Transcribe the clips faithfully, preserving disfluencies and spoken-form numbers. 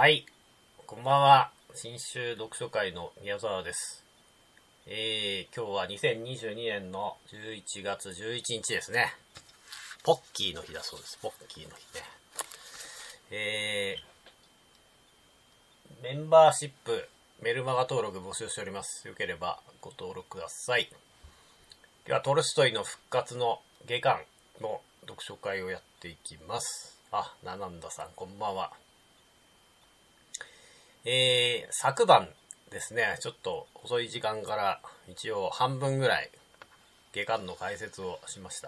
はい、こんばんは。新州読書会の宮沢です。えー、今日はにせんにじゅうにねんのじゅういちがつじゅういちにちですね。ポッキーの日だそうです。ポッキーの日ね。えー、メンバーシップ、メルマガ登録募集しております。よければご登録ください。今日はトルストイの復活の下巻の読書会をやっていきます。あ、ナナンダさん、こんばんは。えー、昨晩ですね、ちょっと遅い時間から一応半分ぐらい下巻の解説をしました。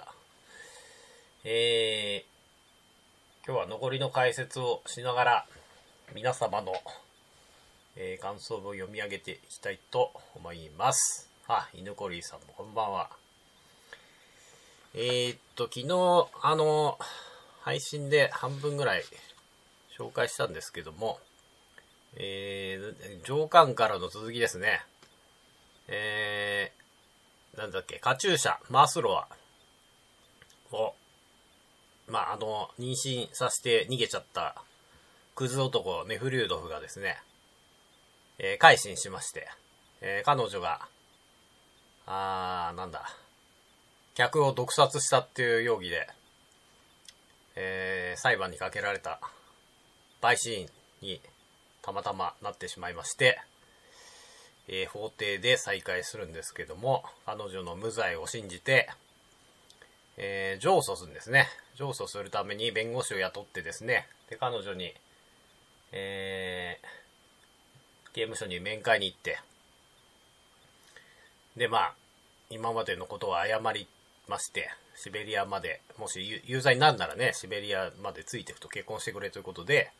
えー、今日は残りの解説をしながら皆様の、えー、感想を読み上げていきたいと思います。あ、犬コリーさんもこんばんは。えー、っと、昨日、あの、配信で半分ぐらい紹介したんですけども、えー、上巻からの続きですね。えー、なんだっけ、カチューシャ、マースロアを、まあ、あの、妊娠させて逃げちゃった、クズ男、ネフリュードフがですね、えー、改心しまして、えー、彼女が、あー、なんだ、客を毒殺したっていう容疑で、えー、裁判にかけられた、陪審員に、たまたまなってしまいまして、えー、法廷で再開するんですけども、彼女の無罪を信じて、えー、上訴するんですね。上訴するために弁護士を雇ってですね、で彼女に、えー、刑務所に面会に行って、でまあ今までのことを謝りまして、シベリアまで、もし有罪になるならね、シベリアまでついていくと結婚してくれということで、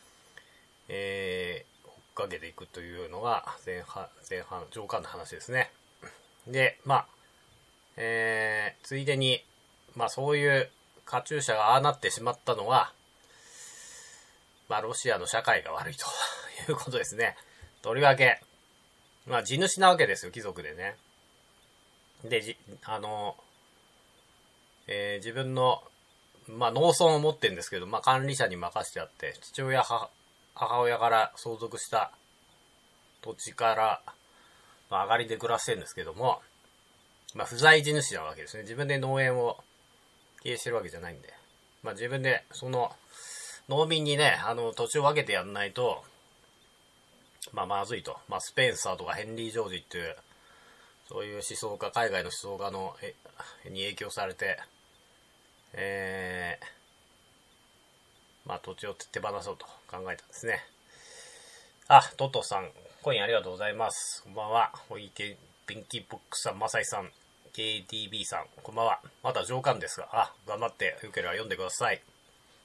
えー、追っかけていくというのが前半、前半、上巻の話ですね。で、まあ、えー、ついでに、まあそういうカチューシャがああなってしまったのは、まあロシアの社会が悪いということですね。とりわけ、まあ地主なわけですよ、貴族でね。で、じ、あの、えー、自分の、まあ農村を持ってるんですけど、まあ管理者に任せてあって、父親、母、母親から相続した土地から、まあ、上がりで暮らしてるんですけども、まあ、不在地主なわけですね。自分で農園を経営してるわけじゃないんで。まあ、自分で、その、農民にね、あの、土地を分けてやんないと、まあ、まずいと。まあ、スペンサーとかヘンリー・ジョージっていう、そういう思想家、海外の思想家の、え、に影響されて、えー、まあ、土地を手放そうと考えたんですね。あ、トトさん、コインありがとうございます。こんばんは。おいけ、ピンキーボックスさん、マサイさん、ケーティービー さん、こんばんは。まだ上巻ですが、あ、頑張ってよければ読んでください。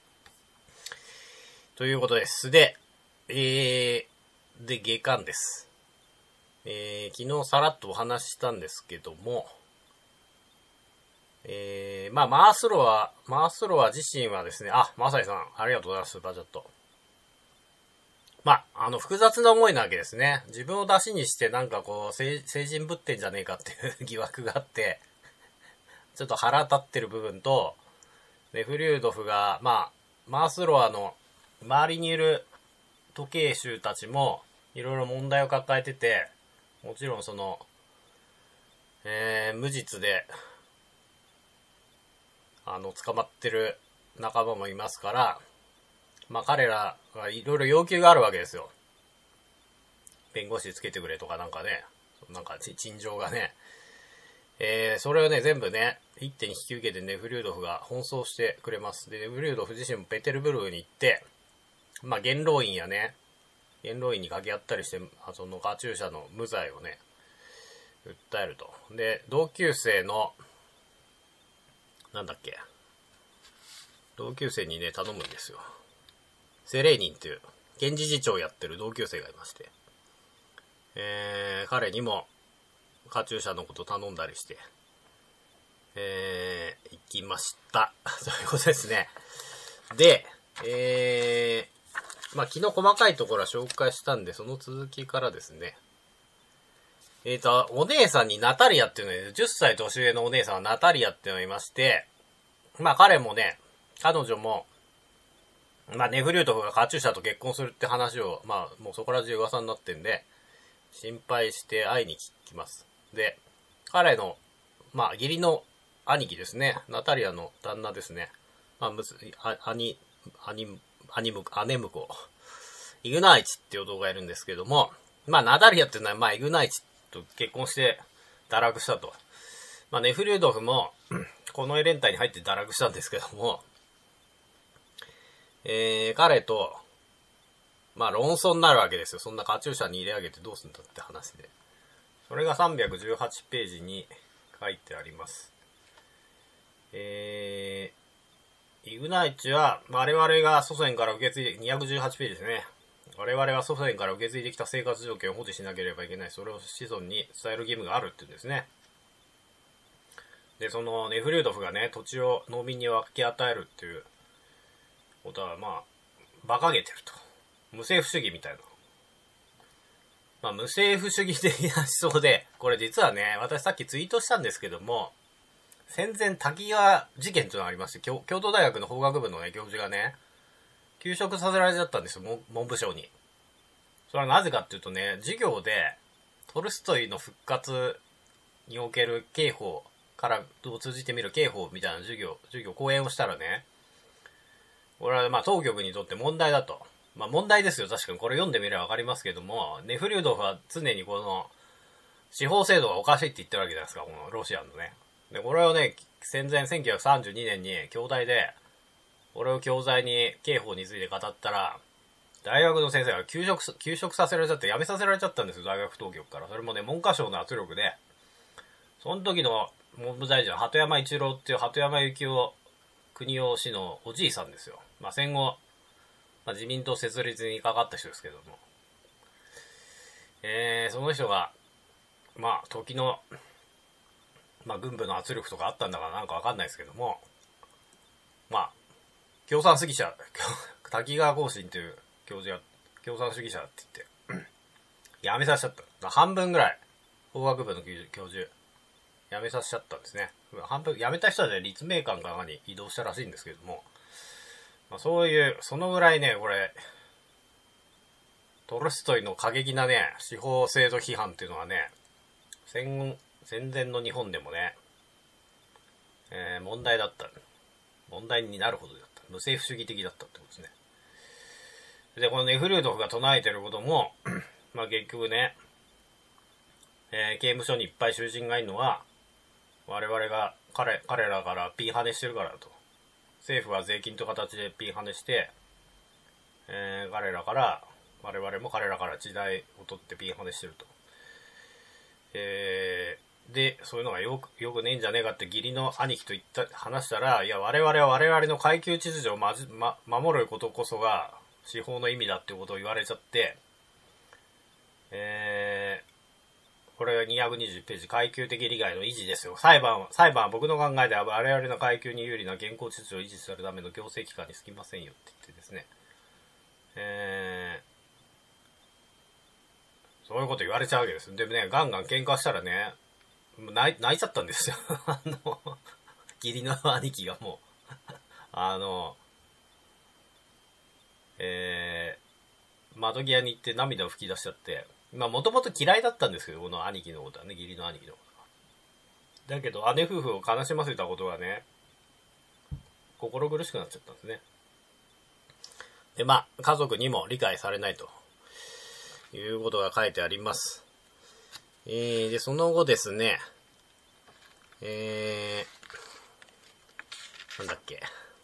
ということです。で、えー、で、下巻です。えー、昨日さらっとお話ししたんですけども、えー、まあ、マースロは、マースロは自身はですね、あ、マサイさん、ありがとうございます、スーパーチャット。まあ、あの、複雑な思いなわけですね。自分を出しにしてなんかこう、成人ぶってんじゃねえかっていう疑惑があって、ちょっと腹立ってる部分と、ネフリュードフが、まあ、マースロアの周りにいる時計衆たちも、いろいろ問題を抱えてて、もちろんその、えー、無実で、あの、捕まってる仲間もいますから、まあ彼らはいろいろ要求があるわけですよ。弁護士つけてくれとかなんかね、なんか陳情がね。えー、それをね、全部ね、一手に引き受けてネフリュードフが奔走してくれます。で、ネフリュードフ自身もペテルブルクに行って、まあ元老院やね、元老院に掛け合ったりして、そのカチューシャの無罪をね、訴えると。で、同級生の、なんだっけ、同級生にね、頼むんですよ。セレーニンっていう検事次長をやってる同級生がいまして、えー、彼にもカチューシャのこと頼んだりして、えー、行きました。そういうことですね。で、えー、まあ昨日細かいところは紹介したんで、その続きからですね。えーと、お姉さんにナタリアっていうのがいる、じゅっさい年上のお姉さんはナタリアっていうのがいまして、まあ彼もね、彼女も、 まあ、ネフリュートフがカチューシャと結婚するって話を、まあ、もうそこら中噂になってんで、心配して会いに来ます。で、彼の、まあ、義理の兄貴ですね。ナタリアの旦那ですね。まあ、むす、あ、兄、兄、兄む、姉婿。イグナイチっていう男がいるんですけども、まあ、ナタリアっていうのは、まあ、イグナイチと結婚して堕落したと。まあ、ネフリュードフも、このエレン隊に入って堕落したんですけども、えー、彼と、まあ論争になるわけですよ。そんなカチューシャに入れ上げてどうすんだって話で。それがさんびゃくじゅうはちページに書いてあります。えー、イグナイチは我々が祖先から受け継いで、にひゃくじゅうはちページですね。我々が祖先から受け継いできた生活条件を保持しなければいけない。それを子孫に伝える義務があるって言うんですね。で、そのネフリュードフがね、土地を農民に分け与えるっていうことは、まあ、馬鹿げてると。無政府主義みたいな。まあ、無政府主義的な思想で、これ実はね、私さっきツイートしたんですけども、戦前滝川事件というのがありまして、京都大学の法学部のね、教授がね、休職させられちゃったんですよ、文部省に。それはなぜかっていうとね、授業で、トルストイの復活における刑法からを通じてみる刑法みたいな授業、授業、講演をしたらね、これはまあ当局にとって問題だと。まあ問題ですよ、確かに。これ読んでみればわかりますけども、ネフリュードフは常にこの、司法制度がおかしいって言ってるわけじゃないですか、このロシアのね。で、これをね、戦前せんきゅうひゃくさんじゅうにねんに京大で、これを教材に刑法について語ったら、大学の先生が休職、休職させられちゃって、辞めさせられちゃったんですよ、大学当局から。それもね、文科省の圧力で、その時の文部大臣は鳩山一郎っていう鳩山幸夫国夫氏のおじいさんですよ。まあ戦後、まあ、自民党設立にかかった人ですけども。えー、その人が、まあ時の、まあ軍部の圧力とかあったんだかなんかわかんないですけども、まあ、共産主義者、滝川光信という教授が共産主義者だって言って、辞めさせちゃった。半分ぐらい、法学部の教授、辞めさせちゃったんですね。半分、辞めた人はね、立命館かに移動したらしいんですけども、まあ、そういう、そのぐらいね、これ、トルストイの過激なね、司法制度批判っていうのはね、戦、戦前の日本でもね、えー、問題だった。問題になるほどだった。無政府主義的だったってことですね。で、このネフリュードフが唱えてることも、まあ結局ね、えー、刑務所にいっぱい囚人がいるのは、我々が彼、彼らからピンハネしてるからだと。政府は税金という形でピンハネして、えー、彼らから、我々も彼らから時代を取ってピンハネしてると。えー、で、そういうのがよく、よくねえんじゃねえかって義理の兄貴と言った、話したら、いや、我々は我々の階級秩序をまじ、ま、守ることこそが司法の意味だっていうことを言われちゃって、えー、これがにひゃくにじゅうページ、階級的利害の維持ですよ。裁判は、裁判は僕の考えでは我々の階級に有利な現行秩序を維持するための行政機関に過ぎませんよって言ってですね。えー、そういうこと言われちゃうわけです。でもね、ガンガン喧嘩したらね、泣い、泣いちゃったんですよ。あの、義理の兄貴がもう、あの、えー、窓際に行って涙を吹き出しちゃって、まあもともと嫌いだったんですけど、この兄貴のことはね、義理の兄貴のことは。だけど姉夫婦を悲しませたことがね、心苦しくなっちゃったんですね。で、まあ、家族にも理解されないということが書いてあります。えー、で、その後ですね、えー、なんだっけ。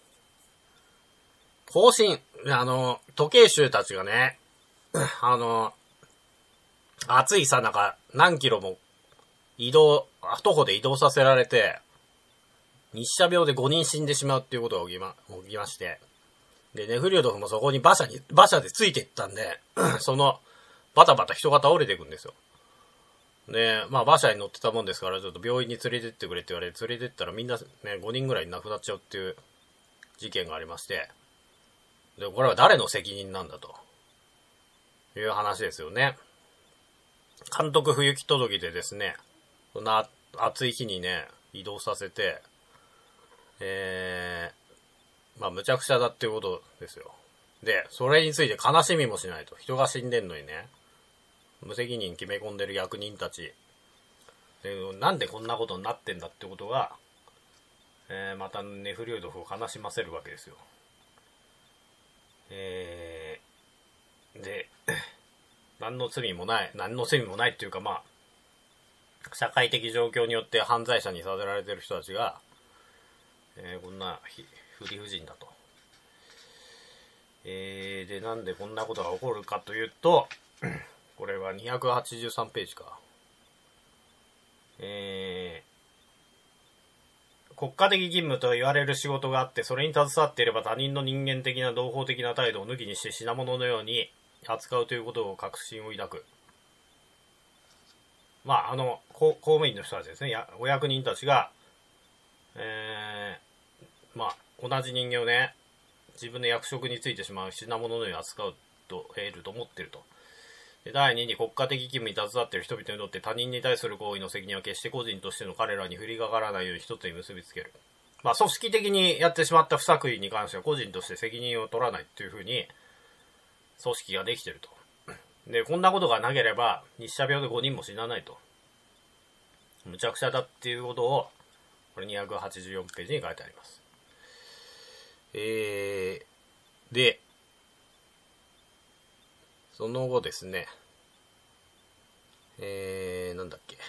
方針、あの、時計衆たちがね、あの、暑いさなか何キロも移動、徒歩で移動させられて、日射病でごにん死んでしまうっていうことが起きま、起きまして、で、ネフリュードフもそこに馬車に、馬車でついていったんで、その、バタバタ人が倒れていくんですよ。で、まあ馬車に乗ってたもんですから、ちょっと病院に連れてってくれって言われて、連れてったらみんなね、ごにんぐらい亡くなっちゃうっていう事件がありまして、で、これは誰の責任なんだという話ですよね。監督不行き届きでですね、そんな暑い日にね、移動させて、えー、まあ無茶苦茶だっていうことですよ。 で、それについて悲しみもしないと。人が死んでんのにね、無責任決め込んでる役人たち。で、なんでこんなことになってんだってことが、えー、またネフリュードフを悲しませるわけですよ。えー、で、何の罪もない、何の罪もないっていうか、まあ、社会的状況によって犯罪者にさせられてる人たちが、えー、こんな不理不尽だと。えー、で、なんでこんなことが起こるかというと、これはにひゃくはちじゅうさんページか。えー、国家的義務と言われる仕事があって、それに携わっていれば他人の人間的な同胞的な態度を抜きにして品物のように扱うということを確信を抱く。まあ、あの、公務員の人たちですね。やお役人たちが、えー、まあ、同じ人間をね、自分の役職についてしまう品物のように扱うと、得ると思っていると。で、第二に国家的義務に携わっている人々にとって他人に対する行為の責任は決して個人としての彼らに降りかからないように一つに結びつける。まあ、組織的にやってしまった不作為に関しては個人として責任を取らないというふうに、組織ができていると。で、こんなことがなければ、日射病でごにんも死なないと。むちゃくちゃだっていうことを、これにひゃくはちじゅうよんページに書いてあります。えー、で、その後ですね、えー、なんだっけ。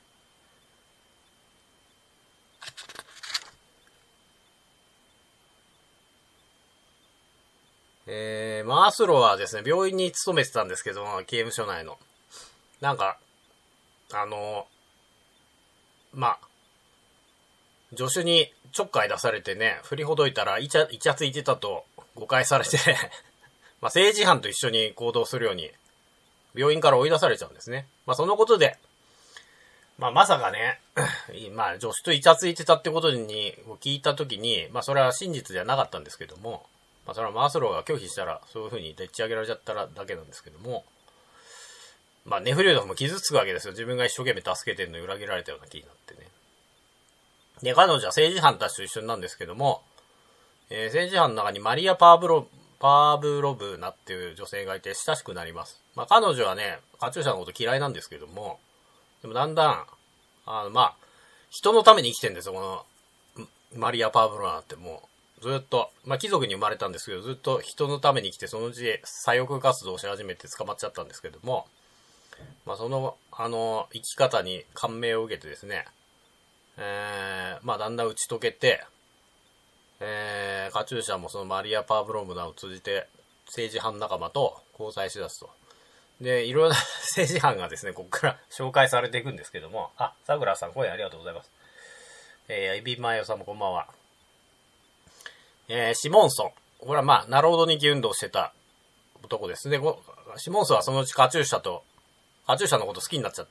えー、マースロはですね、病院に勤めてたんですけど、刑務所内の。なんか、あの、まあ、助手にちょっかい出されてね、振りほどいたらイチャ、イチャついてたと誤解されて、まあ政治犯と一緒に行動するように、病院から追い出されちゃうんですね。まあそのことで、まあまさかね、まあ助手とイチャついてたってことに聞いたときに、まあそれは真実ではなかったんですけども、まあそれはマースローが拒否したら、そういう風にでっち上げられちゃったらだけなんですけども、まあネフリュードフも傷つくわけですよ。自分が一生懸命助けてるのに裏切られたような気になってね。で、彼女は政治犯たちと一緒なんですけども、えー、政治犯の中にマリア・パーブロ、パーブロブナっていう女性がいて親しくなります。まあ彼女はね、カチューシャのこと嫌いなんですけども、でもだんだん、あの、まあ、人のために生きてるんですよ、この、マリア・パーブロナってもう、ずっと、まあ貴族に生まれたんですけど、ずっと人のために生きて、そのうち左翼活動をし始めて捕まっちゃったんですけども、まあその、あの、生き方に感銘を受けてですね、えー、まあだんだん打ち解けて、えー、カチューシャもそのマリア・パーブロムナを通じて政治犯仲間と交際しだすと。で、いろいろな政治犯がですね、ここから紹介されていくんですけども、あ、さくらさん、声ありがとうございます。えー、エビマヨさんもこんばんは。えー、シモンソン。これはまあ、ナロード日記運動してた男ですね。シモンソンはそのうちカチューシャと、カチューシャのこと好きになっちゃって、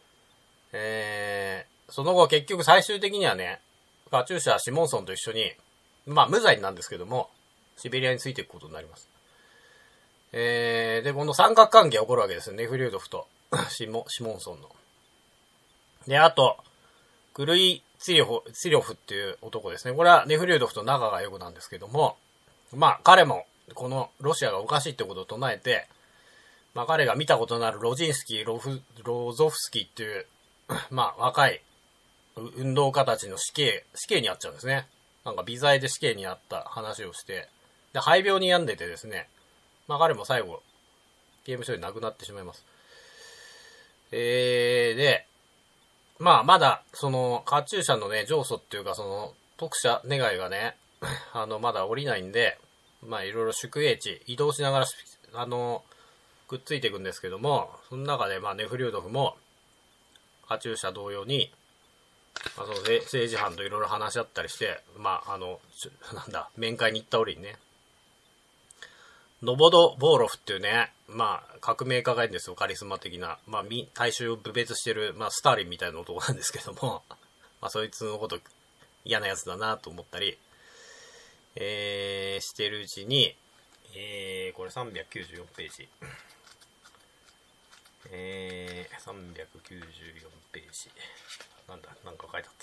えー、その後結局最終的にはね、カチューシャ、シモンソンと一緒に、まあ無罪なんですけども、シベリアについていくことになります。えー、で、この三角関係が起こるわけですよ。ネフリュードフとシモ、シモンソンの。で、あと、クルイ・ツィリョフ、ツィリョフっていう男ですね。これはネフリュードフと仲が良くなんですけども、まあ彼もこのロシアがおかしいってことを唱えて、まあ彼が見たことのあるロジンスキー、ロフ、ロゾフスキーっていう、まあ若い運動家たちの死刑、死刑にあっちゃうんですね。なんか微罪で死刑にあった話をして、で、肺病に病んでてですね、まあ彼も最後、刑務所で亡くなってしまいます。えー、で、まあまだ、その、カチューシャのね、上訴っていうか、その、特赦願いがね、あの、まだ降りないんで、まあいろいろ宿営地、移動しながら、あの、くっついていくんですけども、その中で、まあネフリュードフも、カチューシャ同様に、まあ、その政治犯といろいろ話し合ったりして、まあ、あの、なんだ、面会に行った折にね、ノボド・ボーロフっていうね、まあ、革命家がいるんですよ、カリスマ的な。まあ、大衆を侮蔑してる、まあ、スターリンみたいな男なんですけども、まあ、そいつのこと嫌なやつだなと思ったり、えー、してるうちに、えー、これさんびゃくきゅうじゅうよんページ。えー、さんびゃくきゅうじゅうよんページ。なんだ、なんか書いてあった。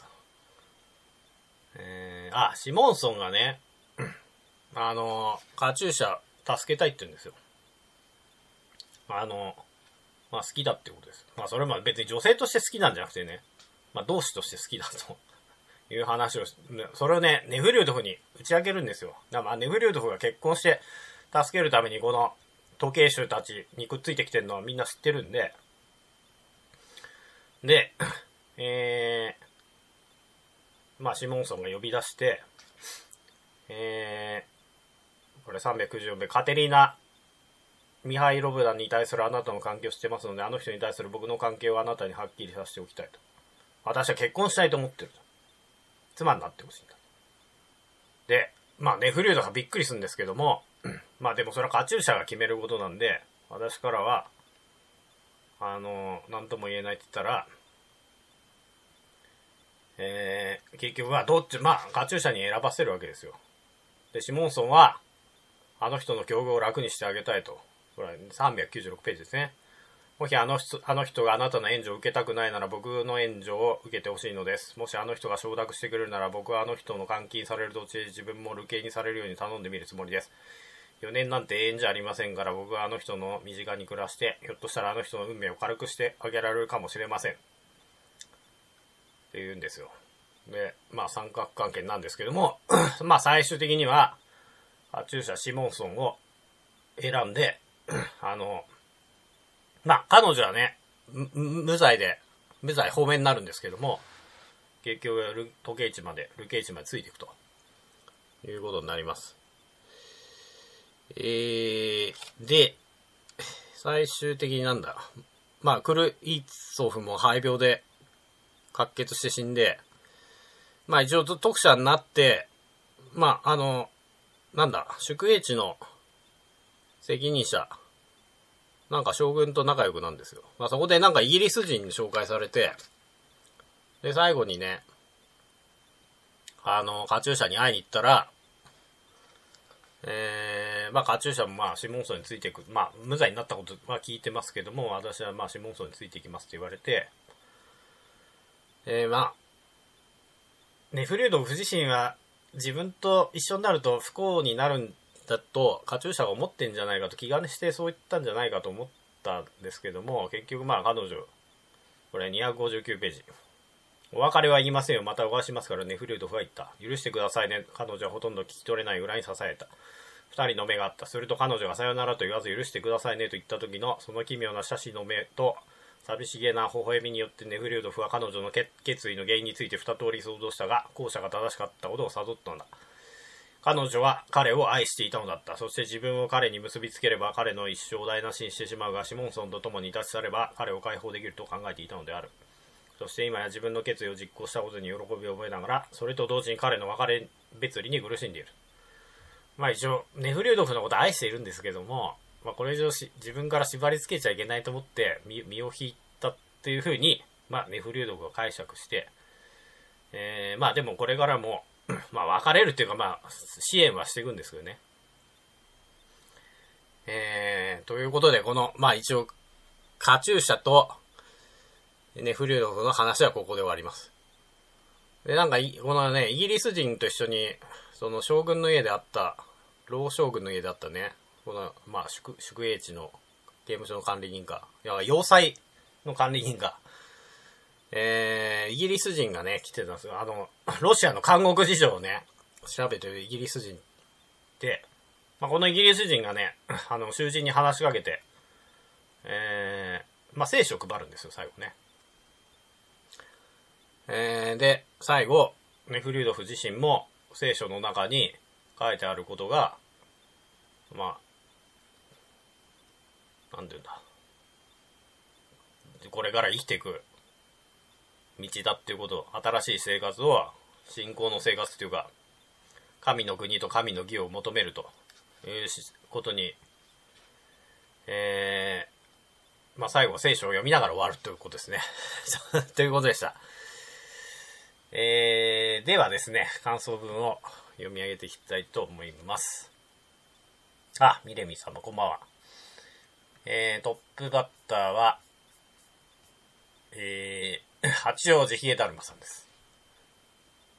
えー、あ、シモンソンがね、あの、カチューシャ助けたいって言うんですよ。あの、まあ好きだってことです。まあそれも別に女性として好きなんじゃなくてね、まあ同志として好きだという話を、それをね、ネフリュードフに打ち明けるんですよ。だからまあネフリュードフが結婚して助けるためにこの時計師たちにくっついてきてるのはみんな知ってるんで、で、えー、まあシモンソンが呼び出して、えー、これさんびゃくきゅうじゅうよんべカテリーナ・ミハイロブナに対するあなたの関係を知ってますので、あの人に対する僕の関係をあなたにはっきりさせておきたいと。私は結婚したいと思ってると。妻になってほしいんだ。で、まあネフリュードがびっくりするんですけども、まあでもそれはカチューシャが決めることなんで、私からは、あの、なんとも言えないって言ったら、えー、結局はどっち、まあカチューシャに選ばせるわけですよ。で、シモンソンは、あの人の境遇を楽にしてあげたいと。これさんびゃくきゅうじゅうろくページですね。もしあの人、あの人があなたの援助を受けたくないなら僕の援助を受けてほしいのです。もしあの人が承諾してくれるなら僕はあの人の監禁される途中で自分も流刑にされるように頼んでみるつもりです。よねんなんて永遠じゃありませんから僕はあの人の身近に暮らしてひょっとしたらあの人の運命を軽くしてあげられるかもしれません。って言うんですよ。で、まあ三角関係なんですけども、まあ最終的には、カチューシャ・シモンソンを選んで、あの、まあ彼女はね、無罪で、無罪放免になるんですけども、結局、時計値まで、流刑地までついていくということになります。えー、で、最終的になんだ、まあクルイツォフも肺病で滑血して死んで、まあ一応特赦になって、まああの、なんだ、宿営地の責任者、なんか将軍と仲良くなんですよ。まあそこでなんかイギリス人に紹介されて、で最後にね、あの、カチューシャに会いに行ったら、えー、まあカチューシャもまあシモンソンについていく、まあ無罪になったことは聞いてますけども、私はまあシモンソンについていきますって言われて、えー、まあ、ネフリュードフ自身は自分と一緒になると不幸になるんだとカチューシャが思ってんじゃないかと気兼ねしてそう言ったんじゃないかと思ったんですけども、結局まあ彼女これにひゃくごじゅうきゅうページ、お別れは言いませんよ、またお会いしますからネフリュードフは言った。許してくださいね。彼女はほとんど聞き取れない裏に支えた。二人の目があった。すると彼女がさよならと言わず許してくださいねと言った時のその奇妙な斜視の目と寂しげな微笑みによってネフリュードフは彼女の決意の原因について二通り想像したが、後者が正しかったことを悟ったのだ。彼女は彼を愛していたのだった。そして自分を彼に結びつければ彼の一生を台無しにしてしまうが、シモンソンと共に立ち去れば彼を解放できると考えていたのである。そして今や自分の決意を実行したことに喜びを覚えながら、それと同時に彼の別れ別離に苦しんでいる。まあ一応ネフリュードフのことを愛しているんですけども、まあこれ以上し自分から縛り付けちゃいけないと思って身身を引いたっていうふうに、まあネフリュードフが解釈して、えー、まあでもこれからもまあ別れるっていうかまあ支援はしていくんですけどね。えー、ということでこのまあ一応カチューシャとネフリュードフの話はここで終わります。でなんかこのねイギリス人と一緒にその将軍の家であった老将軍の家であったねこのまあ宿宿営地の刑務所の管理人かいや要塞の管理人かえー、イギリス人がね来てたんですよ。あのロシアの監獄事情をね調べてるイギリス人で、まあ、このイギリス人がねあの囚人に話しかけて、えー、まあ聖書を配るんですよ最後ね。えー、で最後ネフリュードフ自身も聖書の中に書いてあることがまあなんていうんだこれから生きていく道だっていうこと、新しい生活を信仰の生活というか神の国と神の義を求めるということに、えー、まあ最後は聖書を読みながら終わるということですねということでした。えー、ではですね感想文を読み上げていきたいと思います。あ、ミレミ様こんばんは。えー、トップバッターはえー、八王子ヒエダルマさんです。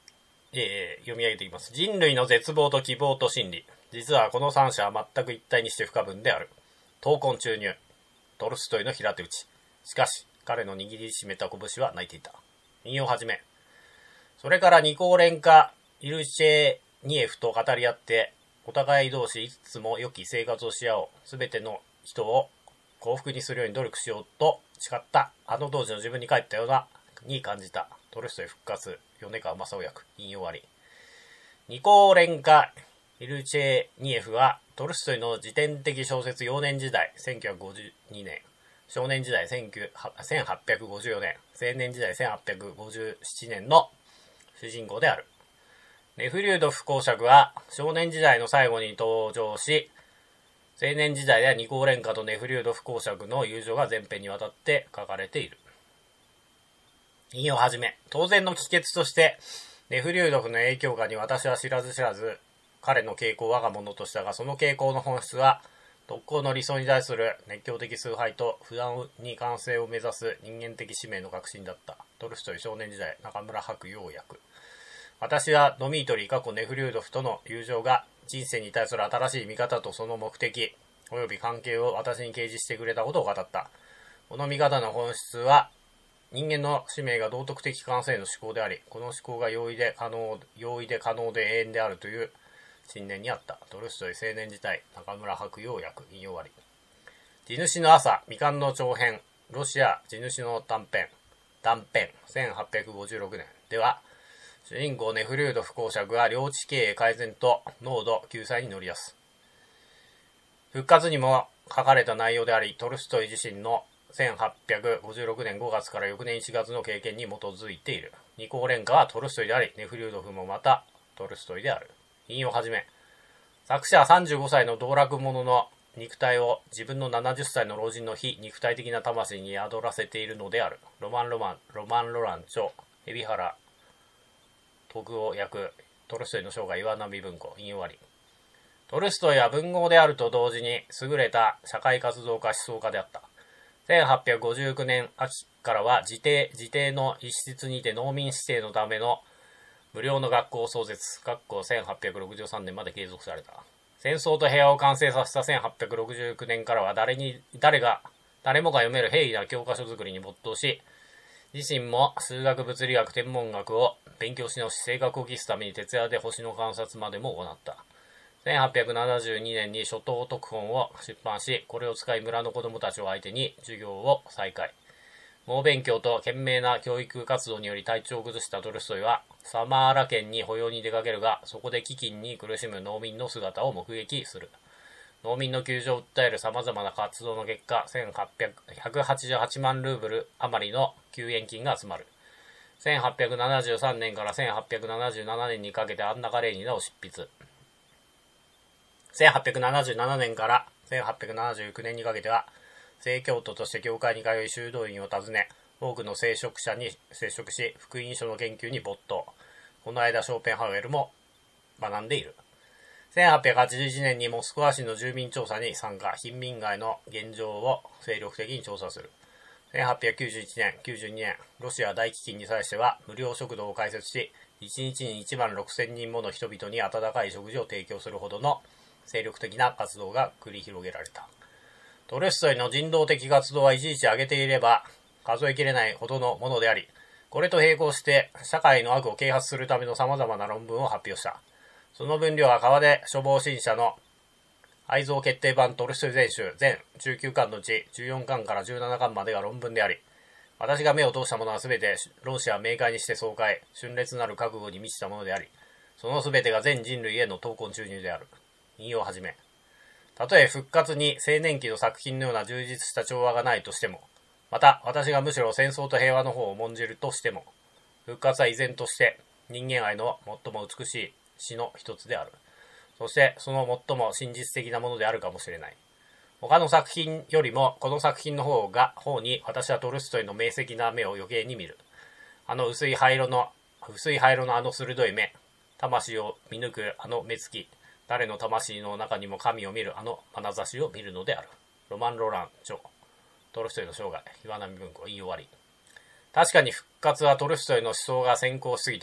えー、読み上げていきます。人類の絶望と希望と真理。実はこの三者は全く一体にして不可分である。闘魂注入。トルストイの平手打ち。しかし、彼の握りしめた拳は泣いていた。引用はじめ。それからニコーレンカ・イルチェニエフと語り合って、お互い同士いつも良き生活をし合おう。すべての人を幸福にするように努力しようと誓った。あの当時の自分に帰ったような、に感じた。トルストイ復活。米川正夫役。引用終わり。ニコーレンカ・イルチェニエフは、トルストイの自伝的小説幼年時代、せんきゅうひゃくごじゅうにねん。少年時代、せんはっぴゃくごじゅうよねん。青年時代、せんはっぴゃくごじゅうななねんの主人公である。ネフリュードフ公爵は少年時代の最後に登場し、青年時代ではニコーレンカとネフリュードフ公爵の友情が全編にわたって書かれている。引用はじめ。当然の帰結として、ネフリュードフの影響下に私は知らず知らず、彼の傾向を我が物としたが、その傾向の本質は、特攻の理想に対する熱狂的崇拝と不断に完成を目指す人間的使命の確信だった。トルストイ少年時代、中村白洋訳。私はドミートリー過去ネフリュードフとの友情が人生に対する新しい見方とその目的及び関係を私に掲示してくれたことを語った。この見方の本質は人間の使命が道徳的完成の思考であり、この思考が容易で可能、容易で可能で永遠であるという信念にあった。トルストイ青年時代、中村白洋訳。引用終わり。地主の朝、未完の長編、ロシア地主の短編、断片、せんはっぴゃくごじゅうろくねんでは、主人公ネフリュードフ公爵が領地経営改善と濃度救済に乗り出す。復活にも書かれた内容であり、トルストイ自身のせんはっぴゃくごじゅうろくねんごがつから翌年いちがつの経験に基づいている。ニコーレンカはトルストイであり、ネフリュードフもまたトルストイである。引用はじめ。作者はさんじゅうごさいの道楽者の肉体を自分のななじゅっさいの老人の非肉体的な魂に宿らせているのである。ロマンロマン、ロマンロラン著、海老原徳夫役、トルストイの生涯岩波文庫。引用あり。トルストイは文豪であると同時に優れた社会活動家思想家であった。せんはっぴゃくごじゅうきゅうねん秋からは自邸、自邸の一室にて農民指定のための無料の学校を創設。学校せんはっぴゃくろくじゅうさんねんまで継続された。戦争と平和を完成させたせんはっぴゃくろくじゅうきゅうねんからは誰に、誰が、誰もが読める平易な教科書作りに没頭し、自身も数学、物理学、天文学を勉強し直し、性格を期すために徹夜で星の観察までも行った。せんはっぴゃくななじゅうにねんに初等特本を出版し、これを使い村の子供たちを相手に授業を再開。猛勉強と懸命な教育活動により体調を崩したトルストイは、サマーラ県に捕虜に出かけるが、そこで飢饉に苦しむ農民の姿を目撃する。農民の救助を訴える様々な活動の結果、せんはっぴゃく、ひゃくはちじゅうはちまんルーブル余りの救援金が集まる。せんはっぴゃくななじゅうさんねんからせんはっぴゃくななじゅうななねんにかけてアンナ・カレーニナを執筆。せんはっぴゃくななじゅうななねんからせんはっぴゃくななじゅうきゅうねんにかけては、正教徒として教会に通い修道院を訪ね、多くの聖職者に接触し、福音書の研究に没頭。この間、ショーペンハウエルも学んでいる。せんはっぴゃくはちじゅういちねんにモスクワ市の住民調査に参加、貧民街の現状を精力的に調査する。せんはっぴゃくきゅうじゅういちねん、きゅうじゅうにねん、ロシア大飢饉に際しては無料食堂を開設し、いちにちにいちまんろくせんにんもの人々に温かい食事を提供するほどの精力的な活動が繰り広げられた。トルストイの人道的活動はいちいち挙げていれば数えきれないほどのものであり、これと並行して社会の悪を啓発するための様々な論文を発表した。その分量は川出処方新社の愛蔵決定版トルストイ全集全じゅうきゅうかんのうちじゅうよんかんからじゅうななかんまでが論文であり、私が目を通したものはすべて論旨は明快にして爽快、峻烈なる覚悟に満ちたものであり、そのすべてが全人類への闘魂注入である。引用をはじめ。たとえ復活に青年期の作品のような充実した調和がないとしても、また私がむしろ戦争と平和の方を重んじるとしても、復活は依然として人間愛の最も美しい詩の一つである。そしてその最も真実的なものであるかもしれない。他の作品よりもこの作品の方が方に私はトルストイの明晰な目を余計に見る。あの薄い灰色の薄い灰色のあの鋭い目、魂を見抜くあの目つき、誰の魂の中にも神を見るあの眼差しを見るのである。ロマン・ロラン著、トルストイの生涯、岩波文庫。言い終わり。確かに復活はトルストイの思想が先行しすぎており、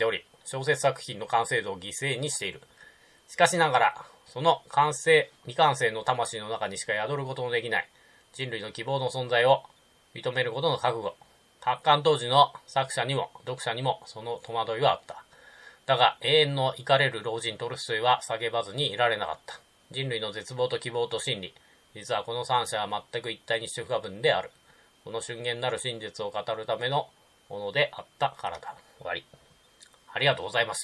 小説作品の完成度を犠牲にしている。しかしながら、その完成、未完成の魂の中にしか宿ることのできない人類の希望の存在を認めることの覚悟。達観当時の作者にも読者にもその戸惑いはあった。だが永遠の怒れる老人トルストイは叫ばずにいられなかった。人類の絶望と希望と真理。実はこの三者は全く一体にして不可分である。この瞬間なる真実を語るためのものであったからだ。終わり。ありがとうございました。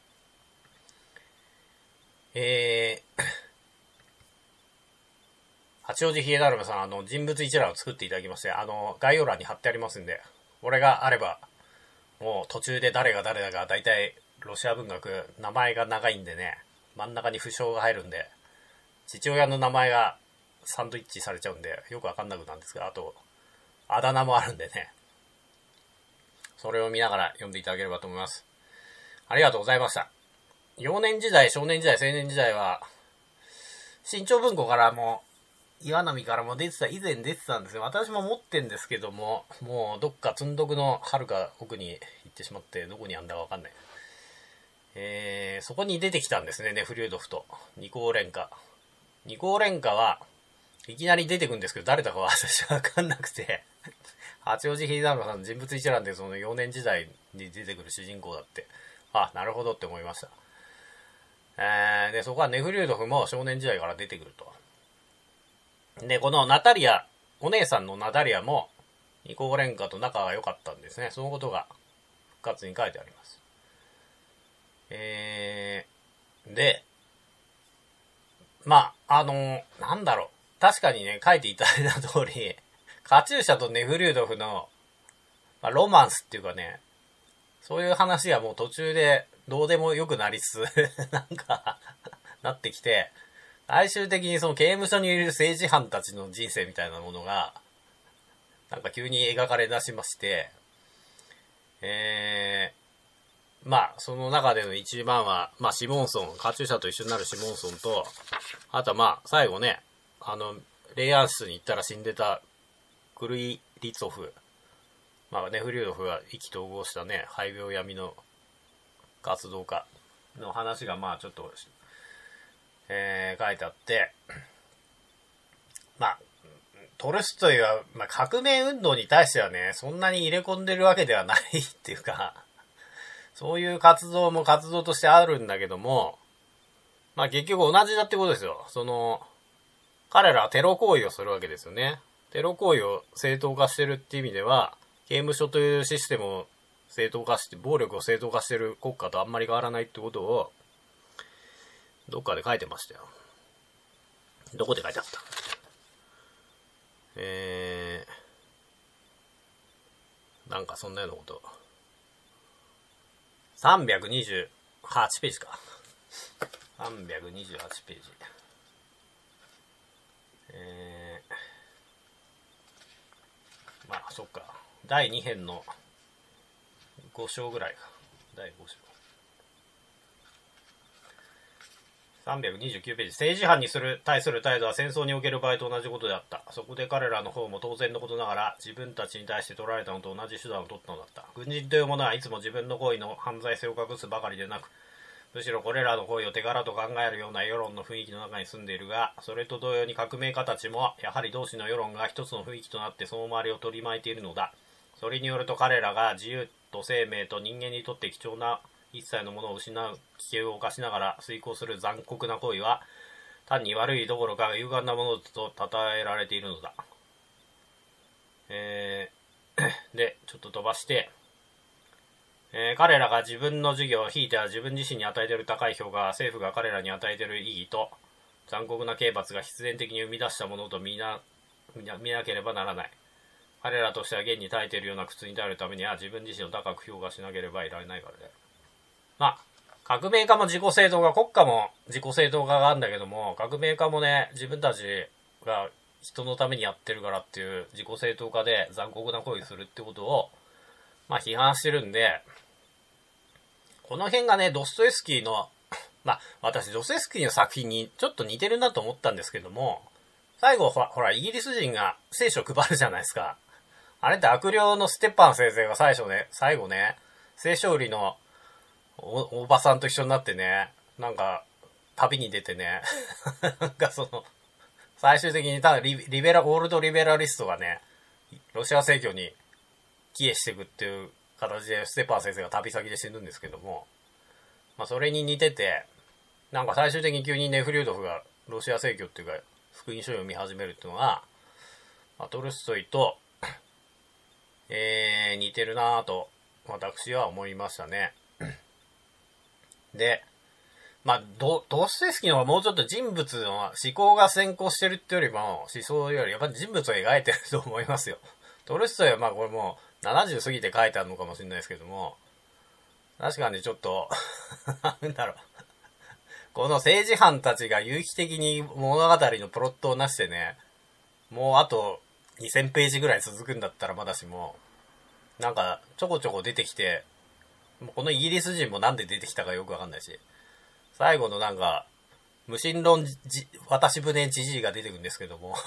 えー、八王子秀成さん、あの、人物一覧を作っていただきまして、あの、概要欄に貼ってありますんで、俺があれば、もう途中で誰が誰だか、だいたいロシア文学、名前が長いんでね、真ん中に不詳が入るんで、父親の名前がサンドイッチされちゃうんで、よくわかんなくなるんですが、あと、あだ名もあるんでね、それを見ながら読んでいただければと思います。ありがとうございました。幼年時代、少年時代、青年時代は、新潮文庫からも、岩波からも出てた、以前出てたんですよ。私も持ってんですけども、もうどっか積んどくの遥か奥に行ってしまって、どこにあんだかわかんない。えー、そこに出てきたんですね、ネフリュードフと二項連歌。二項連歌はいきなり出てくるんですけど、誰だかは私わかんなくて、八王子秀成さんの人物一覧でその幼年時代に出てくる主人公だって、あ、なるほどって思いました。えー、で、そこはネフリュードフも少年時代から出てくると。で、このナタリア、お姉さんのナタリアも、ニコーレンカと仲が良かったんですね。そのことが、復活に書いてあります。えー、で、まあ、あの、なんだろう。確かにね、書いていただいた通り、カチューシャとネフリュードフの、まあ、ロマンスっていうかね、そういう話はもう途中でどうでもよくなりつつ、なんか、なってきて、最終的にその刑務所にいる政治犯たちの人生みたいなものが、なんか急に描かれ出しまして、えー、まあ、その中での一番は、まあ、シモンソン、カチューシャと一緒になるシモンソンと、あとはまあ、最後ね、あの、霊安室に行ったら死んでたクルイリツォフ、まあ、ネフリュードフが意気投合したね、肺病闇の活動家の話が、まあ、ちょっと、えー、書いてあって、まあ、トルストイは、まあ、革命運動に対してはね、そんなに入れ込んでるわけではないっていうか、そういう活動も活動としてあるんだけども、まあ結局同じだってことですよ。その、彼らはテロ行為をするわけですよね。テロ行為を正当化してるっていう意味では、刑務所というシステムを正当化して、暴力を正当化してる国家とあんまり変わらないってことを、どっかで書いてましたよ。どこで書いてあった？えー、なんかそんなようなこと。さんびゃくにじゅうはちページか。さんびゃくにじゅうはちページ。えー、まあ、そっか。だいに編のご章ぐらいか。だいご章。さんびゃくにじゅうきゅうページ。政治犯にする、対する態度は戦争における場合と同じことであった。そこで彼らの方も当然のことながら、自分たちに対して取られたのと同じ手段を取ったのだった。軍人というものはいつも自分の行為の犯罪性を隠すばかりでなく、むしろこれらの行為を手柄と考えるような世論の雰囲気の中に住んでいるが、それと同様に革命家たちも、やはり同志の世論が一つの雰囲気となってその周りを取り巻いているのだ。それによると彼らが自由と生命と人間にとって貴重な一切のものを失う危険を冒しながら遂行する残酷な行為は、単に悪いどころか勇敢なものと称えられているのだ。えー、で、ちょっと飛ばして、えー、彼らが自分の授業をひいては自分自身に与えている高い評価は政府が彼らに与えている意義と残酷な刑罰が必然的に生み出したものと見な、見な、見なければならない。彼らとしては現に耐えているような苦痛に耐えるためには自分自身を高く評価しなければいられないからで。まあ、革命家も自己正当化、国家も自己正当化があるんだけども、革命家もね、自分たちが人のためにやってるからっていう自己正当化で残酷な行為するってことを、まあ批判してるんで、この辺がね、ドストエフスキーの、まあ、私、ドストエフスキーの作品にちょっと似てるなと思ったんですけども、最後、ほら、イギリス人が聖書を配るじゃないですか。あれって悪霊のステッパン先生が最初ね、最後ね、聖書売りのお、おばさんと一緒になってね、なんか、旅に出てね、なんかその、最終的にただリリベラ、オールドリベラリストがね、ロシア正教に帰依していくっていう形でステパー先生が旅先で死ぬんですけども、まあそれに似てて、なんか最終的に急にネフリュードフがロシア正教っていうか福音書を読み始めるっていうのが、まあ、トルストイと、えー、似てるなぁと私は思いましたね。で、まあ、ドストエフスキーの方がもうちょっと人物の思考が先行してるってよりも、思想よりやっぱり人物を描いてると思いますよ。トルストイはまあこれもうななじゅう過ぎて書いてあるのかもしれないですけども、確かにちょっと、なんだろう。この政治犯たちが有機的に物語のプロットをなしてね、もうあとにせんページぐらい続くんだったらまだしも、なんかちょこちょこ出てきて、このイギリス人もなんで出てきたかよくわかんないし、最後のなんか、無神論じ、渡し船じじいが出てくるんですけども、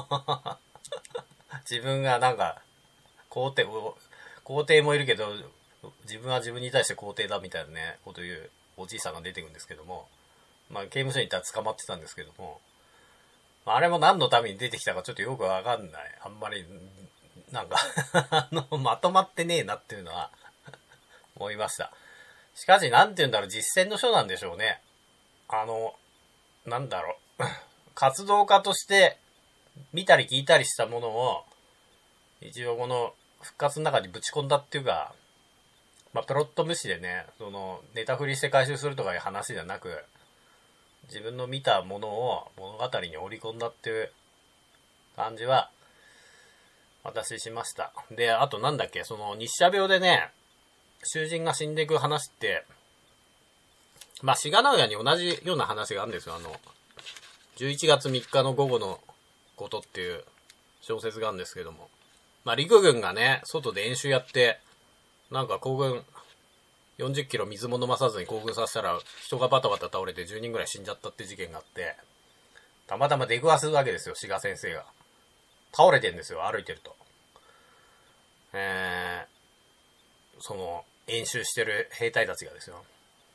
自分がなんか、皇帝、皇帝もいるけど、自分は自分に対して皇帝だみたいなね、こと言うおじいさんが出てくるんですけども、まあ刑務所に行ったら捕まってたんですけども、あれも何のために出てきたかちょっとよくわかんない。あんまり、なんかあの、まとまってねえなっていうのは思いました。しかし、なんて言うんだろう、実践の書なんでしょうね。あの、なんだろう。活動家として見たり聞いたりしたものを、一応この復活の中にぶち込んだっていうか、まあ、プロット無視でね、その、ネタ振りして回収するとかいう話じゃなく、自分の見たものを物語に織り込んだっていう感じは、私しました。で、あとなんだっけ、その日射病でね、囚人が死んでいく話って、まあ、志賀直哉に同じような話があるんですよ。あの、じゅういちがつみっかの午後のことっていう小説があるんですけども。まあ、陸軍がね、外で演習やって、なんか行軍、よんじゅっキロ水も飲まさずに行軍させたら、人がバタバタ倒れてじゅうにんぐらい死んじゃったって事件があって、たまたま出くわすわけですよ、志賀先生が。倒れてんですよ、歩いてると。えー、その、演習してる兵隊たちがですよ。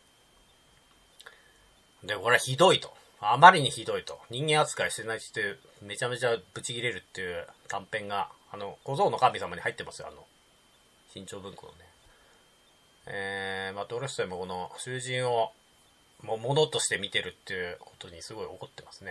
で、これはひどいと。あまりにひどいと。人間扱いしてないっていう、めちゃめちゃブチ切れるっていう短編が、あの、小僧の神様に入ってますよ、あの、新潮文庫のね。えー、まあ、トルストイもこの囚人を、もう物として見てるっていうことにすごい怒ってますね。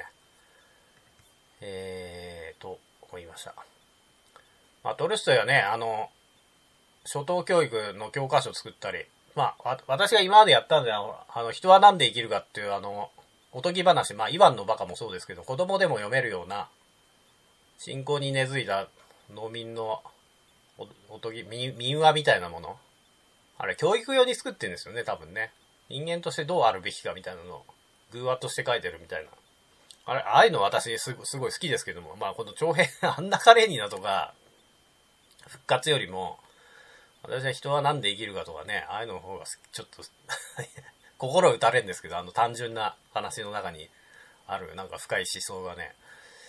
えー、と思いました。まあ、トルストイはね、あの、初等教育の教科書を作ったり、まあ、私が今までやったんで、あの、人はなんで生きるかっていう、あの、おとぎ話、まあ、イワンのバカもそうですけど、子供でも読めるような、信仰に根付いた農民のお、おとぎ、民話みたいなもの。あれ、教育用に作ってるんですよね、多分ね。人間としてどうあるべきかみたいなのを、偶話として書いてるみたいな。あれ、ああいうの私す、すごい好きですけども、まあ、この長編、アンナカレーニナとか、復活よりも、私は人はなんで生きるかとかね、ああいうのの方がちょっと心打たれるんですけど、あの単純な話の中にあるなんか深い思想がね、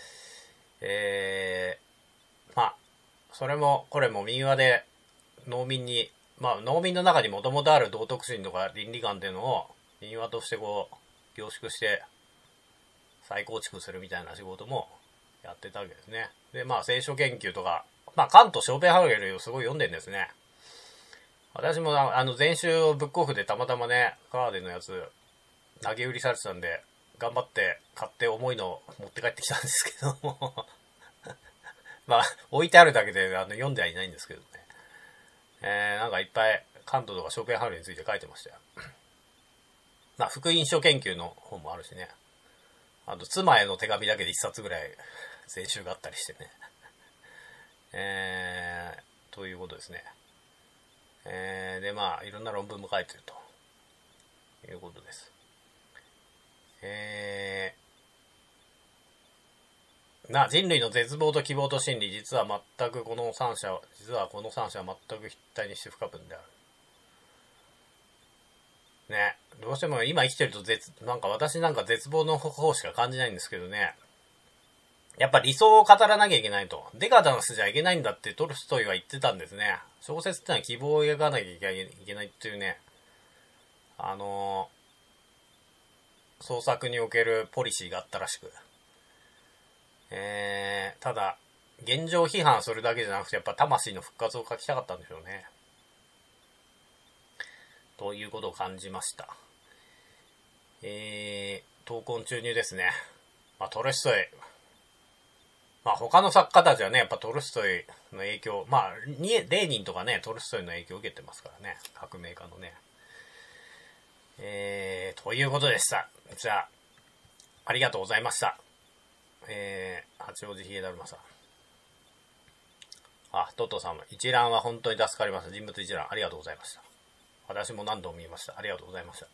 えー、まあ、それもこれも民話で農民に、まあ農民の中にもともとある道徳心とか倫理観っていうのを民話としてこう凝縮して再構築するみたいな仕事もやってたわけですね。で、まあ聖書研究とか、まあカント、ショーペンハウエルをすごい読んでるんですね。私もあの前週をブックオフでたまたまね、カーデンのやつ投げ売りされてたんで、頑張って買って重いのを持って帰ってきたんですけどもまあ置いてあるだけであの読んではいないんですけどね、えー、なんかいっぱいカントとかショーペンハウエルについて書いてましたよまあ福音書研究の本もあるしね、あと妻への手紙だけで一冊ぐらい前週があったりしてねえー、ということですね。えー、でまあいろんな論文も書いてるということです。えー、な人類の絶望と希望と真理、実は全くこの三者実はこの三者は全く一体にして不可分であるね。どうしても今生きてると絶なんか私なんか絶望の方しか感じないんですけどね、やっぱ理想を語らなきゃいけないと。デカダンスじゃいけないんだってトルストイは言ってたんですね。小説ってのは希望を描かなきゃいけないっていうね、 あのー、創作におけるポリシーがあったらしく、えー、ただ現状批判するだけじゃなくて、やっぱ魂の復活を書きたかったんでしょうね。ということを感じました。えー、闘魂注入ですね。まあ、トルストイ。まあ、他の作家たちはね、やっぱトルストイの影響、まあ、レーニンとかね、トルストイの影響を受けてますからね。革命家のね。えー、ということでした。じゃあ、ありがとうございました。えー、八王子ヒエダルマさん。あ、トットさんも一覧は本当に助かりました。人物一覧ありがとうございました。私も何度も見ました。ありがとうございました。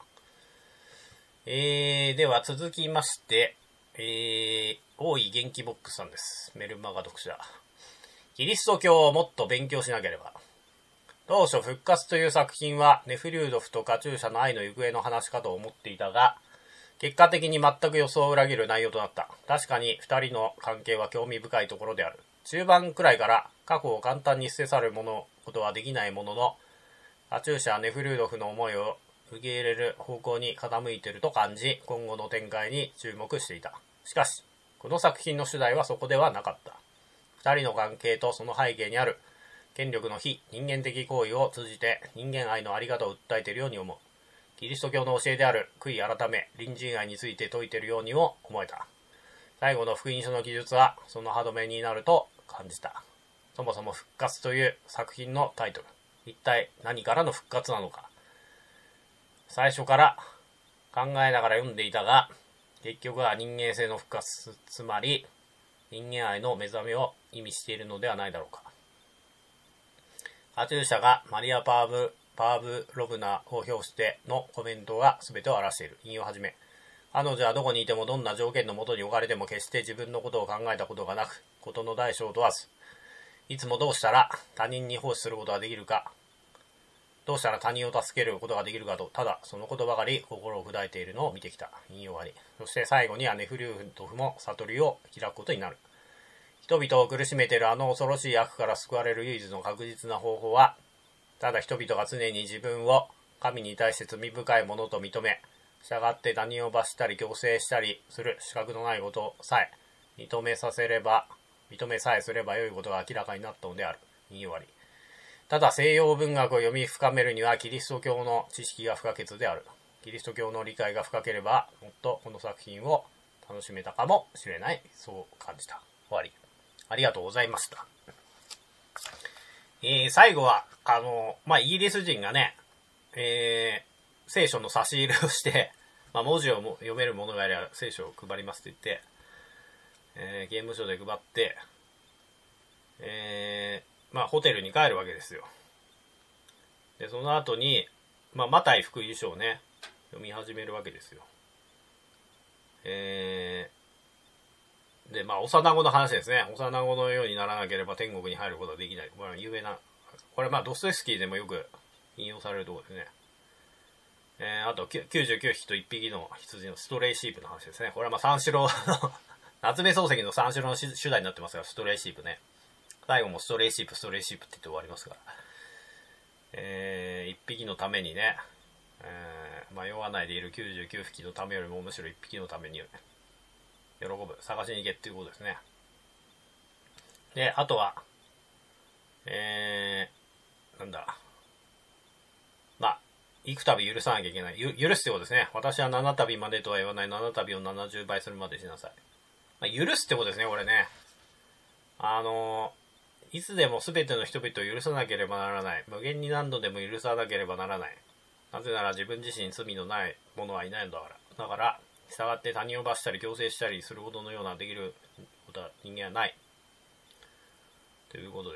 えー、では続きまして、えー、大井元気ボックスさんです。メルマガ読者。キリスト教をもっと勉強しなければ。当初復活という作品はネフリュードフとカチューシャの愛の行方の話かと思っていたが、結果的に全く予想を裏切る内容となった。確かに二人の関係は興味深いところである。中盤くらいから過去を簡単に捨て去るものことはできないものの、カチューシャ・ネフリュードフの思いを受け入れる方向に傾いていると感じ、今後の展開に注目していた。しかし、この作品の主題はそこではなかった。二人の関係とその背景にある権力の非人間的行為を通じて人間愛のあり方を訴えているように思う。キリスト教の教えである悔い改め、隣人愛について説いているようにも思えた。最後の福音書の記述はその歯止めになると感じた。そもそも復活という作品のタイトル。一体何からの復活なのか。最初から考えながら読んでいたが、結局は人間性の復活、つまり人間愛の目覚めを意味しているのではないだろうか。カチューシャがマリア・パーブ、パーブロブナを表してのコメントが全てを表している。引用をはじめ。彼女はどこにいてもどんな条件のもとに置かれても決して自分のことを考えたことがなく、ことの大小を問わず、いつもどうしたら他人に奉仕することができるか、どうしたら他人を助けることができるかと、ただそのことばかり心を砕いているのを見てきた。引用あり。そして最後にはネフリュードフも悟りを開くことになる。人々を苦しめているあの恐ろしい悪から救われる唯一の確実な方法は、ただ人々が常に自分を神に対して罪深いものと認め、従って他人を罰したり強制したりする資格のないことさえ認めさせれば、認めさえすれば良いことが明らかになったのである。引用あり。ただ西洋文学を読み深めるにはキリスト教の知識が不可欠である。キリスト教の理解が深ければもっとこの作品を楽しめたかもしれない。そう感じた。終わり。ありがとうございました。えー、最後は、あの、まあ、イギリス人がね、えー、聖書の差し入れをして、まあ、文字をも読めるものがあれば聖書を配りますって言って、えー、刑務所で配って、えー、まあ、ホテルに帰るわけですよ。で、その後に、まあ、マタイ福音書をね、読み始めるわけですよ。えー、で、まあ、幼子の話ですね。幼子のようにならなければ天国に入ることはできない。これは有名な、これまあ、ドストエフスキーでもよく引用されるところですね。えー、あと、きゅうじゅうきゅうひきといっぴきの羊のストレイシープの話ですね。これはまあ、三四郎の夏目漱石の三四郎の主題になってますが、ストレイシープね。最後もストレイシープ、ストレイシープって言って終わりますから。えー、一匹のためにね、えー、迷わないでいるきゅうじゅうきゅうひきのためよりもむしろ一匹のために喜ぶ、探しに行けっていうことですね。で、あとは、えー、なんだ。まあ、幾度許さなきゃいけない。ゆ許すってことですね。私は七度までとは言わない。七度をななじゅうばいするまでしなさい。まあ、許すってことですね、これね。あのー、いつでも全ての人々を許さなければならない。無限に何度でも許さなければならない。なぜなら自分自身罪のない者はいないのだから。だから、従って他人を罰したり強制したりすることのようなできることは人間はない。ということです。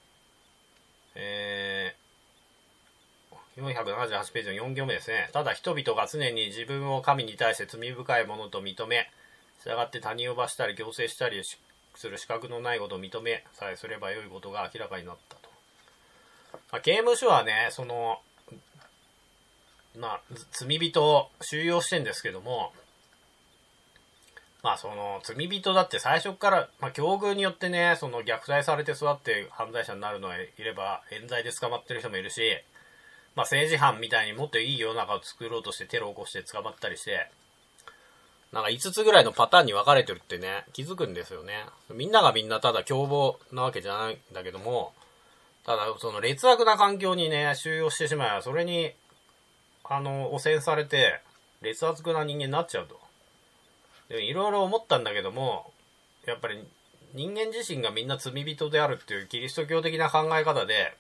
えー、よんひゃくななじゅうはちページのよん行目ですね。ただ人々が常に自分を神に対して罪深いものと認め、従って他人を罰したり強制したりする資格のないことを認めさえすれば良いことが明らかになったと。まあ、刑務所はね、その、まあ、罪人を収容してんですけども、まあその罪人だって最初から、まあ境遇によってね、その虐待されて育って犯罪者になるのはいれば、冤罪で捕まってる人もいるし、 まあ政治犯みたいにもっといい世の中を作ろうとしてテロを起こして捕まったりして、なんかいつつぐらいのパターンに分かれてるってね、気づくんですよね。みんながみんなただ凶暴なわけじゃないんだけども、ただその劣悪な環境にね、収容してしまえば、それに、あの、汚染されて、劣悪な人間になっちゃうと。で、いろいろ思ったんだけども、やっぱり人間自身がみんな罪人であるっていうキリスト教的な考え方で、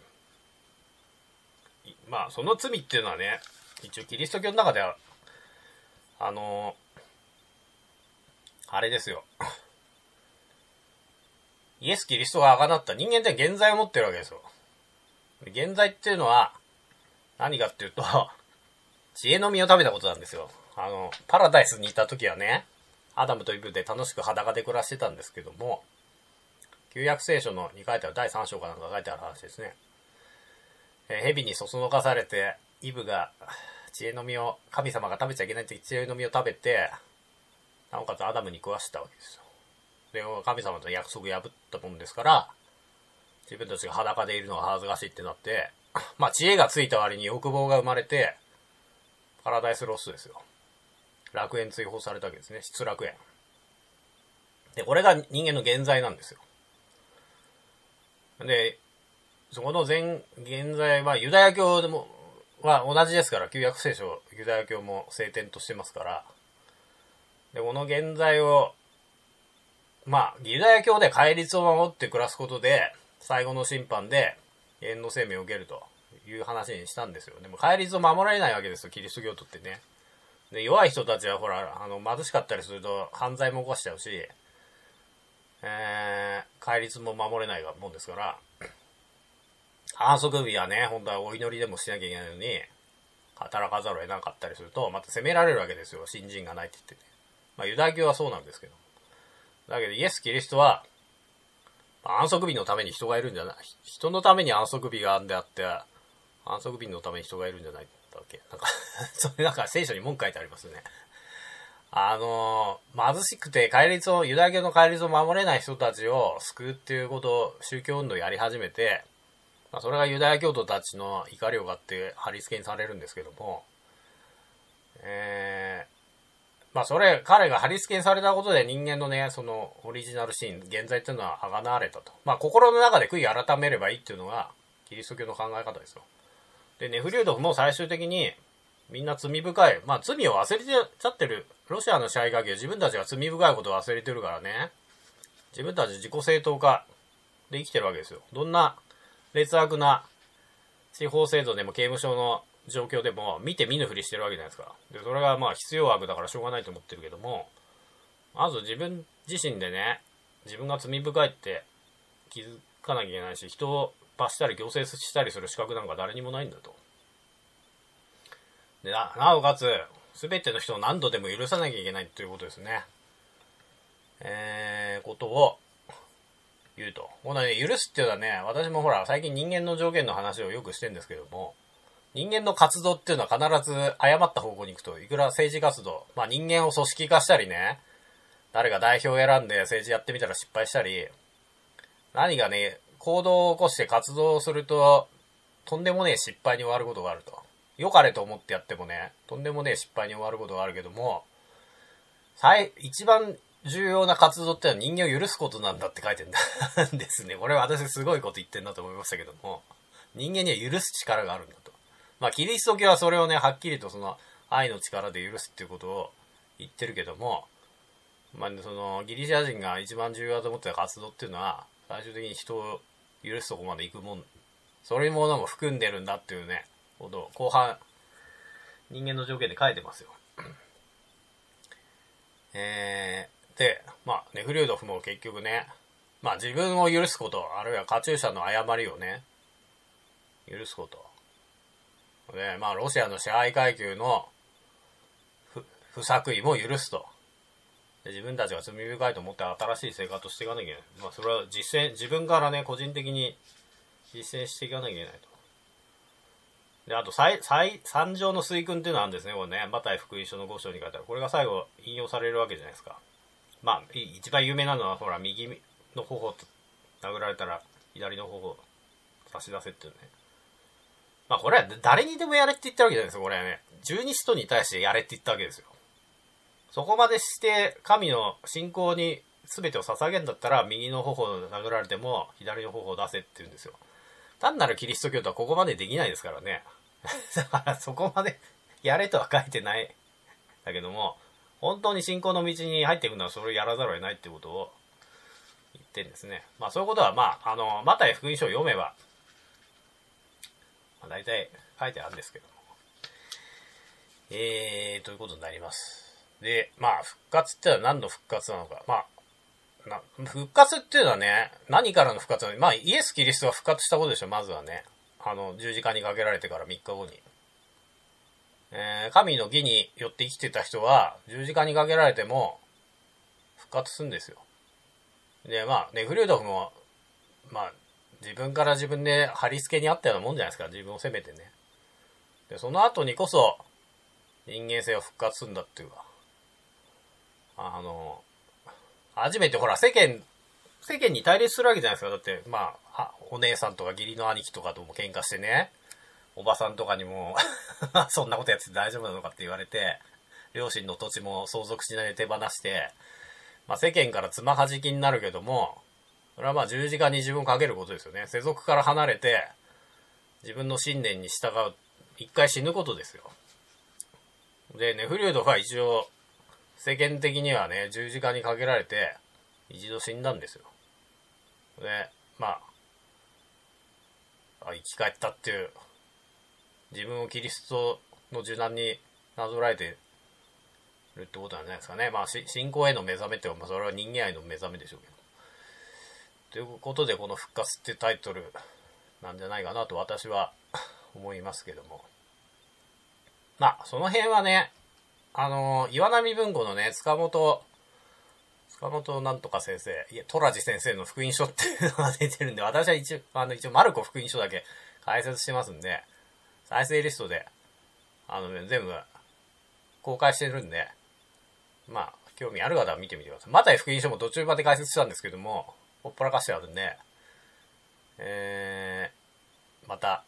まあその罪っていうのはね、一応キリスト教の中では、あの、あれですよ。イエス・キリストが贖った人間って原罪を持ってるわけですよ。原罪っていうのは何かっていうと、知恵の実を食べたことなんですよ。あの、パラダイスにいた時はね、アダムとイブで楽しく裸で暮らしてたんですけども、旧約聖書のに書いてあるだいさん章かなんか書いてある話ですね。えー、蛇にそそのかされて、イブが知恵の実を、神様が食べちゃいけないって知恵の実を食べて、なおかつアダムに食わしたわけですよ。で、神様と約束破ったもんですから、自分たちが裸でいるのが恥ずかしいってなって、まあ知恵がついた割に欲望が生まれて、パラダイスロスですよ。楽園追放されたわけですね。失楽園。で、これが人間の原罪なんですよ。で、そこの全、原罪はユダヤ教でも、は同じですから、旧約聖書、ユダヤ教も聖典としてますから、で、この原罪を、まあ、ユダヤ教で戒律を守って暮らすことで、最後の審判で永遠の生命を受けるという話にしたんですよ。でも戒律を守られないわけですよ、キリスト教徒ってね。で、弱い人たちはほら、あの、貧しかったりすると犯罪も起こしちゃうし、えー、戒律も守れないもんですから、安息日はね、本当はお祈りでもしなきゃいけないのに、働かざるを得なかったりすると、また責められるわけですよ、信心がないって言ってね。まあ、ユダヤ教はそうなんですけど。だけど、イエス・キリストは、安息日のために人がいるんじゃない、人のために安息日があるんであって、安息日のために人がいるんじゃないんだっけ、なんか、それなんか聖書に文句書いてありますね。あの、貧しくて戒律を、ユダヤ教の戒律を守れない人たちを救うっていうことを、宗教運動をやり始めて、まあ、それがユダヤ教徒たちの怒りを買って貼り付けにされるんですけども、えー、まあそれ、彼が貼り付けにされたことで人間のね、そのオリジナルシーン、現在っていうのは贖われたと。まあ心の中で悔い改めればいいっていうのが、キリスト教の考え方ですよ。で、ネフリュードフも最終的に、みんな罪深い、まあ罪を忘れてちゃってる。ロシアの支配階級は自分たちが罪深いことを忘れてるからね、自分たち自己正当化で生きてるわけですよ。どんな劣悪な司法制度でも刑務所の状況でも見て見ぬふりしてるわけじゃないですか。で、それがまあ必要悪だからしょうがないと思ってるけども、まず自分自身でね、自分が罪深いって気づかなきゃいけないし、人を罰したり強制したりする資格なんか誰にもないんだと。で、な、なおかつ、すべての人を何度でも許さなきゃいけないということですね。えー、ことを言うと。このね、許すっていうのはね、私もほら、最近人間の条件の話をよくしてるんですけども、人間の活動っていうのは必ず誤った方向に行くと、いくら政治活動、まあ人間を組織化したりね、誰が代表を選んで政治やってみたら失敗したり、何がね、行動を起こして活動すると、とんでもねえ失敗に終わることがあると。良かれと思ってやってもね、とんでもねえ失敗に終わることがあるけども、最、一番重要な活動ってのは人間を許すことなんだって書いてるんですね。これは私すごいこと言ってんなと思いましたけども、人間には許す力があるんだと。まあ、キリスト教はそれをね、はっきりとその愛の力で許すっていうことを言ってるけども、まあ、そのギリシャ人が一番重要だと思ってた活動っていうのは、最終的に人を許すとこまで行くもん、そういうものも含んでるんだっていうね、ことを後半、人間の条件で書いてますよ。えー、で、まあ、ネフリュードフも結局ね、まあ自分を許すこと、あるいはカチューシャの誤りをね、許すこと。で、まあ、ロシアの支配階級の不、不作為も許すと。で、自分たちが罪深いと思って新しい生活をしていかなきゃいけない。まあ、それは実践、自分からね、個人的に実践していかなきゃいけないと。で、あと、最、最、三条の水訓っていうのがあるんですね。これね、マタイ福音書のご章に書いてある。これが最後引用されるわけじゃないですか。まあ、一番有名なのは、ほら、右の頬を殴られたら、左の頬を差し出せっていうね。 まあこれは誰にでもやれって言ったわけじゃないですよ、これはね。十二使徒に対してやれって言ったわけですよ。そこまでして神の信仰に全てを捧げるんだったら、右の頬を殴られても左の頬を出せって言うんですよ。単なるキリスト教徒はここまでできないですからね。だからそこまでやれとは書いてない。だけども、本当に信仰の道に入っていくのはそれをやらざるを得ないってことを言ってんですね。まあそういうことは、まあ、あの、マタイ福音書を読めば、まあ、大体書いてあるんですけども。えー、ということになります。で、まあ、復活ってのは何の復活なのか。まあ、な復活っていうのはね、何からの復活なの？まあ、イエス・キリストが復活したことでしょ、まずはね。あの、十字架にかけられてからみっかごに。えー、神の義によって生きてた人は、十字架にかけられても、復活するんですよ。で、まあ、ネフリュードフも、まあ、自分から自分で貼り付けにあったようなもんじゃないですか、自分を責めてね。で、その後にこそ、人間性を復活するんだっていうか、あの、初めてほら、世間、世間に対立するわけじゃないですか。だって、まあ、お姉さんとか義理の兄貴とかとも喧嘩してね、おばさんとかにも、そんなことやってて大丈夫なのかって言われて、両親の土地も相続しないで手放して、まあ世間からつまはじきになるけども、それはまあ十字架に自分をかけることですよね。世俗から離れて、自分の信念に従う、一回死ぬことですよ。で、ネフリュードは一応、世間的にはね、十字架にかけられて、一度死んだんですよ。で、まあ、あ生き返ったっていう、自分をキリストの受難になぞらえてるってことなんじゃないですかね。まあ、信仰への目覚めっていうか、まあ、それは人間愛の目覚めでしょうけど。ということで、この復活ってタイトルなんじゃないかなと私は思いますけども。まあ、その辺はね、あの、岩波文庫のね、塚本、塚本なんとか先生、いや、トラジ先生の福音書っていうのが出てるんで、私は一応、あの、一応、マルコ福音書だけ解説してますんで、再生リストで、あのね、全部公開してるんで、まあ、興味ある方は見てみてください。マタイ福音書も途中まで解説したんですけども、ほっぽらかしてあるんで、えー、また、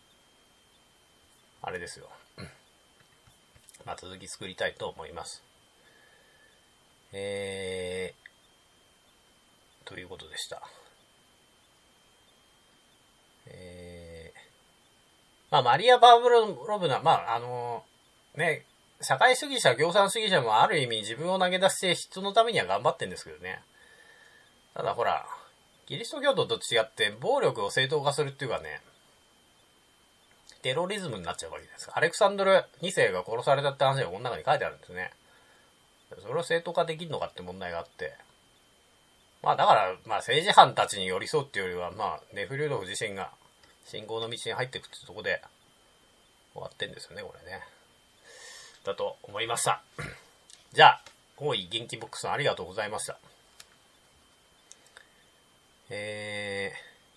あれですよ。まあ、続き作りたいと思います。えー、ということでした。えー、まあ、マリア・バーブロブナ、まあ、あの、ね、社会主義者、共産主義者もある意味自分を投げ出して人のためには頑張ってんですけどね。ただほら、キリスト教徒と違って暴力を正当化するっていうかね、テロリズムになっちゃうわけです。アレクサンドルにせいが殺されたって話がこの中に書いてあるんですね。それを正当化できるのかって問題があって。まあだから、まあ政治犯たちに寄り添うっていうよりは、まあネフリュードフ自身が信仰の道に入っていくってとこで終わってんですよね、これね。だと思いました。じゃあ、大井元気ボックスさんありがとうございました。え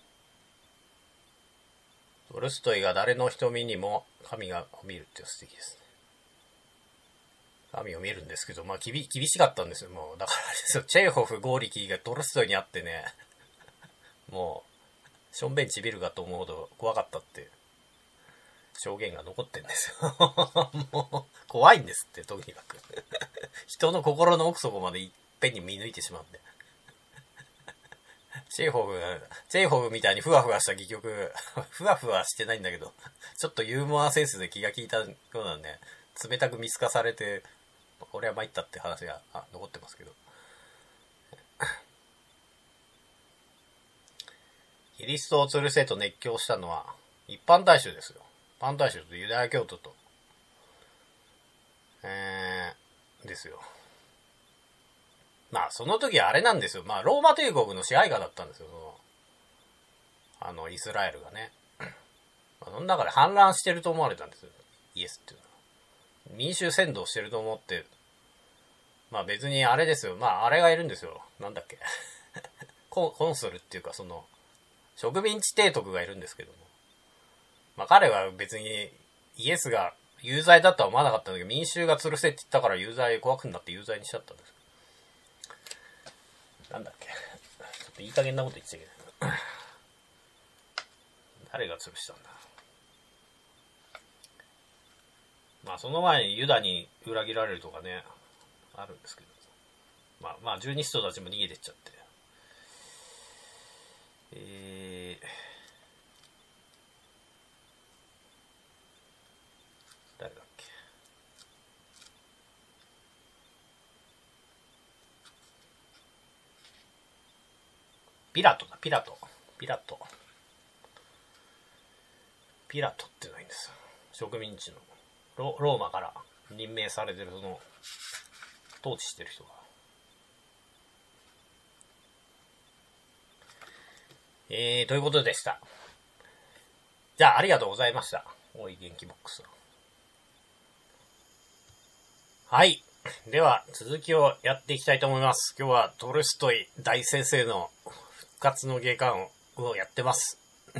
ー、トルストイが誰の瞳にも神が見るって素敵ですね。神を見るんですけど、まあ、厳、厳しかったんですよ。もう、だからですよ、チェーホフ、ゴーリキーがトルストイに会ってね、もう、しょんべんちびるかと思うほど怖かったっていう、証言が残ってんですよ。もう、怖いんですって、とにかく。人の心の奥底までいっぺんに見抜いてしまうんで。チェーホフ、チェーホフみたいにふわふわした戯曲、ふわふわしてないんだけど、ちょっとユーモアセンスで気が利いたようなんで、冷たく見透かされて、これは参ったって話が残ってますけど。キリストを吊るせと熱狂したのは、一般大衆ですよ。一般大衆とユダヤ教徒と、えー、ですよ。まあ、その時はあれなんですよ。まあ、ローマ帝国の支配下だったんですよ。その、あの、イスラエルがね。まあ、その中で反乱してると思われたんですよ。イエスっていうのは。民衆扇動してると思って、まあ別にあれですよ。まああれがいるんですよ。なんだっけ。コンスルっていうかその、植民地提督がいるんですけども。まあ彼は別にイエスが有罪だとは思わなかったんだけど、民衆が吊るせって言ったから有罪、怖くなって有罪にしちゃったんです。なんだっけ。ちょっといい加減なこと言っちゃいけない。誰が吊るしたんだ。 まあその前にユダに裏切られるとかね、あるんですけど。まあまあ十二使徒たちも逃げてっちゃって。えー、誰だっけ。ピラトだ、ピラト。ピラト。ピラトってのがいいんですよ。植民地の。ロ, ローマから任命されてるその、統治してる人が。えー、ということでした。じゃあ、ありがとうございました。おい元気ボックス。はい。では、続きをやっていきたいと思います。今日はトルストイ大先生の復活の芸館をやってます。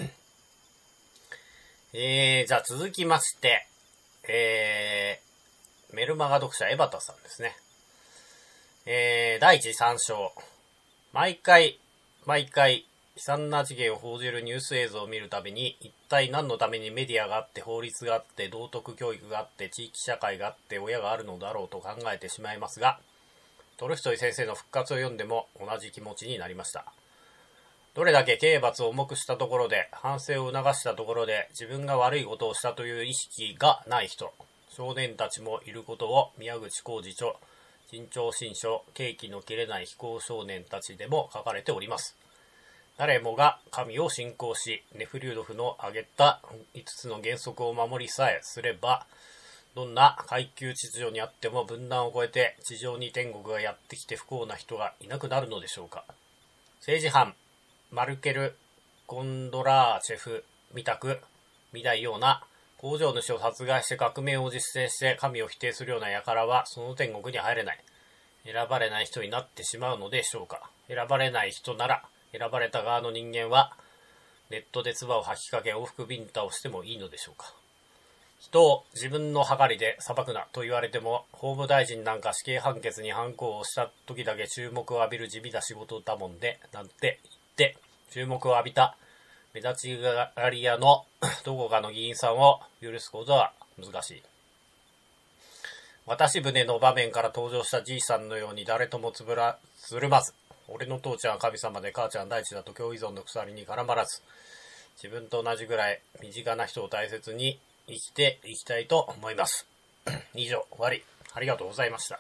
えー、じゃあ続きまして、えー、メルマガ読者エバタさんですね。えー、第一参照。毎回、毎回、悲惨な事件を報じるニュース映像を見るたびに、一体何のためにメディアがあって、法律があって、道徳教育があって、地域社会があって、親があるのだろうと考えてしまいますが、トルストイ先生の復活を読んでも同じ気持ちになりました。どれだけ刑罰を重くしたところで、反省を促したところで、自分が悪いことをしたという意識がない人、少年たちもいることを宮口浩二著、新潮新書、刑期の切れない非行少年たちでも書かれております。誰もが神を信仰し、ネフリュードフの挙げたいつつの原則を守りさえすれば、どんな階級秩序にあっても分断を超えて地上に天国がやってきて不幸な人がいなくなるのでしょうか。政治犯、マルケル・コンドラーチェフみたく、見ないような工場主を殺害して革命を実践して神を否定するような輩はその天国に入れない。選ばれない人になってしまうのでしょうか。選ばれない人なら、選ばれた側の人間はネットで唾を吐きかけ往復ビンタをしてもいいのでしょうか。人を自分の計りで裁くなと言われても、法務大臣なんか死刑判決に反抗をした時だけ注目を浴びる地味な仕事だもんで、なんて言って注目を浴びた目立ちがり屋のどこかの議員さんを許すことは難しい。渡し船の場面から登場したじいさんのように誰ともつぶらつるまず、俺の父ちゃんは神様で母ちゃん第一だと共依存の鎖に絡まらず、自分と同じぐらい身近な人を大切に生きていきたいと思います。以上、終わり。ありがとうございました。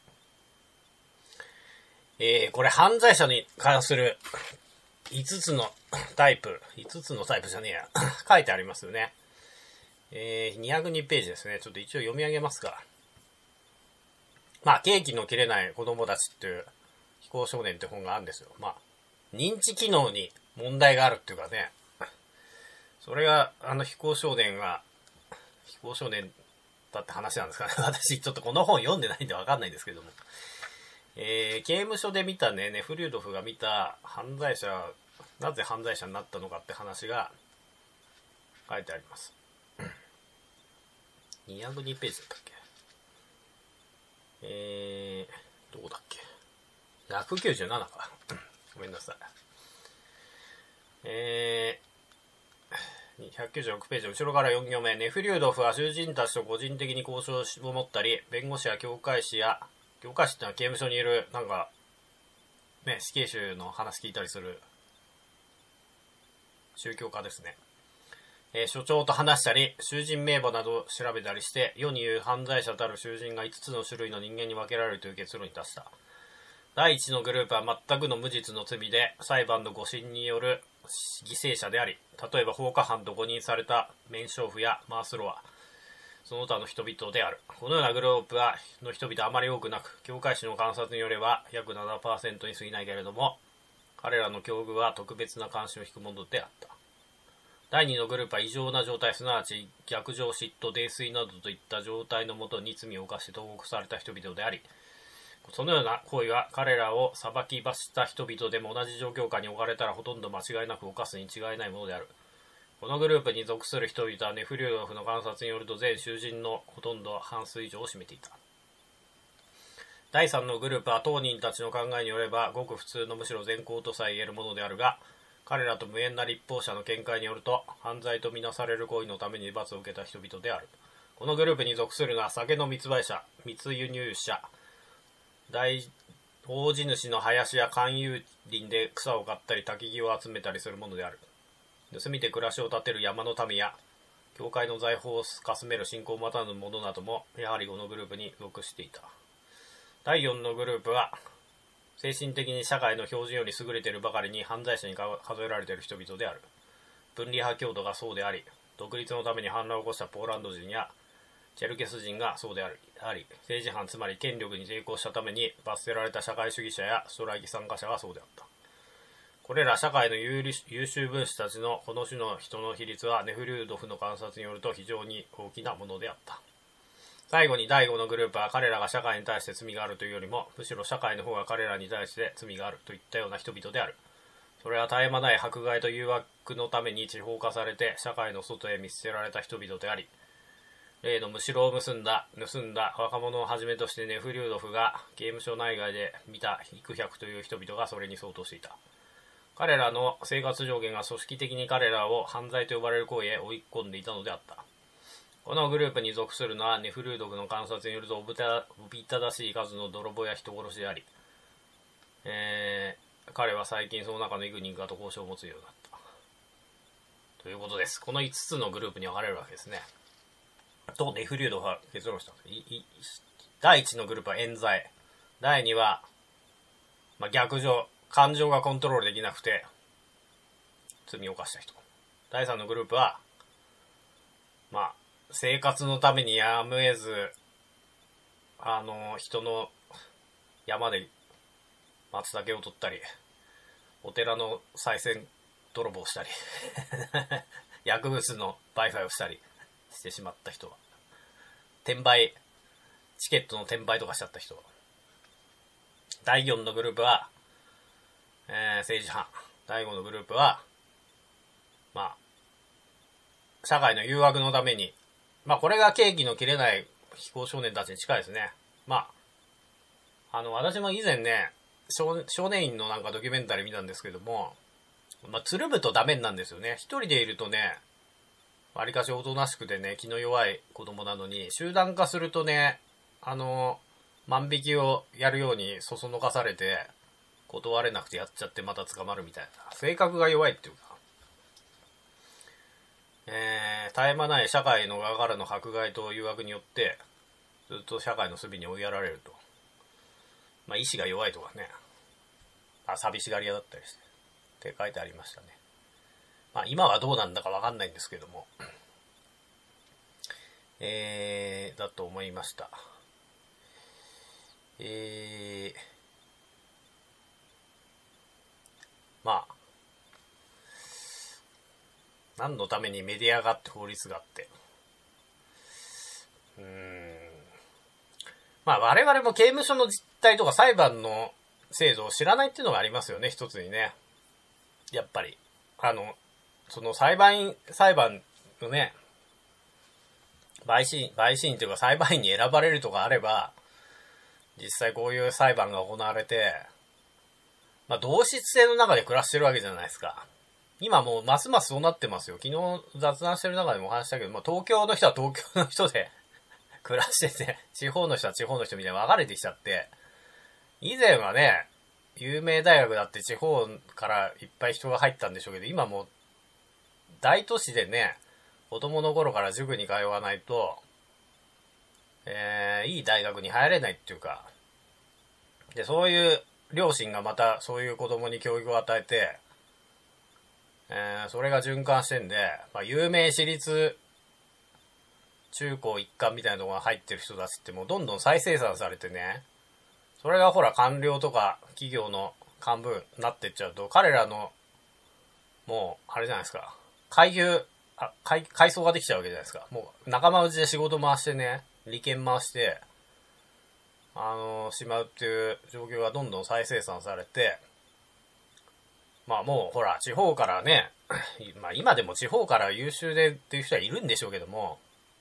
えー、これ犯罪者に関するいつつのタイプ、いつつのタイプじゃねえや、書いてありますよね。えー、にひゃくにページですね。ちょっと一応読み上げますか。まあ、刑期の切れない子供たちっていう非行少年って本があるんですよ。まあ、認知機能に問題があるっていうかね、それが、あの非行少年が、非行少年だって話なんですかね。私ちょっとこの本読んでないんでわかんないんですけども。えー、刑務所で見たね、ネフリュードフが見た犯罪者、なぜ犯罪者になったのかって話が書いてあります。にひゃくにページだったっけ。えー、どこだっけ。ひゃくきゅうじゅうななか。ごめんなさい。えー、ひゃくきゅうじゅうろくページ、後ろからよん行目。ネフリュードフは囚人たちと個人的に交渉を持ったり、弁護士や教会士や、教会士ってのは刑務所にいる、なんか、ね、死刑囚の話聞いたりする、宗教家ですね。えー、所長と話したり、囚人名簿などを調べたりして、世に言う犯罪者たる囚人がいつつの種類の人間に分けられるという結論に達した。第一のグループは全くの無実の罪で、裁判の誤審による犠牲者であり、例えば放火犯と誤認されたメンショーフやマースロア、その他の人々である。このようなグループはの人々はあまり多くなく、教会士の観察によれば約 ななパーセント に過ぎないけれども、彼らの境遇は特別な関心を引くものであった。第二のグループは異常な状態、すなわち逆上、嫉妬、泥酔などといった状態のもとに罪を犯して投獄された人々であり、そのような行為は彼らを裁き罰した人々でも同じ状況下に置かれたらほとんど間違いなく犯すに違いないものである。このグループに属する人々はネフリュードフの観察によると全囚人のほとんど半数以上を占めていた。第三のグループは当人たちの考えによればごく普通のむしろ善行とさえ言えるものであるが、彼らと無縁な立法者の見解によると犯罪とみなされる行為のために罰を受けた人々である。 このグループに属するのは酒の密売者、密輸入者、大大地主の林や勧誘林で草を刈ったり焚き木を集めたりするものである。盗みて暮らしを立てる山の民や教会の財宝をかすめる信仰を待たぬ者などもやはりこのグループに属していた。だいよんのグループは精神的に社会の標準より優れているばかりに犯罪者に数えられている人々である。分離派教徒がそうであり、独立のために反乱を起こしたポーランド人やチェルケス人がそうであり、政治犯つまり権力に抵抗したために罰せられた社会主義者やストライキ参加者がそうであった。これら社会の優秀分子たちのこの種の人の比率はネフリュードフの観察によると非常に大きなものであった。最後にだいごのグループは彼らが社会に対して罪があるというよりもむしろ社会の方が彼らに対して罪があるといったような人々である。それは絶え間ない迫害と誘惑のために地方化されて社会の外へ見捨てられた人々であり、例のむしろを結んだ盗んだ若者をはじめとしてネフリュードフが刑務所内外で見た幾百という人々がそれに相当していた。彼らの生活上限が組織的に彼らを犯罪と呼ばれる行為へ追い込んでいたのであった。このグループに属するのはネフリュードフの観察によるとおびただしい数の泥棒や人殺しであり、えー、彼は最近その中の幾人かと交渉を持つようになった。ということです。このいつつのグループに分かれるわけですね。とネフリュードフは結論したんです。だいいちのグループは冤罪。だいには、まあ、逆上。感情がコントロールできなくて罪を犯した人。だいさんのグループは、まあ、生活のためにやむを得ず、あの、人の山で松茸を取ったり、お寺の賽銭泥棒したり、薬物の売買をしたりしてしまった人は。転売、チケットの転売とかしちゃった人は。だいよんのグループは、えー、政治犯。だいごのグループは、まあ、社会の誘惑のために、まあこれが刑期の切れない非行少年たちに近いですね。まあ、あの、私も以前ね、少, 少年院のなんかドキュメンタリー見たんですけども、まあ、つるむとダメなんですよね。一人でいるとね、わりかしおとなしくてね、気の弱い子供なのに、集団化するとね、あの、万引きをやるようにそそのかされて、断れなくてやっちゃってまた捕まるみたいな。性格が弱いっていうか、えー、絶え間ない社会の側からの迫害と誘惑によって、ずっと社会の隅に追いやられると。まあ、意志が弱いとかね、あ、寂しがり屋だったりして、って書いてありましたね。まあ、今はどうなんだかわかんないんですけども、えー、だと思いました。えー、まあ、何のためにメディアがあって法律があって。うーん。まあ我々も刑務所の実態とか裁判の制度を知らないっていうのがありますよね、一つにね。やっぱり。あの、その裁判員、裁判のね、陪審、陪審員というか裁判員に選ばれるとかあれば、実際こういう裁判が行われて、まあ同質性の中で暮らしてるわけじゃないですか。今もうますますそうなってますよ。昨日雑談してる中でもお話したけど、まあ、東京の人は東京の人で暮らしてて、地方の人は地方の人みたいに分かれてきちゃって、以前はね、有名大学だって地方からいっぱい人が入ったんでしょうけど、今もう大都市でね、子供の頃から塾に通わないと、えー、いい大学に入れないっていうか、で、そういう両親がまたそういう子供に教育を与えて、えー、それが循環してんで、まあ、有名私立中高一貫みたいなところが入ってる人たちってもうどんどん再生産されてね、それがほら官僚とか企業の幹部になってっちゃうと、彼らのもうあれじゃないですか、階級あ階階層ができちゃうわけじゃないですか。もう仲間内で仕事回してね、利権回してあのー、しまうっていう状況がどんどん再生産されて、まあもうほら地方からね、まあ今でも地方から優秀でっていう人はいるんでしょうけども、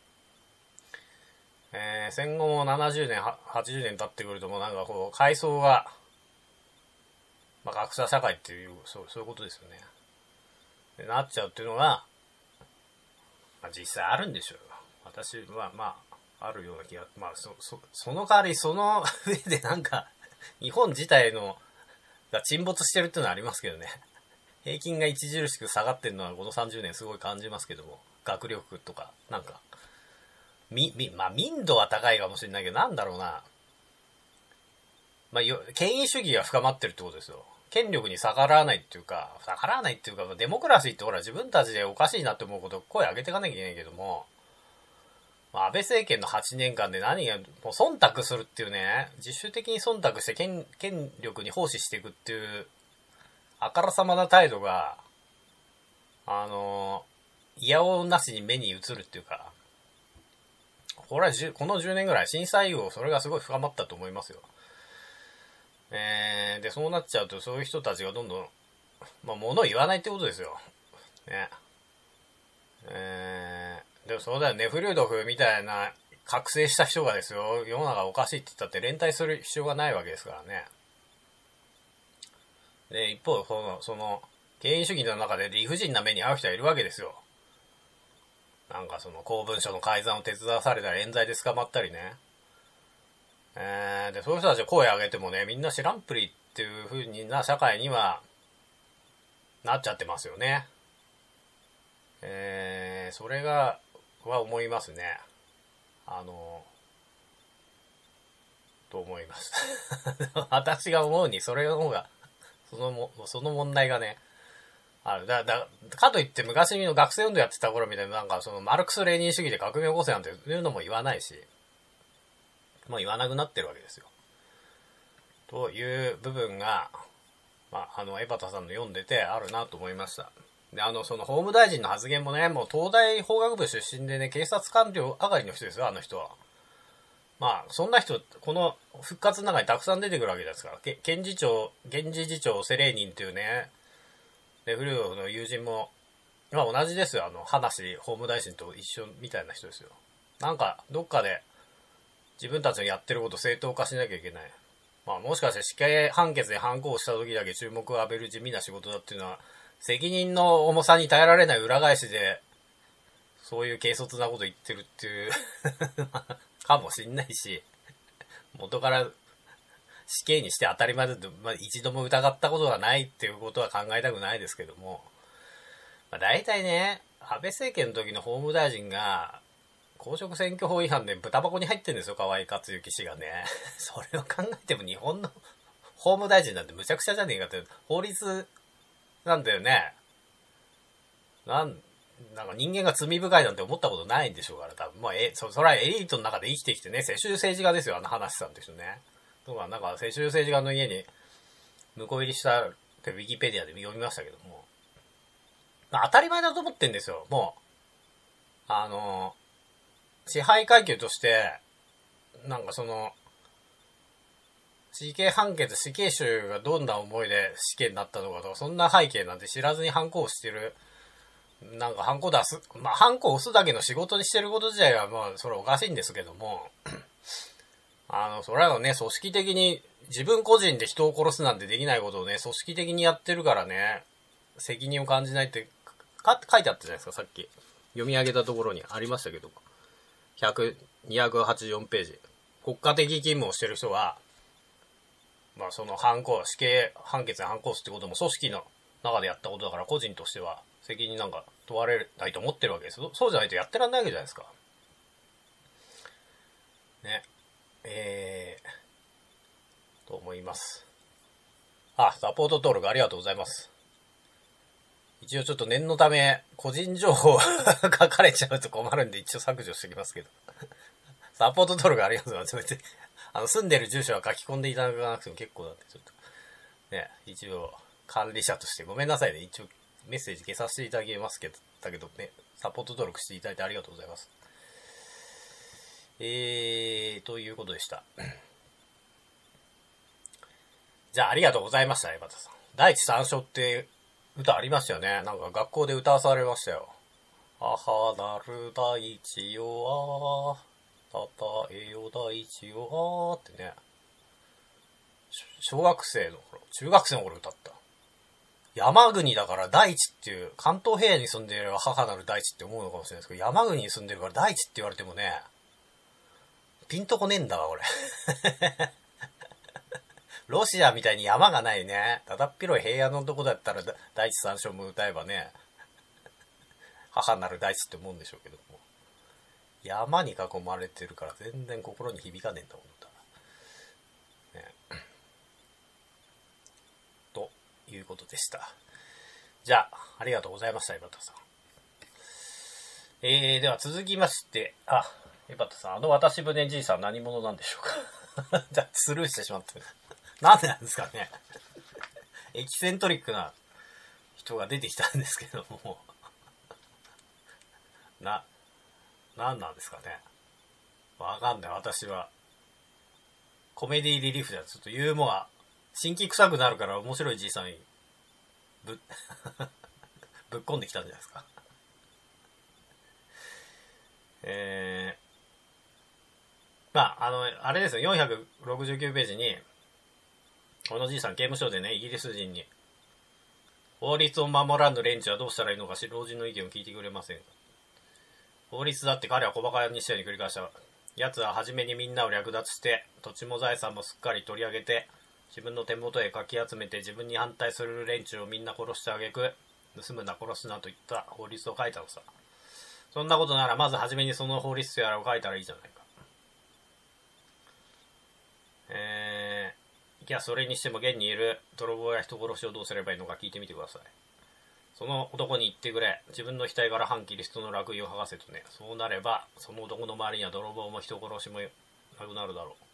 えー、戦後もななじゅうねんはちじゅうねん経ってくるともうなんかこう階層が、まあ格差社会っていうそうそういうことですよね。でなっちゃうっていうのが、まあ、実際あるんでしょうよ。 私はまああるような気が、まあそそその代わりその上でなんか日本自体のが沈没してるっていうのはありますけどね。平均が著しく下がってるのはこのさんじゅうねんすごい感じますけども、学力とかなんかみみまあ民度は高いかもしれないけど、なんだろうな、まあよ権威主義が深まってるってことですよ。権力に逆らわないっていうか、逆らわないっていうか、デモクラシーってほら自分たちでおかしいなって思うことを声上げていかなきゃいけないけども、まあ、安倍政権のはちねんかんで何が、もう忖度するっていうね、自主的に忖度して権権力に奉仕していくっていう、あからさまな態度が、あの、いやおうなしに目に映るっていうか、これはじゅこのじゅうねんぐらい震災以後それがすごい深まったと思いますよ。えー、で、そうなっちゃうとそういう人たちがどんどん、まあ、物を言わないってことですよ。ね。えー、でもそうだよね。フリュードフみたいな覚醒した人がですよ、世の中おかしいって言ったって連帯する必要がないわけですからね。で、一方、その、その、権威主義の中で理不尽な目に遭う人がいるわけですよ。なんかその公文書の改ざんを手伝わされたり冤罪で捕まったりね。えー、で、そういう人たちが声上げてもね、みんな知らんぷりっていう風にな社会にはなっちゃってますよね。えー、それが、は思いますね。あの、と思います。私が思うに、それの方が、そのも、その問題がね、ある。だ、だ、かといって昔の学生運動やってた頃みたいな、なんかそのマルクス・レーニン主義で革命を起こせなんていうのも言わないし、もう言わなくなってるわけですよ。という部分が、まあ、あの、江端さんの読んでてあるなと思いました。で、あの、その法務大臣の発言もね、もう東大法学部出身でね、警察官僚上がりの人ですよ、あの人は。まあ、そんな人、この復活の中にたくさん出てくるわけですから、検事長、検事次長セレーニンっていうね、レフリューの友人も、まあ同じですよ、あの、話法務大臣と一緒みたいな人ですよ。なんか、どっかで自分たちのやってることを正当化しなきゃいけない。まあもしかして死刑判決で反抗した時だけ注目を浴びる地味な仕事だっていうのは、責任の重さに耐えられない裏返しで、そういう軽率なこと言ってるっていうかもしんないし、元から死刑にして当たり前だと、まあ、一度も疑ったことがないっていうことは考えたくないですけども、まあ、大体ね、安倍政権の時の法務大臣が、公職選挙法違反で豚箱に入ってるんですよ、河井克行氏がね。それを考えても日本の法務大臣なんてむちゃくちゃじゃねえかって、法律なんだよね。なん、なんか人間が罪深いなんて思ったことないんでしょうから、多分。まあ、え、そ、それはエリートの中で生きてきてね、世襲政治家ですよ、あの話さんって人ね。とか、なんか世襲政治家の家に、婿入りしたってウィキペディアで読みましたけども。まあ、当たり前だと思ってんですよ、もう。あの、支配階級として、なんかその、死刑判決、死刑囚がどんな思いで死刑になったのかとか、そんな背景なんて知らずに反抗してる、なんか反抗出す、まあ反抗押すだけの仕事にしてること自体はまあそれおかしいんですけども、あの、それはね、組織的に自分個人で人を殺すなんてできないことをね、組織的にやってるからね、責任を感じないってか書いてあったじゃないですか、さっき。読み上げたところにありましたけど。ひゃく、にひゃくはちじゅうよんページ。国家的勤務をしてる人は、まあその反抗、死刑判決に反抗すってことも組織の中でやったことだから個人としては責任なんか問われないと思ってるわけですよ。そうじゃないとやってらんないわけじゃないですか。ね。えー、と思います。あ、サポート登録ありがとうございます。一応ちょっと念のため、個人情報書かれちゃうと困るんで一応削除しておきますけど。サポート登録ありがとうございます。あの、住んでる住所は書き込んでいただかなくても結構なんで、ちょっと。ね、一応、管理者としてごめんなさいね。一応、メッセージ消させていただきますけど、だけどね、サポート登録していただいてありがとうございます。えー、ということでした。じゃあ、ありがとうございました、江端さん。大地三章って歌ありましたよね。なんか学校で歌わされましたよ。あはなる大地よあー、たたえよ大地よあーってね。小学生の頃、中学生の頃歌った。 山国だから大地っていう、関東平野に住んでいれば母なる大地って思うのかもしれないですけど、山国に住んでるから大地って言われてもね、ピンとこねえんだわ、これ。ロシアみたいに山がないね、ただっ広い平野のとこだったら大地三章も歌えばね、母なる大地って思うんでしょうけども。山に囲まれてるから全然心に響かねえんだもんだ。ね。ということでした。じゃあ、ありがとうございました、エバタさん。えー、では続きまして、あ、エバタさん、あの渡し船じいさん何者なんでしょうか。じゃあ、スルーしてしまった。なんでなんですかね。エキセントリックな人が出てきたんですけども。な、なんなんですかね。わかんない、私は。コメディリリーフじゃちょっとユーモア、新規臭くなるから面白いじいさんにぶ、ぶっこんできたんじゃないですか。えー、まあ、あの、あれですよ、よんひゃくろくじゅうきゅうページに、このじいさん刑務所でね、イギリス人に、法律を守らぬ連中はどうしたらいいのか、老人の意見を聞いてくれませんか。法律だって彼は小馬鹿にしたように繰り返した。奴は初めにみんなを略奪して、土地も財産もすっかり取り上げて、自分の手元へかき集めて自分に反対する連中をみんな殺してあげく、盗むな殺すなといった法律を書いたのさ。そんなことならまず初めにその法律やらを書いたらいいじゃないか。えー、いや、それにしても現にいる泥棒や人殺しをどうすればいいのか聞いてみてください。その男に言ってくれ。自分の額から反キリストの烙印を剥がせとね。そうなれば、その男の周りには泥棒も人殺しもなくなるだろ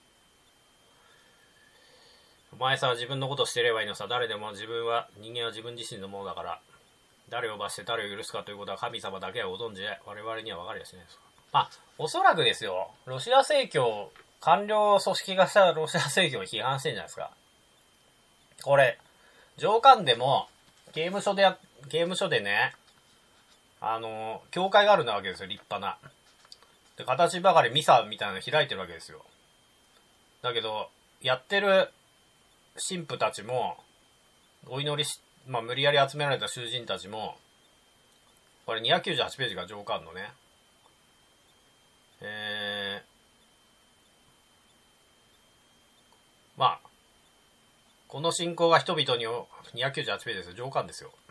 う。お前さ、自分のことをしてればいいのさ。誰でも自分は、人間は自分自身のものだから、誰を罰して誰を許すかということは神様だけはご存知で、我々には分かりやしないです。まあ、おそらくですよ、ロシア正教、官僚組織化したロシア正教を批判してるんじゃないですか。これ、上官でも、刑務所でや、刑務所でね、あの、教会があるなわけですよ、立派な。で、形ばかりミサみたいなの開いてるわけですよ。だけど、やってる神父たちも、お祈りし、まあ、無理やり集められた囚人たちも、これにひゃくきゅうじゅうはちページが上巻のね、えー、まあ、この信仰が人々に、にひゃくきゅうじゅうはちページですよ、上巻ですよ。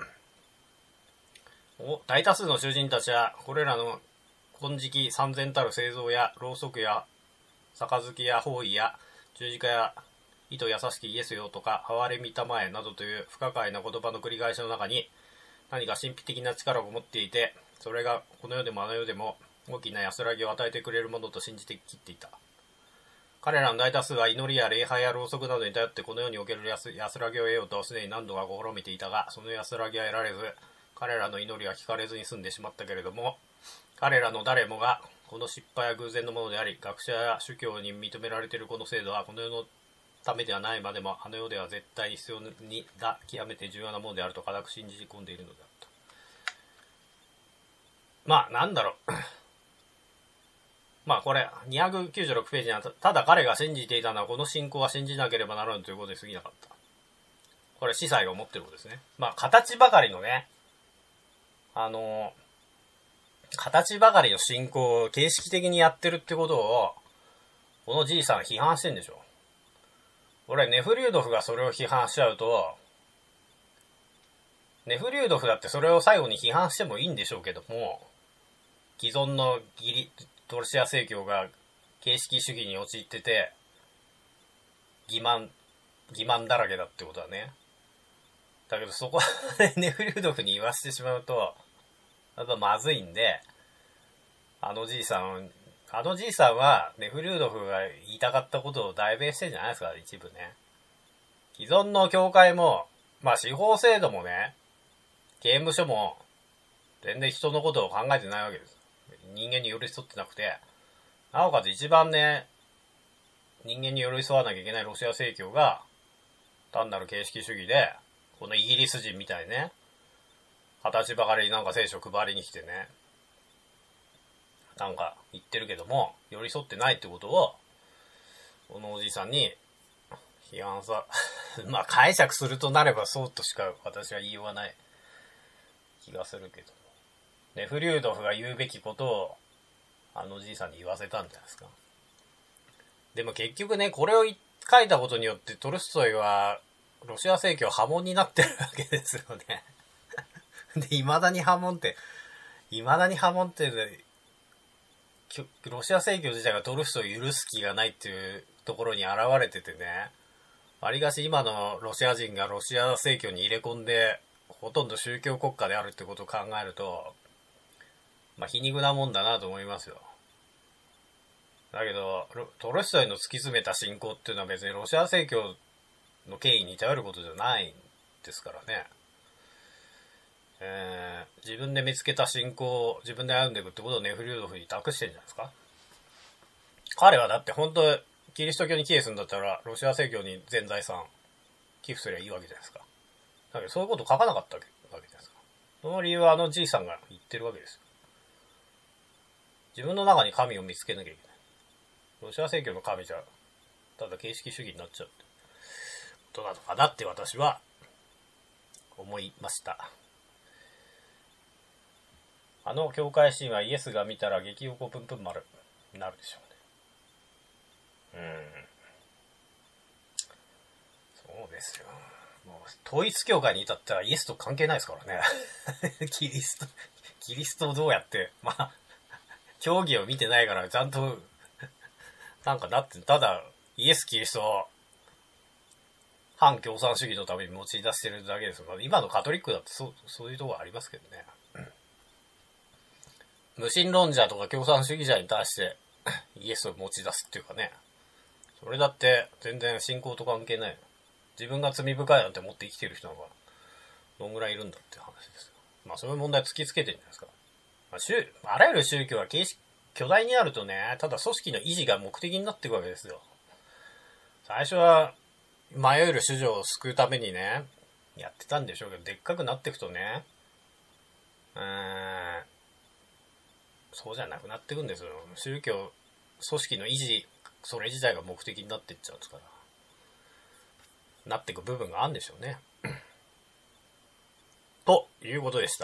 お大多数の囚人たちは、これらの金色三千たる製造や、ろうそくや、杯や包囲や、十字架や、糸優しきイエスよとか、哀れみたまえなどという不可解な言葉の繰り返しの中に、何か神秘的な力を持っていて、それがこの世でもあの世でも大きな安らぎを与えてくれるものと信じてきっていた。彼らの大多数は祈りや礼拝やろうそくなどに頼ってこの世における安らぎを得ようとすでに何度か試みていたが、その安らぎは得られず、彼らの祈りは聞かれずに済んでしまったけれども、彼らの誰もがこの失敗は偶然のものであり、学者や宗教に認められているこの制度はこの世のためではないまでもあの世では絶対に必要にだ極めて重要なものであると固く信じ込んでいるのであった。まあなんだろうまあこれにひゃくきゅうじゅうろくページには た, ただ彼が信じていたのはこの信仰は信じなければならぬということに過ぎなかった。これ司祭が思ってることですね。まあ形ばかりのね、あの形ばかりの信仰を形式的にやってるってことをこのじいさん批判してんでしょ。俺ネフリュードフがそれを批判しちゃうと、ネフリュードフだってそれを最後に批判してもいいんでしょうけども、既存のギリロシア正教が形式主義に陥ってて欺瞞欺瞞だらけだってことはね。だけどそこでネフリュードフに言わせてしまうとやっぱまずいんで、あのじいさんあのじいさんはネフリュードフが言いたかったことを代弁してんじゃないですか、一部ね。既存の教会もまあ司法制度もね、刑務所も全然人のことを考えてないわけです。人間に寄り添ってなくて、なおかつ一番ね、人間に寄り添わなきゃいけないロシア正教が単なる形式主義で、このイギリス人みたいね、形ばかりなんか聖書配りに来てね、なんか言ってるけども寄り添ってないってことをこのおじいさんに批判さ、まあ解釈するとなればそうとしか私は言いようがない気がするけど。ネフリュードフが言うべきことをあのじいさんに言わせたんじゃないですか。でも結局ね、これを書いたことによってトルストイはロシア正教破門になってるわけですよね。で、未だに破門って、未だに破門って、ロシア正教自体がトルストイを許す気がないっていうところに現れててね、わりかし今のロシア人がロシア正教に入れ込んで、ほとんど宗教国家であるってことを考えると、まあ皮肉なもんだなと思いますよ。だけど、トルストイの突き詰めた信仰っていうのは別にロシア正教の権威に頼ることじゃないんですからね。えー、自分で見つけた信仰を自分で歩んでいくってことをネフリュードフに託してるんじゃないですか。彼はだって本当キリスト教に帰依するんだったらロシア正教に全財産寄付すればいいわけじゃないですか。だけどそういうこと書かなかったわけじゃないですか。その理由はあのじいさんが言ってるわけですよ。自分の中に神を見つけなきゃいけない。ロシア正教の神じゃただ形式主義になっちゃうってことなのかなって私は思いました。あの教会シーンはイエスが見たら激横プンプン丸になるでしょうね。うん。そうですよ。もう統一教会に至ったらイエスと関係ないですからね。キリスト、キリストをどうやって、まあ、教義を見てないからちゃんと、なんかだってただイエス・キリストを反共産主義のために用い出してるだけですよ。今のカトリックだってそう、そういうところありますけどね。無神論者とか共産主義者に対してイエスを持ち出すっていうかね。それだって全然信仰と関係ない。自分が罪深いなんて思って生きてる人がどんぐらいいるんだっていう話ですよ。まあそういう問題突きつけてるんじゃないですか。まあ、宗あらゆる宗教は形式巨大になるとね、ただ組織の維持が目的になっていくわけですよ。最初は迷える主女を救うためにね、やってたんでしょうけど、でっかくなっていくとね、うーん、そうじゃなくなっていくんですよ。宗教、組織の維持、それ自体が目的になっていっちゃうんですから。なっていく部分があるんでしょうね。ということでした。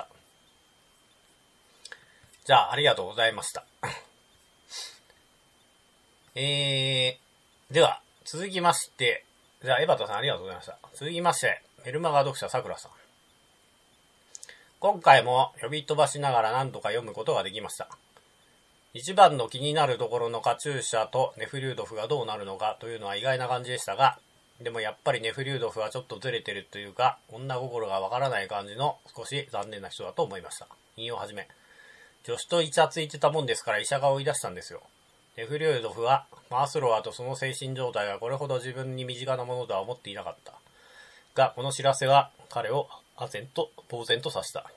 じゃあ、ありがとうございました。えー、では、続きまして、じゃあ、エバタさんありがとうございました。続きまして、メルマガ読者さくらさん。今回も呼び飛ばしながら何とか読むことができました。一番の気になるところのカチューシャとネフリュードフがどうなるのかというのは意外な感じでしたが、でもやっぱりネフリュードフはちょっとずれてるというか、女心がわからない感じの少し残念な人だと思いました。引用はじめ。助手とイチャついてたもんですから医者が追い出したんですよ。ネフリュードフはマースロワとその精神状態がこれほど自分に身近なものとは思っていなかった。が、この知らせは彼を唖然と呆然とさせた。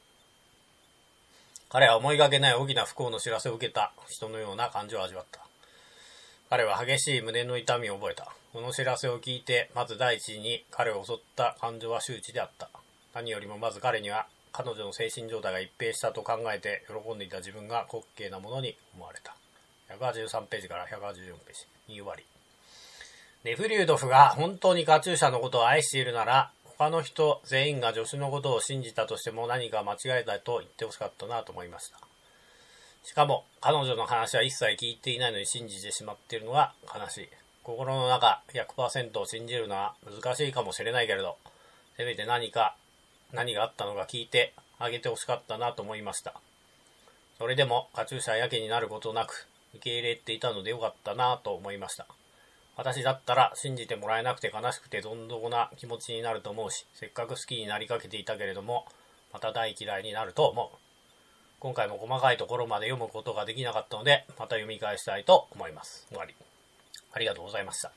彼は思いがけない大きな不幸の知らせを受けた人のような感情を味わった。彼は激しい胸の痛みを覚えた。この知らせを聞いて、まず第一に彼を襲った感情は周知であった。何よりもまず彼には彼女の精神状態が一変したと考えて喜んでいた自分が滑稽なものに思われた。ひゃくはちじゅうさんページからひゃくはちじゅうよんページに終わり。ネフリュードフが本当にカチューシャのことを愛しているなら、他の人全員が助手のことを信じたとしても何か間違いだと言ってほしかったなと思いました。しかも彼女の話は一切聞いていないのに信じてしまっているのが悲しい。心の中 ひゃくパーセント を信じるのは難しいかもしれないけれど、せめて何か何があったのか聞いてあげてほしかったなと思いました。それでもカチューシャやけになることなく受け入れていたのでよかったなと思いました。私だったら信じてもらえなくて悲しくてどん底な気持ちになると思うし、せっかく好きになりかけていたけれども、また大嫌いになると思う。今回も細かいところまで読むことができなかったので、また読み返したいと思います。終わり。ありがとうございました。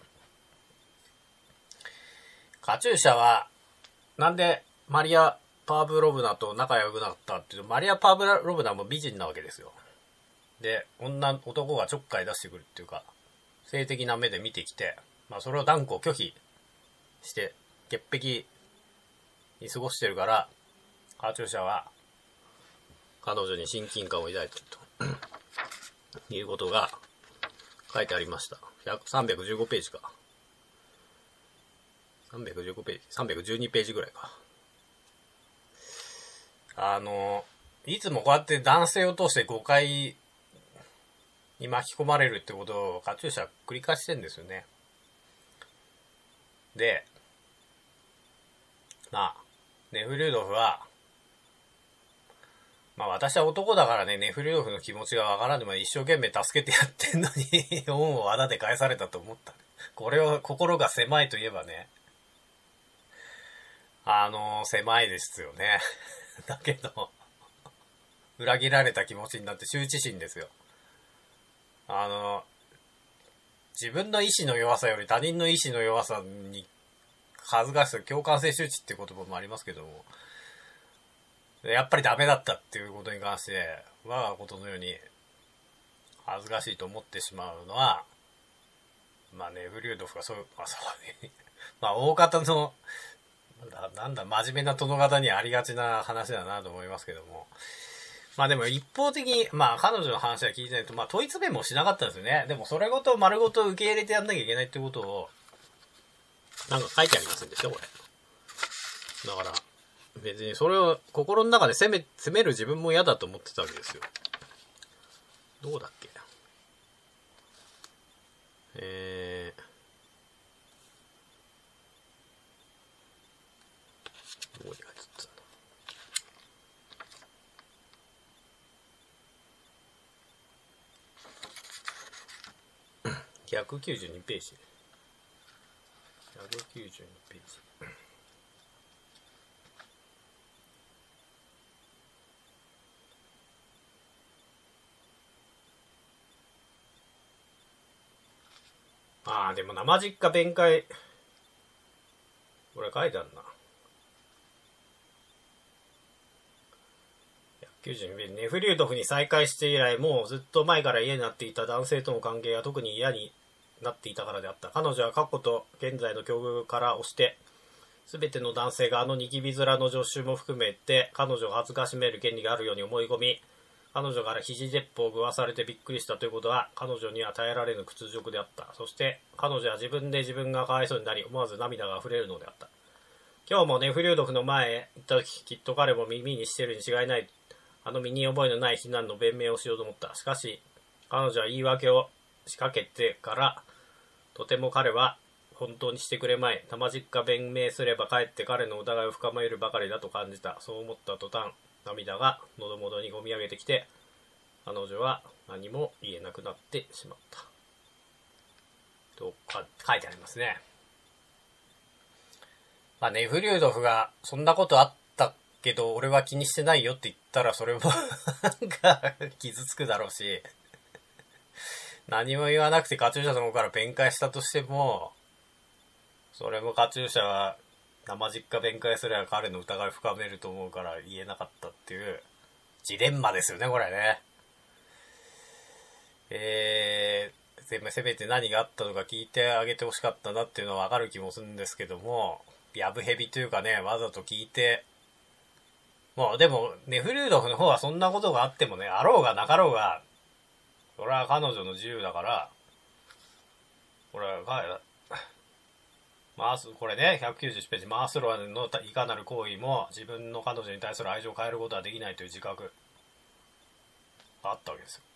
カチューシャは、なんでマリア・パーブロブナと仲良くなったっていうと、マリア・パーブロブナも美人なわけですよ。で、女、男がちょっかい出してくるっていうか、性的な目で見てきて、まあそれを断固拒否して、潔癖に過ごしてるから、カチューシャは、彼女に親近感を抱いているということが書いてありました。さんびゃくじゅうごページか。 さんびゃくじゅうごページ、さんびゃくじゅうにページぐらいか。あの、いつもこうやって男性を通して誤解に巻き込まれるってことをカチューシャ繰り返してるんですよね。で、まあ、ネフリュードフは、まあ私は男だからね、ネフリュードフの気持ちがわからんでも一生懸命助けてやってんのに、恩を仇で返されたと思った。これを心が狭いといえばね、あの、狭いですよね。だけど、裏切られた気持ちになって羞恥心ですよ。あの、自分の意志の弱さより他人の意志の弱さに恥ずかしさ、共感性周知って言葉もありますけども、やっぱりダメだったっていうことに関して、我がことのように恥ずかしいと思ってしまうのは、まあネフリュードフがそういう、まあそういう、まあ大方の、なんだ、なんだ、真面目な殿方にありがちな話だなと思いますけども。まあでも一方的に、まあ彼女の話は聞いてないと、まあ問い詰めもしなかったんですよね。でもそれごと丸ごと受け入れてやんなきゃいけないってことを、なんか書いてありませんでしたこれ。だから、別にそれを心の中で責め、責める自分も嫌だと思ってたわけですよ。どうだっけえー、どこに書いてあったんだ。ひゃくきゅうじゅうにページ。ひゃくきゅうじゅうにページ。ああ、でも生実家弁解。これ書いてあるな。ひゃくきゅうじゅうにページ。ネフリュードフに再会して以来、もうずっと前から家になっていた男性との関係が特に嫌になっていたからであった。彼女は過去と現在の境遇から押して、すべての男性があのニキビ面の助手も含めて、彼女が恥ずかしめる権利があるように思い込み、彼女から肘鉄砲を食わされてびっくりしたということは、彼女には耐えられぬ屈辱であった。そして、彼女は自分で自分がかわいそうになり、思わず涙が溢れるのであった。今日もネフリュードフの前へ行った時、きっと彼も耳にしているに違いない。あの身に覚えのない非難の弁明をしようと思った。しかし、彼女は言い訳を仕掛けてから、とても彼は本当にしてくれまい。生実家弁明すればかえって彼の疑いを深めるばかりだと感じた。そう思った途端、涙が喉元にこみ上げてきて、彼女は何も言えなくなってしまった。とか書いてありますね。まあ、ネフリュードフがそんなことあったけど俺は気にしてないよって言ったらそれもなんか傷つくだろうし、何も言わなくてカチューシャの方から弁解したとしても、それもカチューシャは生実家弁解すれば彼の疑いを深めると思うから言えなかったっていうジレンマですよね、これね。えー、せめて何があったのか聞いてあげてほしかったなっていうのはわかる気もするんですけども、やぶへびというかね、わざと聞いて、もうでもネフリュードフの方はそんなことがあってもね、あろうがなかろうが、それは彼女の自由だから、これは、マース、これね、ひゃくきゅうじゅういちページ、マースローのいかなる行為も自分の彼女に対する愛情を変えることはできないという自覚があったわけですよ。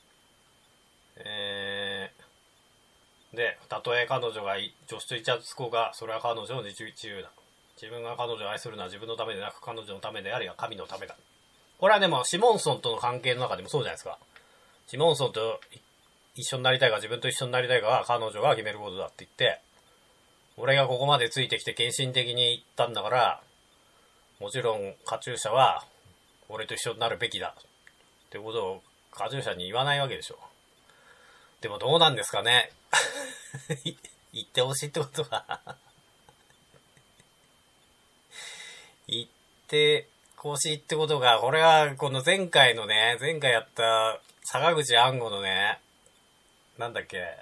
えー、で、たとえ彼女が助手とイチャつこうが、それは彼女の自由だ。自分が彼女を愛するのは自分のためでなく彼女のためであり、神のためだ。これはでもシモンソンとの関係の中でもそうじゃないですか。シモンソンと一緒になりたいか自分と一緒になりたいかは彼女が決めることだって言って、俺がここまでついてきて献身的に言ったんだから、もちろんカチューシャは俺と一緒になるべきだってことをカチューシャに言わないわけでしょ。でもどうなんですかね。言ってほしいってことは言ってほしいってことが、これはこの前回のね、前回やった坂口安吾のね、なんだっけ、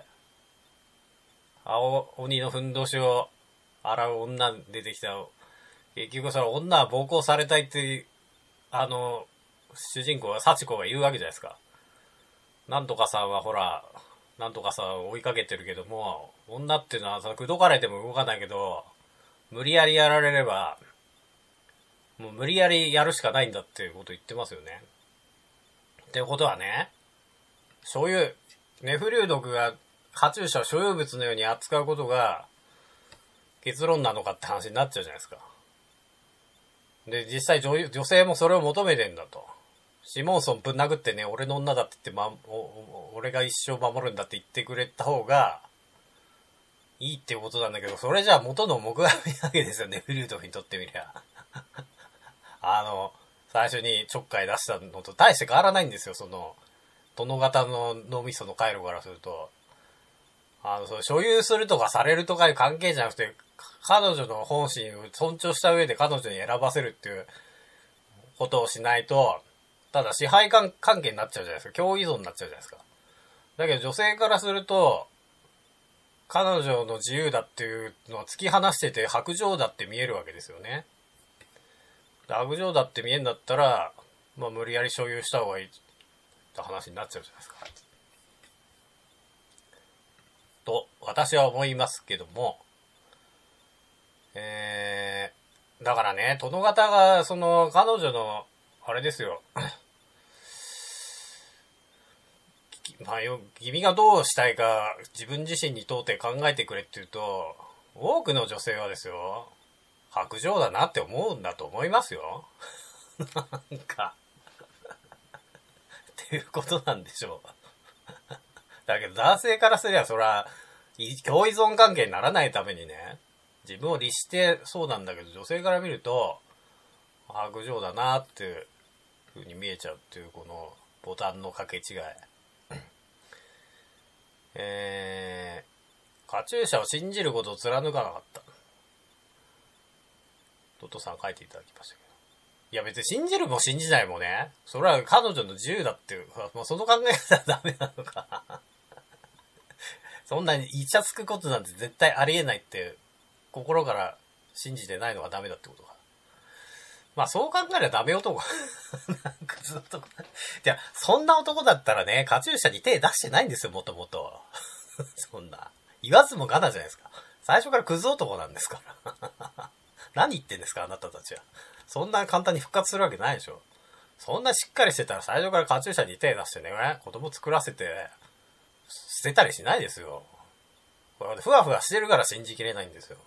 青鬼のふんどしを洗う女に出てきた。結局その女は暴行されたいって、あの、主人公は幸子が言うわけじゃないですか。なんとかさんはほら、なんとかさんを追いかけてるけども、女っていうのはさ、口説かれても動かないけど、 無理やりやられれば、もう無理やりやるしかないんだっていうこと言ってますよね。ってことはね、そういう、ネフリュー毒がカチューシャを所有物のように扱うことが結論なのかって話になっちゃうじゃないですか。で、実際 女, 女性もそれを求めてんだと。シモンソンぶん殴ってね、俺の女だって言って、ま、お俺が一生守るんだって言ってくれた方がいいっていうことなんだけど、それじゃあ元の木阿弥なわけですよね、フリュードにとってみりゃ。あの、最初にちょっかい出したのと大して変わらないんですよ、その、殿方の脳みその回路からすると。あの、その所有するとかされるとかいう関係じゃなくて、彼女の本心を尊重した上で彼女に選ばせるっていうことをしないと、ただ支配関係になっちゃうじゃないですか。共依存になっちゃうじゃないですか。だけど女性からすると、彼女の自由だっていうのは突き放してて薄情だって見えるわけですよね。薄情だって見えるんだったら、まあ無理やり所有した方がいいって話になっちゃうじゃないですか。と、私は思いますけども、えー、だからね、殿方が、その、彼女の、あれですよ。まあよ、君がどうしたいか自分自身に問うて考えてくれって言うと、多くの女性はですよ、薄情だなって思うんだと思いますよ。なんか、っていうことなんでしょう。だけど男性からすればそら、共依存関係にならないためにね、自分を律してそうなんだけど、女性から見ると、薄情だなっていう風に見えちゃうっていう、このボタンの掛け違い。えー、カチューシャを信じることを貫かなかった。トトさん書いていただきましたけど。いや別に信じるも信じないもね、それは彼女の自由だっていう、もうその考え方はダメなのか。そんなにイチャつくことなんて絶対ありえないって、心から信じてないのがダメだってことか。まあそう考えればダメ男。なんかずっと。いや、そんな男だったらね、カチューシャに手出してないんですよ、もともと。そんな。言わずもがなじゃないですか。最初からクズ男なんですから。何言ってんですか、あなたたちは。そんな簡単に復活するわけないでしょ。そんなしっかりしてたら最初からカチューシャに手出してね、子供作らせて、捨てたりしないですよ。これふわふわしてるから信じきれないんですよ。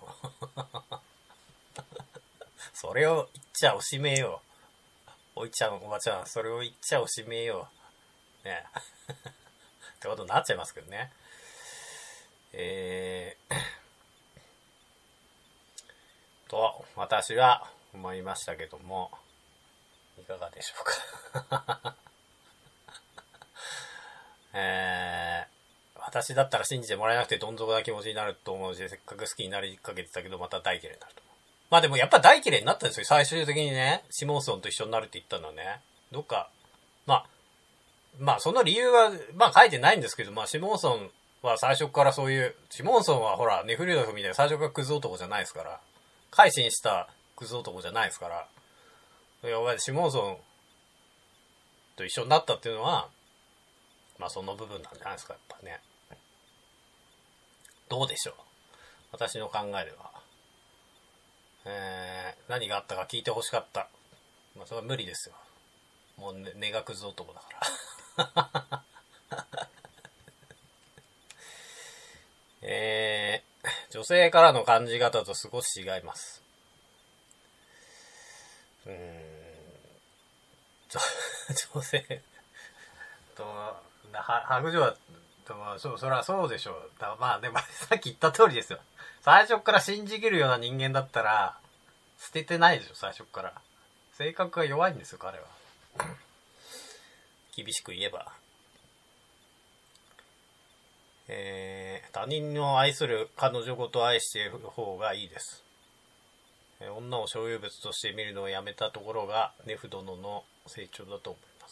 それを言っちゃおしめよ。おいちゃん、おばちゃん、それを言っちゃおしめよ。ねってことになっちゃいますけどね。えー、と、私は思いましたけども、いかがでしょうか。えー、私だったら信じてもらえなくてどん底な気持ちになると思うし、せっかく好きになりかけてたけど、また大嫌いになると。まあでもやっぱ大嫌いになったんですよ。最終的にね、シモンソンと一緒になるって言ったのはね。どっか、まあ、まあその理由は、まあ書いてないんですけど、まあシモンソンは最初からそういう、シモンソンはほら、ネフリュードフみたいな最初からクズ男じゃないですから、改心したクズ男じゃないですから、いや、シモンソンと一緒になったっていうのは、まあその部分なんじゃないですか、やっぱね。どうでしょう。私の考えでは。えー、何があったか聞いてほしかった。まあそれは無理ですよ。もうね、根がクズ男だから。えー、女性からの感じ方と少し違います。うーん、女性と、は、白状は、と、そ、そりゃそうでしょう。だまあでも、さっき言った通りですよ。最初から信じきるような人間だったら、捨ててないでしょ、最初から。性格が弱いんですよ、彼は。厳しく言えば。えー、他人を愛する彼女ごと愛している方がいいです。えー、女を所有物として見るのをやめたところが、ネフ殿の成長だと思います。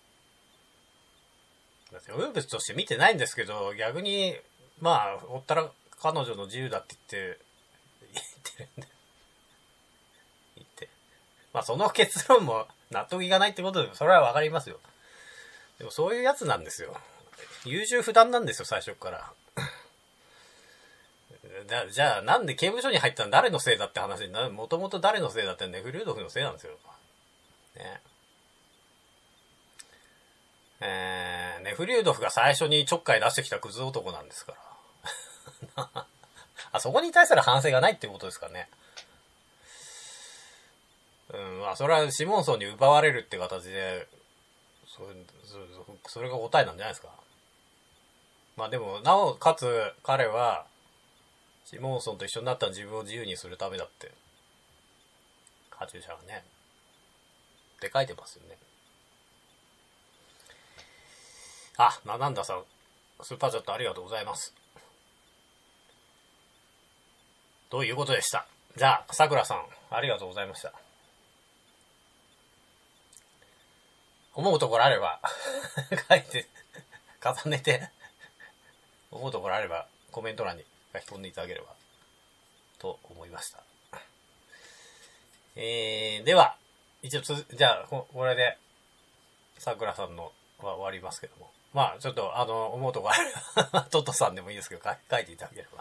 所有物として見てないんですけど、逆に、まあ、おったら彼女の自由だって言って、言ってるんで。言って。まあ、その結論も納得いかないってことで、それはわかりますよ。でもそういうやつなんですよ。優柔不断なんですよ、最初から。 じゃあ、じゃあなんで刑務所に入ったの誰のせいだって話になる。もともと誰のせいだってネフリュードフのせいなんですよ。ね。えー、ネフリュードフが最初にちょっかい出してきたクズ男なんですから。あそこに対する反省がないっていうことですかね。うん、まあ、それはシモンソンに奪われるって形で、それ、それが答えなんじゃないですか。まあでも、なおかつ彼は、シモンソンと一緒になった自分を自由にするためだって、カチューシャがね、って書いてますよね。あ、な、なんださん、スーパーチャットありがとうございます。ということでした。じゃあ、さくらさん、ありがとうございました。思うところあれば、書いて、重ねて、思うところあれば、コメント欄に書き込んでいただければ、と思いました。えー、では、一応つ、じゃあ、これで、さくらさんのは終わりますけども。まあ、ちょっと、あの、思うところあれば、トットさんでもいいですけど、書いていただければ。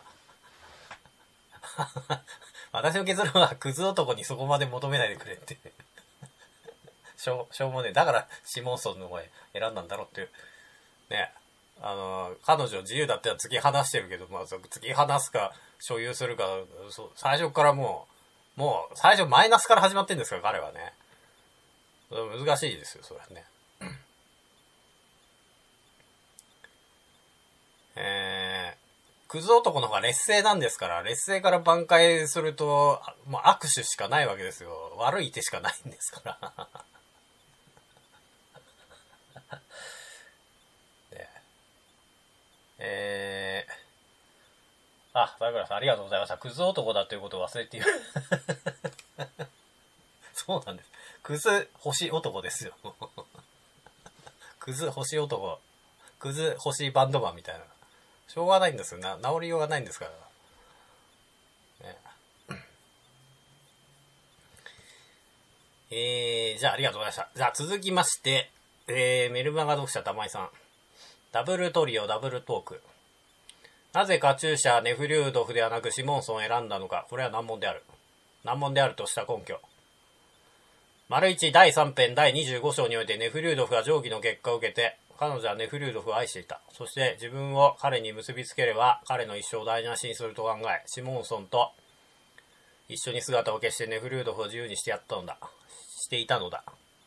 私の結論は、クズ男にそこまで求めないでくれって。しょう、しょうもねえ。だから、シモンソンの方へ選んだんだろうっていう。ね。あの、彼女自由だっては突き放してるけど、まあ、突き放すか、所有するか、そう最初からもう、もう、最初マイナスから始まってるんですから、彼はね。難しいですよ、それはね。えー、クズ男の方が劣勢なんですから、劣勢から挽回すると、もう握手しかないわけですよ。悪い手しかないんですから。ね、えー、あ、さくらさんありがとうございました。クズ男だということを忘れている。そうなんです。クズ星男ですよ。クズ星男。クズ星バンドマンみたいな。しょうがないんですよ。な、治りようがないんですから。ね、えー、じゃあありがとうございました。じゃあ続きまして、えー、メルマガ読者玉井さん。ダブルトリオダブルトーク。なぜカチューシャ、ネフリュードフではなくシモンソンを選んだのか。これは難問である。難問であるとした根拠。丸いちだいさん編だいにじゅうご章においてネフリュードフが上記の結果を受けて、彼女はネフリュードフを愛していた。そして自分を彼に結びつければ彼の一生を台無しにすると考え、シモンソンと一緒に姿を消してネフリュードフを自由にしてやったのだ。していたのだ。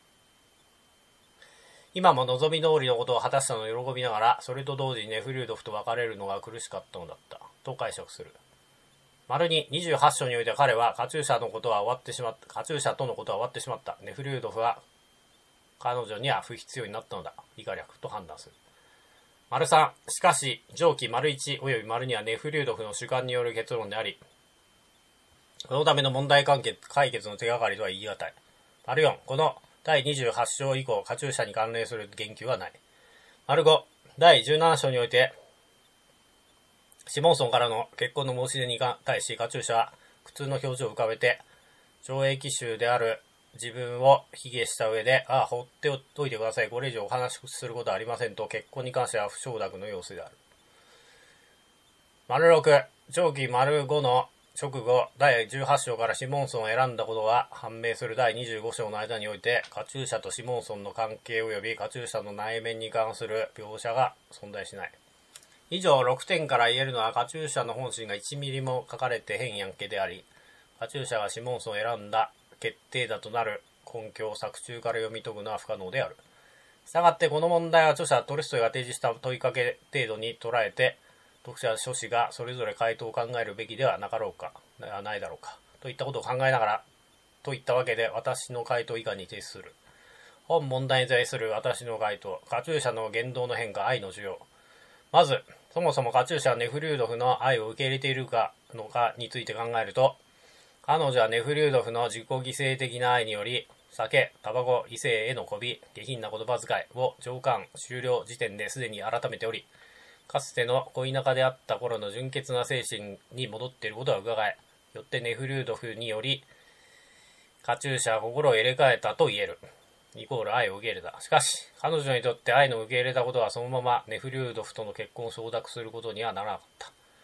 今も望み通りのことを果たしたのを喜びながら、それと同時にネフリュードフと別れるのが苦しかったのだった。と解釈する。丸ににじゅうはち章において彼はカチューシャのことは終わってしまった。カチューシャとのことは終わってしまった。ネフリュードフは彼女には不必要になったのだ。以下略と判断する。丸さん、しかし、上記丸いち及び丸にはネフリュードフの主観による結論であり、そのための問題解決解決の手がかりとは言い難い。丸よん、このだいにじゅうはち章以降、カチューシャに関連する言及はない。丸ご、だいじゅうなな章において、シモンソンからの結婚の申し出に対し、カチューシャは苦痛の表情を浮かべて、懲役囚である自分を卑下した上で、ああ、放っておいてください。これ以上お話しすることはありませんと、結婚に関しては不承諾の様子である。丸ろく、上記丸ごの直後、だいじゅうはち章からシモンソンを選んだことが判明するだいにじゅうご章の間において、カチューシャとシモンソンの関係及びカチューシャの内面に関する描写が存在しない。以上ろくてんから言えるのは、カチューシャの本心がいちミリも書かれてへんやんけであり、カチューシャがシモンソンを選んだ決定打となる根拠を作中から読み解くのは不可能である。したがってこの問題は著者トルストイが提示した問いかけ程度に捉えて、読者諸氏がそれぞれ回答を考えるべきではなかろうか、ないだろうか、といったことを考えながら、といったわけで私の回答以下に提出する。本問題に対する私の回答、カチューシャの言動の変化、愛の需要。まず、そもそもカチューシャはネフリュードフの愛を受け入れているかのかについて考えると、彼女はネフリュードフの自己犠牲的な愛により、酒、タバコ、異性への媚び、下品な言葉遣いを上巻終了時点ですでに改めており、かつての恋仲であった頃の純潔な精神に戻っていることは伺え、よってネフリュードフにより、カチューシャは心を入れ替えたと言える。イコール愛を受け入れた。しかし、彼女にとって愛の受け入れたことはそのままネフリュードフとの結婚を承諾することにはならなかった。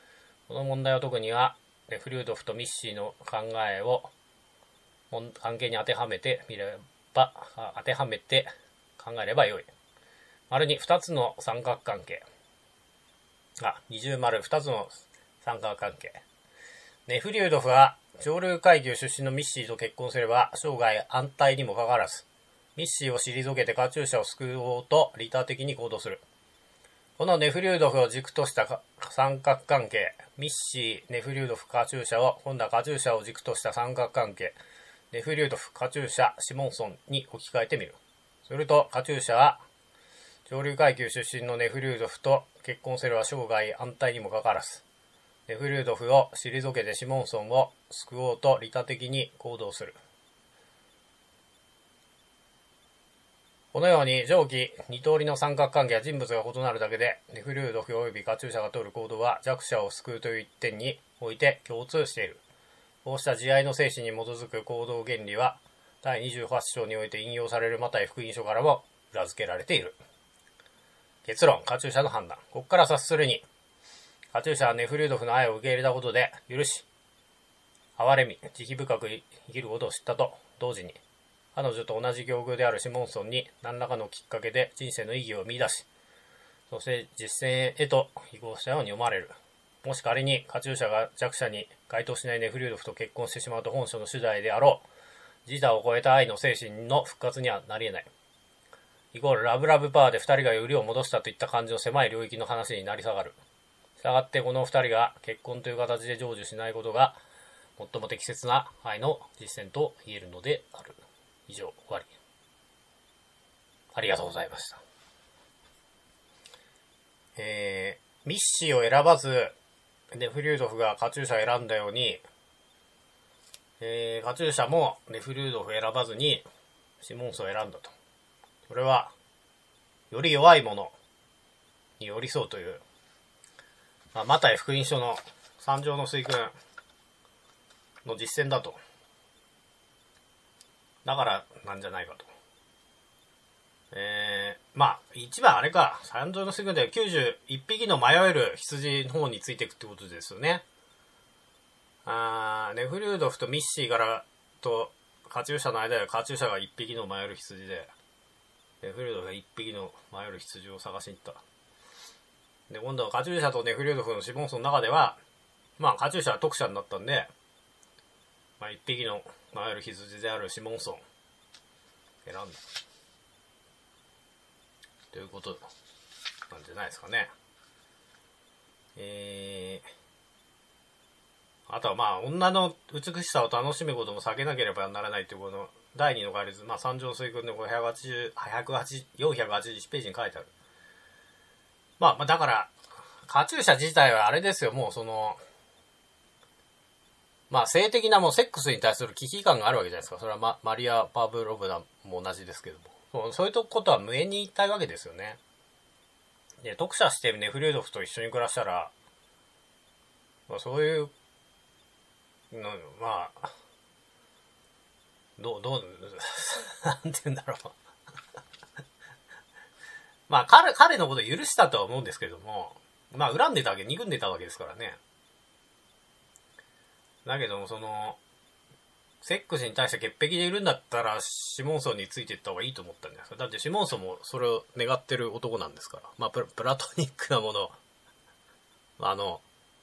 この問題を特にはネフリュードフとミッシーの考えを関係に当てはめてみれば当てはめて考えればよい。丸にふたつの三角関係。あ、二重丸ふたつの三角関係。ネフリュードフは上流階級出身のミッシーと結婚すれば生涯安泰にもかかわらず、ミッシーを退けてカチューシャを救おうと利他的に行動する。このネフリュードフを軸とした三角関係、ミッシー、ネフリュードフ、カチューシャを、今度はカチューシャを軸とした三角関係、ネフリュードフ、カチューシャ、シモンソンに置き換えてみる。すると、カチューシャは、上流階級出身のネフリュードフと結婚すれば生涯安泰にもかかわらず、ネフリュードフを退けてシモンソンを救おうと利他的に行動する。このように上記二通りの三角関係は人物が異なるだけで、ネフリュードフ及びカチューシャが取る行動は弱者を救うという一点において共通している。こうした慈愛の精神に基づく行動原理はだいにじゅうはち章において引用されるマタイ福音書からも裏付けられている。結論、カチューシャの判断。ここから察するに、カチューシャはネフリュードフの愛を受け入れたことで許し、憐れみ、慈悲深く生きることを知ったと同時に、彼女と同じ境遇であるシモンソンに何らかのきっかけで人生の意義を見出し、そして実践へと移行したように思われる。もし仮にカチューシャが弱者に該当しないネフリュードフと結婚してしまうと本書の主題であろう、自他を超えた愛の精神の復活にはなり得ない。イコールラブラブパワーで二人がよりを戻したといった感じの狭い領域の話になり下がる。したがってこの二人が結婚という形で成就しないことが最も適切な愛の実践と言えるのである。以上、終わり。ありがとうございました。えー、ミッシーを選ばず、ネフリュードフがカチューシャを選んだように、えー、カチューシャもネフリュードフを選ばずにシモンソンを選んだと。それは、より弱いものに寄り添うという、まあ、マタイ福音書の三条の水訓の実践だと。だからなんじゃないかと。えー、まあ、一番あれか、三条の水訓ではきゅうじゅういっぴきの迷える羊の方についていくってことですよね。あー、ネフリュードフとミッシーからとカチューシャの間でカチューシャがいっぴきの迷える羊で、ネフリュードフがいっぴきの迷える羊を探しに行った。で、今度はカチューシャとネフリュードフのシモンソンの中では、まあ、カチューシャは特者になったんで、まあ、いっぴきの迷える羊であるシモンソン、選んだ。ということなんじゃないですかね。えー、あとはまあ、女の美しさを楽しむことも避けなければならないというこのだいにの概率、まあ、三条水訓でひゃくはちじゅう、よんひゃくはちじゅういちページに書いてある。まあ、まあ、だから、カチューシャ自体はあれですよ、もうその、まあ、性的なもうセックスに対する危機感があるわけじゃないですか。それは、ま、マリア・パブロブナも同じですけども。そう、そういうことは無縁に言いたいわけですよね。で、特赦してネフリュードフと一緒に暮らしたら、まあ、そういうの、まあ、どう、どう、なんて言うんだろう。まあ、彼、彼のことを許したとは思うんですけども、まあ、恨んでたわけ、憎んでたわけですからね。だけども、その、セックスに対して潔癖でいるんだったら、シモンソンについていった方がいいと思ったんじゃないですか。だってシモンソンもそれを願ってる男なんですから。まあ、プラ、プラトニックなものを、あの、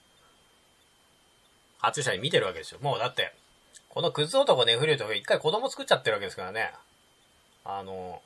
カチューシャに見てるわけですよ。もうだって、このクズ男ネフリュードが一回子供作っちゃってるわけですからね。あの、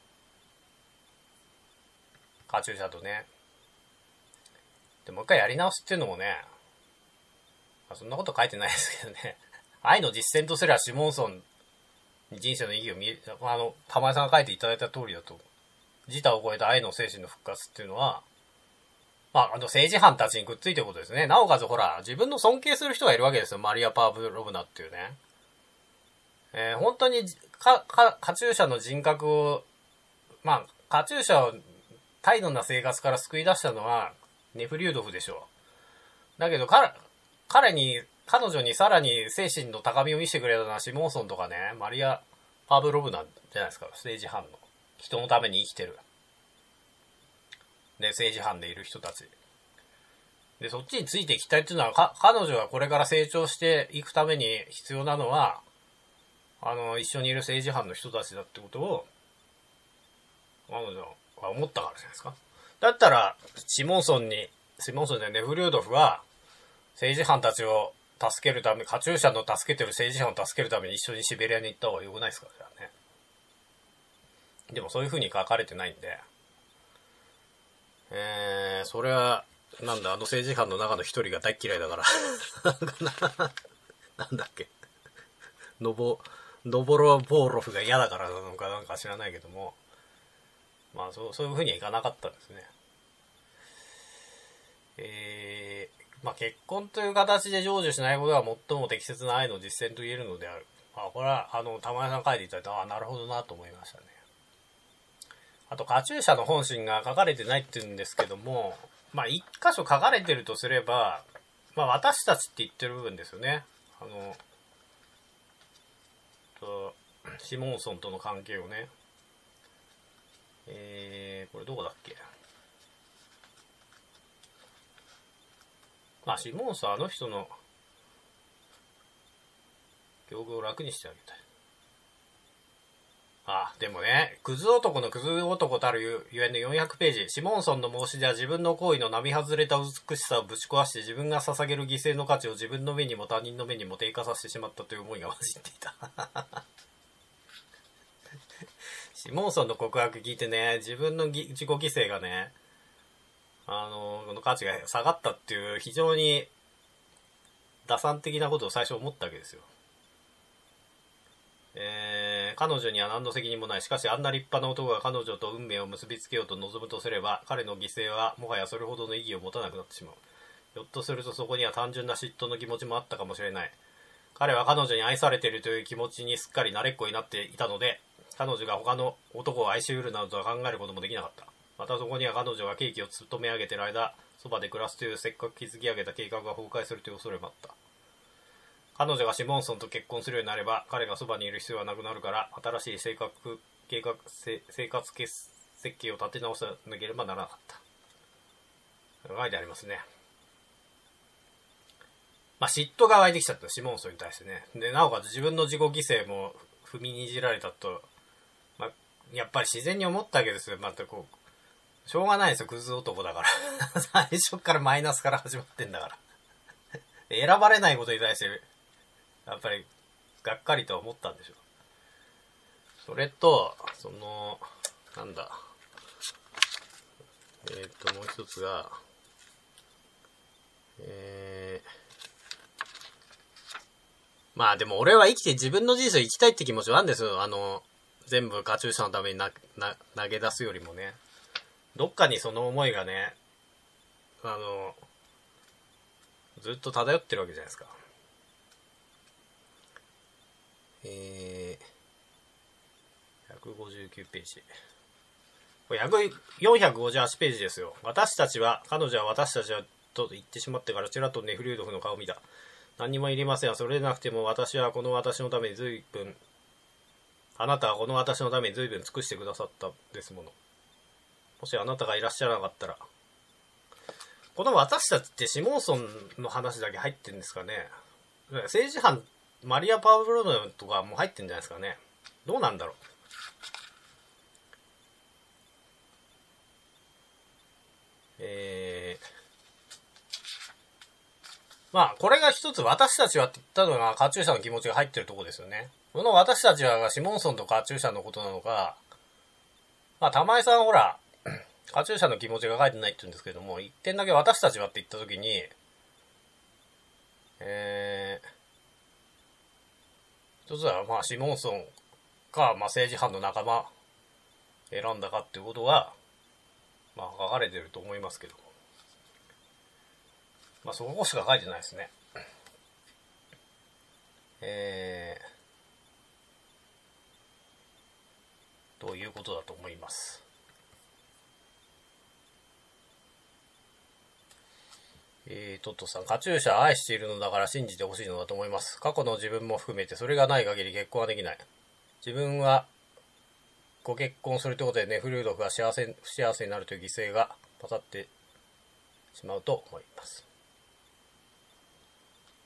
カチューシャとね。で、もう一回やり直すっていうのもね、まあ、そんなこと書いてないですけどね。愛の実践とすればシモンソンに人生の意義を見え、あの、玉井さんが書いていただいた通りだと、自他を超えた愛の精神の復活っていうのは、まあ、あの、政治犯たちにくっついてることですね。なおかつほら、自分の尊敬する人がいるわけですよ。マリア・パーブロブナっていうね。えー、本当に、か、か、カチューシャの人格を、まあ、カチューシャを態度な生活から救い出したのは、ネフリュードフでしょう。だけど、彼、彼に、彼女にさらに精神の高みを見せてくれたのはシモンソンとかね、マリア・パーブロブナじゃないですか。政治犯の。人のために生きてる。で、政治犯でいる人たち。 で、そっちについていきたいっていうのは、か、彼女がこれから成長していくために必要なのは、あの、一緒にいる政治犯の人たちだってことを、彼女は思ったからじゃないですか。だったら、シモンソンに、シモンソンじゃネフリュードフは、政治犯たちを助けるため、カチューシャの助けてる政治犯を助けるために一緒にシベリアに行った方が良くないですか、じゃあね。でもそういう風に書かれてないんで、えー、それは、なんだ、あの政治犯の中の一人が大嫌いだから。なんだっけ。ノボ、ノボロボーロフが嫌だからなのかなんか知らないけども、まあそう、そういう風にはいかなかったんですね。えー、まあ結婚という形で成就しないことが最も適切な愛の実践と言えるのである。まあこれは、あの、玉井さん書いていただいた、ああ、なるほどなと思いましたね。あと、カチューシャの本心が書かれてないって言うんですけども、まあ一箇所書かれてるとすれば、まあ私たちって言ってる部分ですよね。あの、とシモンソンとの関係をね。えー、これどこだっけ。まあシモンソン、あの人の境遇を楽にしてあげたい。あ、でもね、クズ男のクズ男たるゆゆえんのよんひゃくページ、シモンソンの申し出は自分の行為の並外れた美しさをぶち壊して自分が捧げる犠牲の価値を自分の目にも他人の目にも低下させてしまったという思いが混じっていた。シモンソンの告白聞いてね、自分の自己犠牲がね、あの、この価値が下がったっていう非常に打算的なことを最初思ったわけですよ。えー、彼女には何の責任もない。しかしあんな立派な男が彼女と運命を結びつけようと望むとすれば、彼の犠牲はもはやそれほどの意義を持たなくなってしまう。ひょっとするとそこには単純な嫉妬の気持ちもあったかもしれない。彼は彼女に愛されているという気持ちにすっかり慣れっこになっていたので、彼女が他の男を愛しうるなどとは考えることもできなかった。またそこには彼女が刑期を務め上げている間、そばで暮らすというせっかく築き上げた計画が崩壊するという恐れもあった。彼女がシモンソンと結婚するようになれば、彼がそばにいる必要はなくなるから、新しい生活計画、生活設計を立て直さなければならなかった。書いてありますね。まあ、嫉妬が湧いてきちゃった、シモンソンに対してね。で、なおかつ自分の自己犠牲も踏みにじられたと、まあ、やっぱり自然に思ったわけですよ。またこう、しょうがないですよ、クズ男だから。最初からマイナスから始まってんだから。選ばれないことに対して、やっぱり、がっかりとは思ったんでしょう。それと、その、なんだ。えー、っと、もう一つが、えー、まあでも俺は生きて自分の人生を生きたいって気持ちはあるんですよ。あの、全部カチューシャのためにな、な、投げ出すよりもね。どっかにその思いがね、あの、ずっと漂ってるわけじゃないですか。えー、ひゃくごじゅうきゅうページ。これよんひゃくごじゅうはちページですよ。私たちは、彼女は私たちはと言ってしまってからちらっとネフリュードフの顔を見た。何にもいりません。それでなくても私はこの私のために随分、あなたはこの私のために随分尽くしてくださったですもの。もしあなたがいらっしゃらなかったら、この私たちってシモンソンの話だけ入ってるんですかね。政治犯、マリア・パウロノとかも入ってるんじゃないですかね。どうなんだろう。えー、まあ、これが一つ私たちはって言ったのがカチューシャの気持ちが入ってるところですよね。この私たちはがシモンソンとカチューシャのことなのか、まあ、玉井さんほら、カチューシャの気持ちが書いてないって言うんですけども、一点だけ私たちはって言ったときに、えー、一つはまあシモンソンか、まあ政治犯の仲間選んだかっていうことが、まあ書かれてると思いますけども。まあそこしか書いてないですね。えー、ということだと思います。えー、トットさん、カチューシャは愛しているのだから信じてほしいのだと思います。過去の自分も含めてそれがない限り結婚はできない。自分はご結婚するということでネフリュードフが幸せ、不幸せになるという犠牲が勝ってしまうと思います。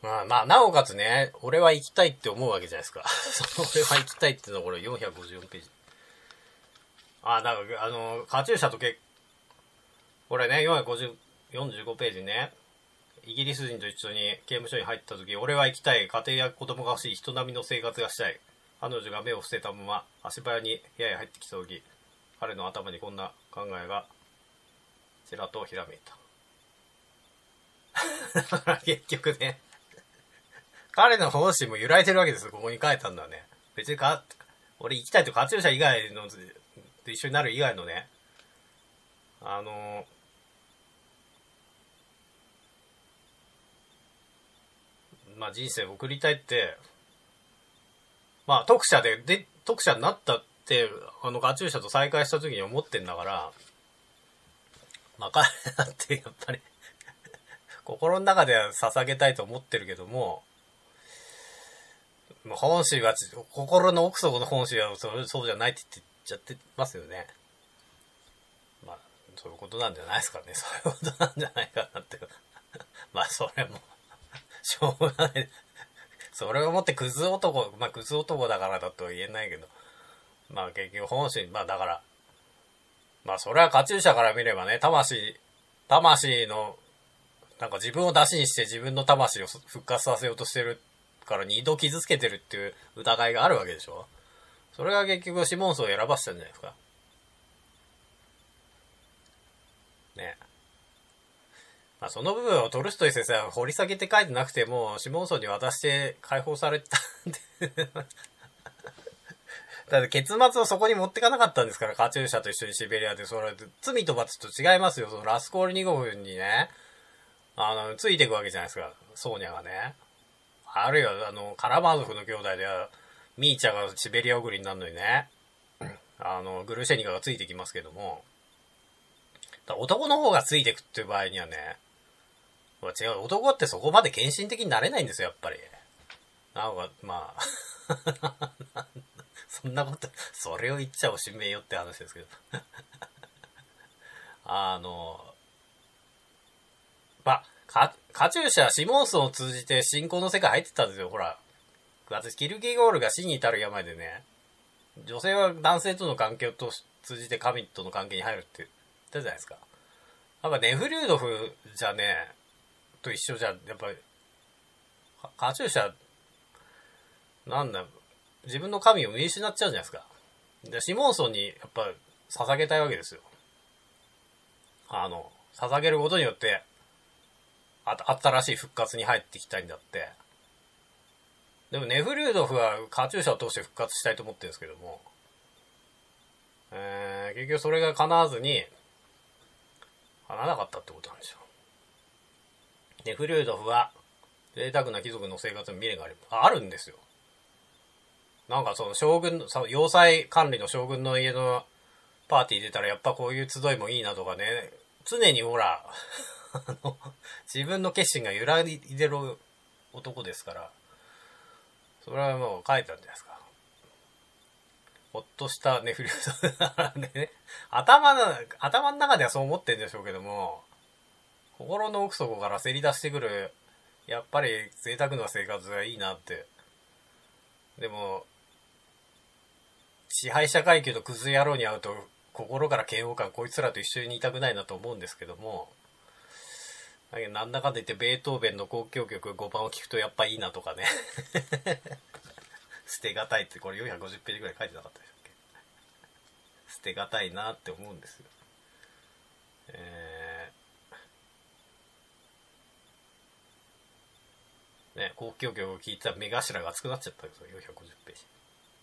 まあ、まあ、なおかつね、俺は行きたいって思うわけじゃないですか。その俺は行きたいっていうのはこれよんひゃくごじゅうよんページ。あ、なんか、あの、カチューシャとけ、これね、よんひゃくごじゅう、よんじゅうごページね、イギリス人と一緒に刑務所に入った時、俺は行きたい、家庭や子供が欲しい、人並みの生活がしたい。彼女が目を伏せたまま足早に部屋へ入ってきた時、彼の頭にこんな考えがちらとひらめいた。だから結局ね、彼の本心も揺らいでるわけですよ。ここに書いたんだね。別にか、俺行きたいとカチューシャ以外のと一緒になる以外のね、あのまあ人生を送りたいって、まあ特赦で、で、特赦になったって、あのカチューシャと再会した時に思ってんだから、まあ彼だってやっぱり心の中では捧げたいと思ってるけども、本心は、心の奥底の本心はそうそうじゃないって言っちゃってますよね。まあ、そういうことなんじゃないですかね。そういうことなんじゃないかなって。まあ、それも、しょうがない。それをもってクズ男、まあ、クズ男だからだとは言えないけど、まあ、結局本心、まあ、だから、まあ、それはカチューシャから見ればね、魂、魂の、なんか自分を出しにして自分の魂を復活させようとしてるから二度傷つけてるっていう疑いがあるわけでしょ。それが結局シモンスを選ばせたんじゃないですかね。まあその部分をトルストイ先生は掘り下げて書いてなくてもシモンソンに渡して解放されたんでだって結末をそこに持ってかなかったんですから。カチューシャと一緒にシベリアで、それ罪と罰と違いますよ。そのラスコールニゴフにね、あのついていくわけじゃないですか、ソーニャがね。あるいは、あの、カラマーゾフの兄弟では、ミーチャがシベリア送りになるのにね、あの、グルシェニカがついてきますけども、男の方がついてくっていう場合にはね、違う、男ってそこまで献身的になれないんですよ、やっぱり。なんか、まあ、そんなこと、それを言っちゃおしめよって話ですけど。あの、まあ、カ, カチューシャ、シモンソンを通じて信仰の世界入ってたんですよ、ほら。私、キルケゴールが死に至る病でね、女性は男性との関係を通じて神との関係に入るって言ったじゃないですか。やっぱネフリュードフじゃね、と一緒じゃ、やっぱり、カチューシャ、なんだ、自分の神を見失っちゃうじゃないですか。で、シモンソンにやっぱ捧げたいわけですよ。あの、捧げることによって、あ新しい復活に入っていきたいんだって。でもネフリュードフはカチューシャを通して復活したいと思ってるんですけども、えー、結局それが叶わずに、叶わなかったってことなんですよ。ネフリュードフは、贅沢な貴族の生活に未練がある。あ、あるんですよ。なんかその将軍の、要塞管理の将軍の家のパーティー出たらやっぱこういう集いもいいなとかね、常にほら、あの、自分の決心が揺らいでる男ですから、それはもう書いたんじゃないですか。ほっとしたネフリュードね、頭の、頭の中ではそう思ってるんでしょうけども、心の奥底からせり出してくる、やっぱり贅沢な生活がいいなって。でも、支配者階級のクズ野郎に会うと、心から嫌悪感、こいつらと一緒にいたくないなと思うんですけども、なんだかんだ言ってベートーベンの交響曲ごばんを聴くとやっぱいいなとかね捨てがたいって、これよんひゃくごじゅうページぐらい書いてなかったでしょっけ。捨てがたいなって思うんですよ。えー、ね、交響曲を聴いた目頭が熱くなっちゃったけど、よんひゃくごじゅうページ。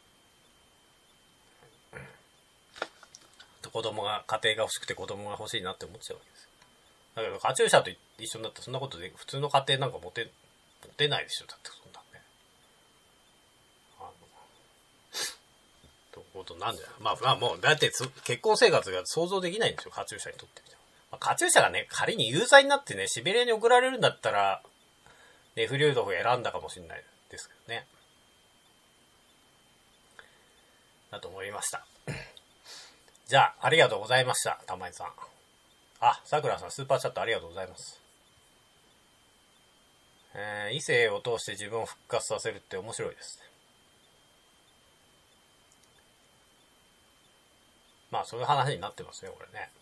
子供が、家庭が欲しくて子供が欲しいなって思っちゃうわけですよ。だけどカチューシャと一緒になったらそんなことで普通の家庭なんか持て持てないでしょ。だってそんなね、あのとことなんじゃない。まあまあもうだって結婚生活が想像できないんですよ、カチューシャにとってみたら。まあ、カチューシャがね仮に有罪になってねシベリアに送られるんだったらネフリュードフを選んだかもしれないですけどね。だと思いました。じゃあありがとうございました、玉井さん。あ、さくらさんスーパーチャットありがとうございます。 えー、異性を通して自分を復活させるって面白いですね。まあそういう話になってますね、これね。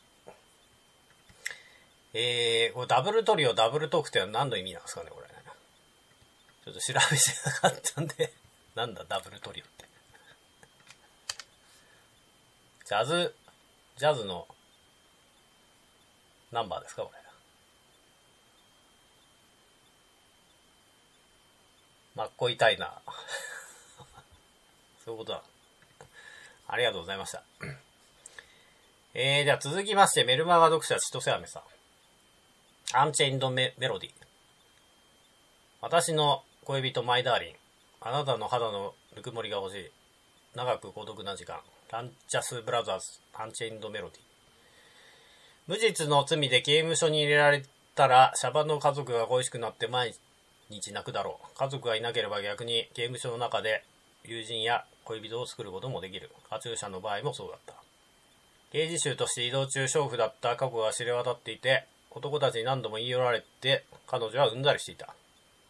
えー、これダブルトリオ、ダブルトークって何の意味なんですかね、これね。ちょっと調べてなかったんで、なんだダブルトリオって。ジャズ、ジャズのナンバーですか、これ。まっこいたいな。そういうことだ。ありがとうございました。えー、じゃあ続きまして、メルマガ読者千歳飴さん。アンチェインドメロディ。私の恋人マイダーリン。あなたの肌のぬくもりが欲しい。長く孤独な時間。ランチャスブラザーズ。アンチェインドメロディ。無実の罪で刑務所に入れられたら、シャバの家族が恋しくなって毎日泣くだろう。家族がいなければ逆に刑務所の中で友人や恋人を作ることもできる。カチューシャの場合もそうだった。刑事囚として移動中娼婦だった過去が知れ渡っていて、男たちに何度も言い寄られて、彼女はうんざりしていた。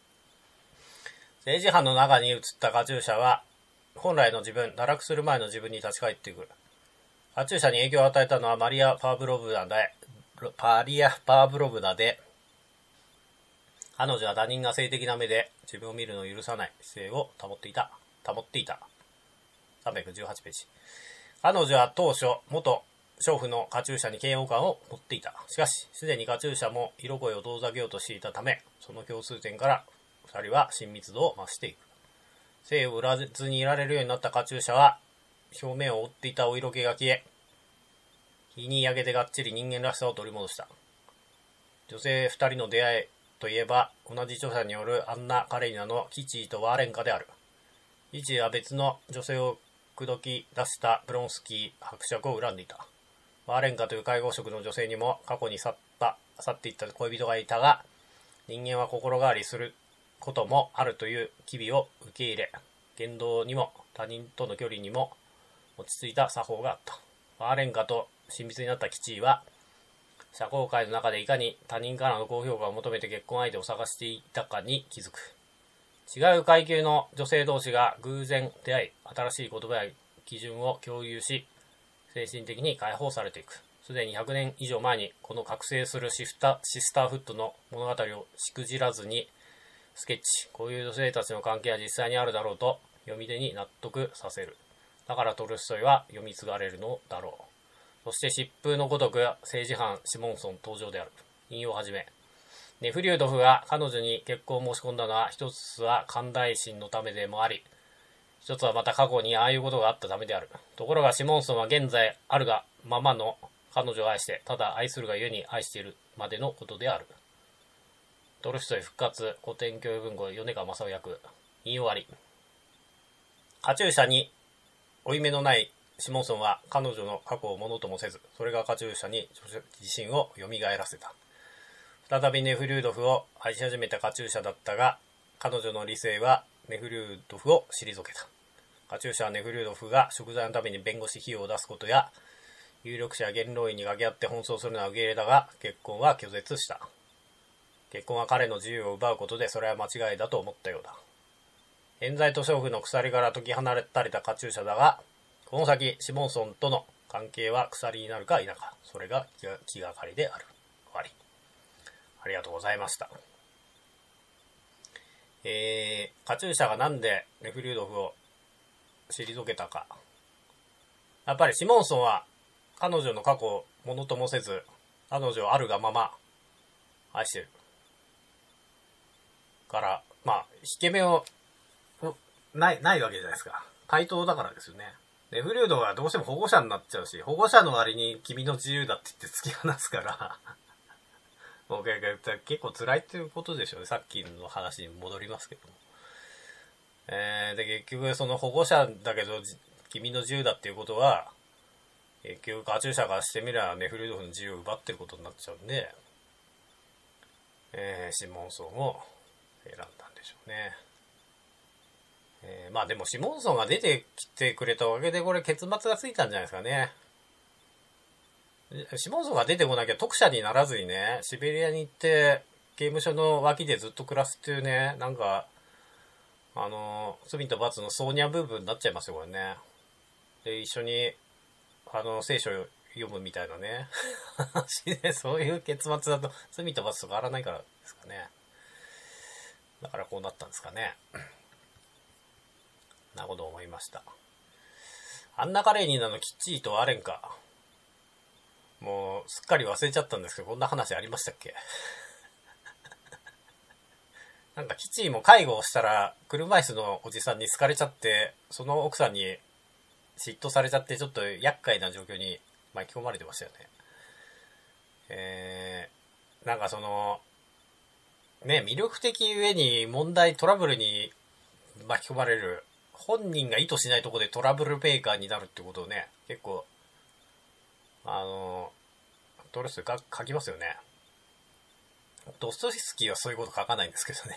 政治犯の中に映ったカチューシャは、本来の自分、堕落する前の自分に立ち返ってくる。カチューシャに影響を与えたのはマリア・パーブロブナで、パリア・パーブロブナで、彼女は他人が性的な目で自分を見るのを許さない姿勢を保っていた。保っていた。さんびゃくじゅうはちページ。彼女は当初、元娼婦のカチューシャに嫌悪感を持っていた。しかし、すでにカチューシャも色恋を遠ざけようとしていたため、その共通点から二人は親密度を増していく。性を売らずにいられるようになったカチューシャは、表面を覆っていたお色気が消え、日に焼けてがっちり人間らしさを取り戻した。女性二人の出会いといえば、同じ著者によるアンナ・カレニナのキチーとワーレンカである。キチーは別の女性を口説き出したブロンスキー伯爵を恨んでいた。ワーレンカという介護職の女性にも過去に去った、去っていった恋人がいたが、人間は心変わりすることもあるという機微を受け入れ、言動にも他人との距離にも落ち着いた作法があった。ワーレンカと親密になったキチーは、社交界の中でいかに他人からの高評価を求めて結婚相手を探していたかに気づく。違う階級の女性同士が偶然出会い、新しい言葉や基準を共有し、精神的に解放されていく。すでにひゃくねん以上前にこの覚醒するシフタシスターフットの物語をしくじらずにスケッチ。こういう女性たちの関係は実際にあるだろうと読み手に納得させる。だからトルストイは読み継がれるのだろう。そして疾風のごとく政治犯シモンソン登場である。引用をはじめ。ネフリュードフが彼女に結婚を申し込んだのは、一つは寛大心のためでもあり、一つはまた過去にああいうことがあったためである。ところがシモンソンは現在あるがままの彼女を愛して、ただ愛するがゆえに愛しているまでのことである。トルストイ復活、古典教育文庫、米川正夫役。引用あり。カチューシャに負い目のないシモンソンは彼女の過去をものともせず、それがカチューシャに自信を蘇らせた。再びネフリュードフを愛し始めたカチューシャだったが、彼女の理性はネフリュードフを退けた。カチューシャはネフリュードフが贖罪のために弁護士費用を出すことや、有力者や元老院に掛け合って奔走するのは受け入れたが、結婚は拒絶した。結婚は彼の自由を奪うことで、それは間違いだと思ったようだ。冤罪と娼婦の鎖から解き放たれたカチューシャだが、この先シモンソンとの関係は鎖になるか否か、それが気がかりである。終わり。ありがとうございました。えー、カチューシャがなんでネフリュードフを退けたか。やっぱりシモンソンは彼女の過去をものともせず、彼女をあるがまま愛してる。から、まあ、引け目を、ない、ないわけじゃないですか。対等だからですよね。ネフリュードはどうしても保護者になっちゃうし、保護者の割に君の自由だって言って突き放すから、僕が結構辛いっていうことでしょうね。さっきの話に戻りますけども。えー、で、結局その保護者だけど、君の自由だっていうことは、結局カチューシャがしてみればネフリュードフの自由を奪ってることになっちゃうんで、えー、シモンソンを選んだんでしょうね。えー、まあでもシモンソンが出てきてくれたおかげでこれ結末がついたんじゃないですかね。シモンソンが出てこなきゃ特赦にならずにね、シベリアに行って刑務所の脇でずっと暮らすっていうね、なんか、あの、罪と罰のソーニャ部分になっちゃいますよ、これね。で、一緒に、あの、聖書を読むみたいなね。話で、そういう結末だと、罪と罰と変わらないからですかね。だからこうなったんですかね。なこと思いました。アンナ・カレーニナのキッチーとアレンか。もう、すっかり忘れちゃったんですけど、こんな話ありましたっけ？なんか、キチーも介護をしたら、車椅子のおじさんに好かれちゃって、その奥さんに嫉妬されちゃって、ちょっと厄介な状況に巻き込まれてましたよね。えー、なんかその、ね、魅力的ゆえに問題、トラブルに巻き込まれる、本人が意図しないところでトラブルメーカーになるってことをね、結構、あの、トレスが書きますよね。ドストエフスキーはそういうこと書かないんですけどね。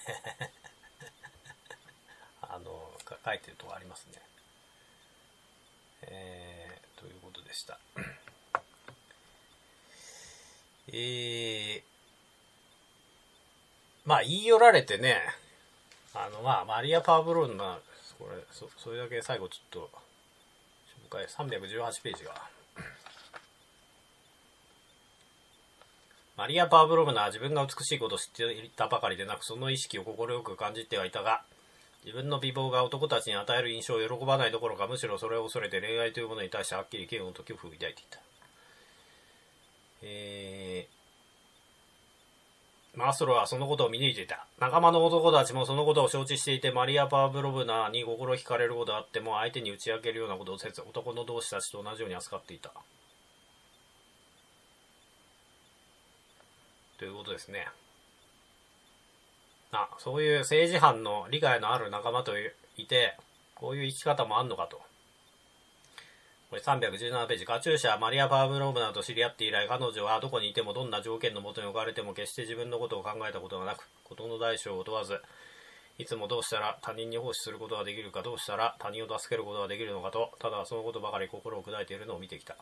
あの、書いてるとこありますね。えー、ということでした。えー、まあ言い寄られてね、あの、まあ、マリア・パーブロンナ、これ、そ、それだけ最後ちょっと、紹介、さんびゃくじゅうはちページが。マリア・パーブロブナは自分が美しいことを知っていたばかりでなく、その意識を快く感じてはいたが、自分の美貌が男たちに与える印象を喜ばないどころか、むしろそれを恐れて恋愛というものに対してはっきり嫌悪と恐怖を抱いていた。えー、マスロはそのことを見抜いていた。仲間の男たちもそのことを承知していて、マリア・パーブロブナに心惹かれることがあっても、相手に打ち明けるようなことをせず、男の同志たちと同じように扱っていた。ということですね。あ、そういう政治犯の理解のある仲間といて、こういう生き方もあんのかと。これさんびゃくじゅうななページ。カチューシャ、マリア・パーブローブナと知り合って以来、彼女はどこにいてもどんな条件のもとに置かれても決して自分のことを考えたことがなく、事の大小を問わず、いつもどうしたら他人に奉仕することができるか、どうしたら他人を助けることができるのかと、ただそのことばかり心を砕いているのを見てきた。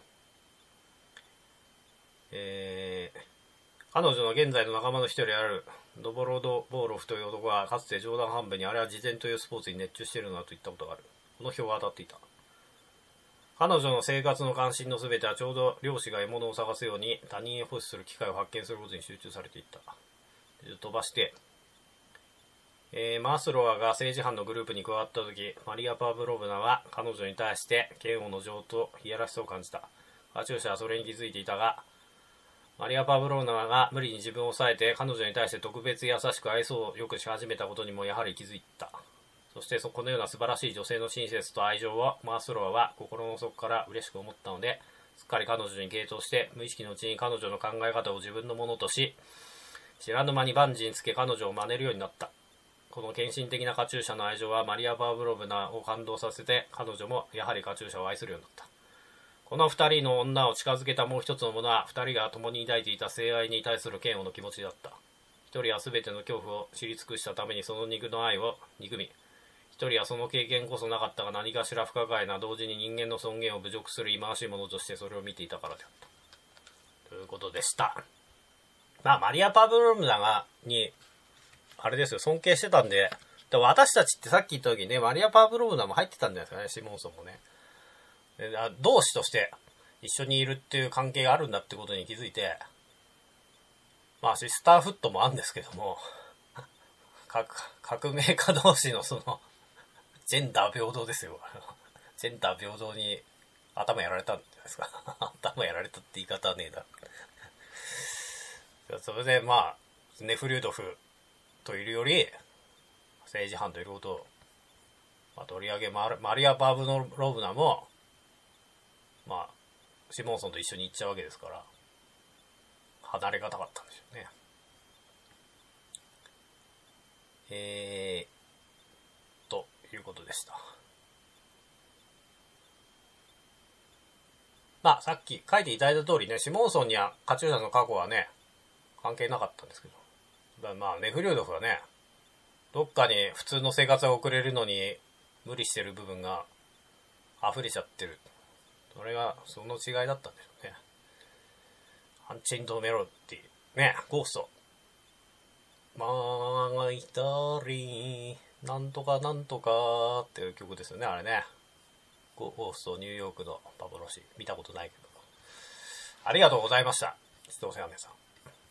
えー、彼女の現在の仲間の一人であるドボロド・ボーロフという男はかつて冗談半分にあれは自然というスポーツに熱中しているのだと言ったことがある。この表は当たっていた。彼女の生活の関心のすべてはちょうど漁師が獲物を探すように他人へ奉仕する機会を発見することに集中されていった。飛ばして、えー、マースロアが政治犯のグループに加わった時、マリア・パーブロブナは彼女に対して嫌悪の情といやらしさを感じた。カチューシャはそれに気づいていたが、マリア・パブローナが無理に自分を抑えて彼女に対して特別優しく愛想をよくし始めたことにもやはり気づいた。そしてこのような素晴らしい女性の親切と愛情をマースロアは心の底から嬉しく思ったので、すっかり彼女に傾倒して無意識のうちに彼女の考え方を自分のものとし、知らぬ間に万事につけ彼女を真似るようになった。この献身的なカチューシャの愛情はマリア・パブロブナを感動させて、彼女もやはりカチューシャを愛するようになった。この二人の女を近づけたもう一つのものは、二人が共に抱いていた性愛に対する嫌悪の気持ちだった。一人は全ての恐怖を知り尽くしたためにその肉の愛を憎み、一人はその経験こそなかったが何かしら不可解な同時に人間の尊厳を侮辱する忌まわしいものとしてそれを見ていたからであった。ということでした。まあ、マリア・パブロムナが、に、あれですよ、尊敬してたんで、で私たちってさっき言った時にね、マリア・パブロムナも入ってたんじゃないですかね、シモンソンもね。同志として一緒にいるっていう関係があるんだってことに気づいて、まあシスターフットもあるんですけども、革命家同士のそのジェンダー平等ですよ。ジェンダー平等に頭やられたんじゃないですか。頭やられたって言い方はねえだ。それでまあネフリュードフといるより政治犯といることを、まあ、取り上げ、マリア・パブロブナもまあ、シモンソンと一緒に行っちゃうわけですから、離れがたかったんでしょうね。えー、ということでした。まあ、さっき書いていただいた通りね、シモンソンにはカチューシャの過去はね、関係なかったんですけど、まあ、ネフリュードフはね、どっかに普通の生活が送れるのに無理してる部分が溢れちゃってる。それがその違いだったんでしょうね。アンチェインドメロディね、ゴーストまあ一人なんとかなんとかっていう曲ですよね、あれね。ゴーストニューヨークの幻、見たことないけど。ありがとうございました。千歳姉さん。